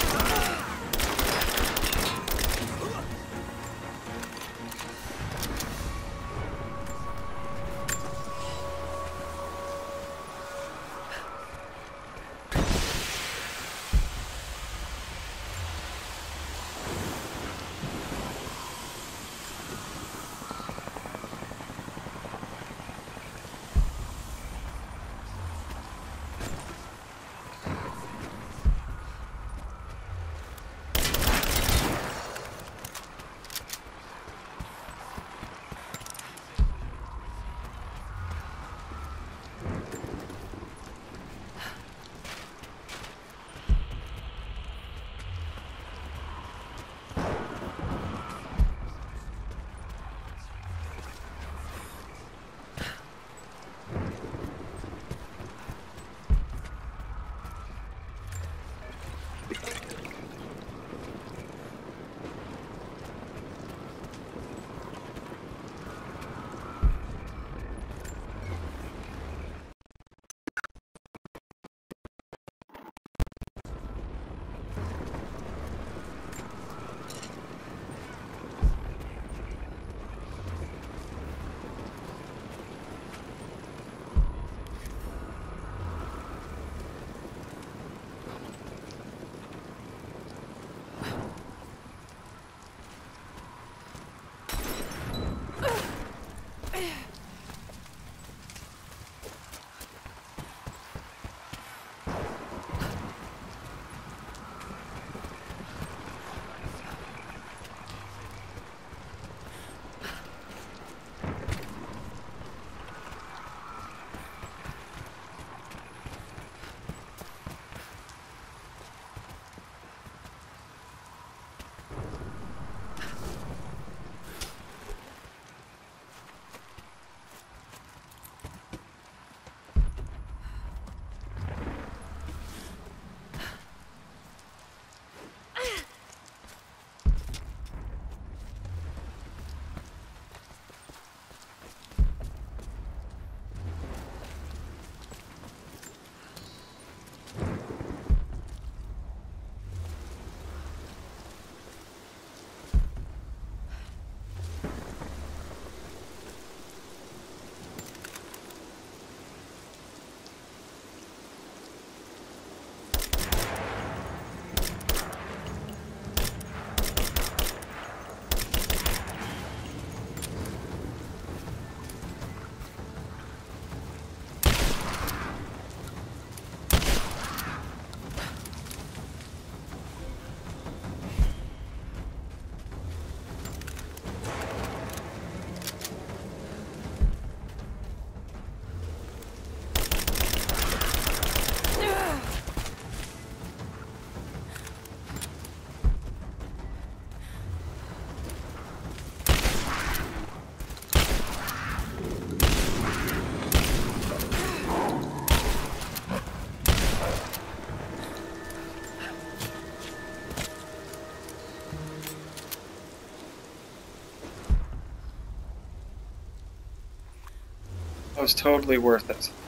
That was totally worth it.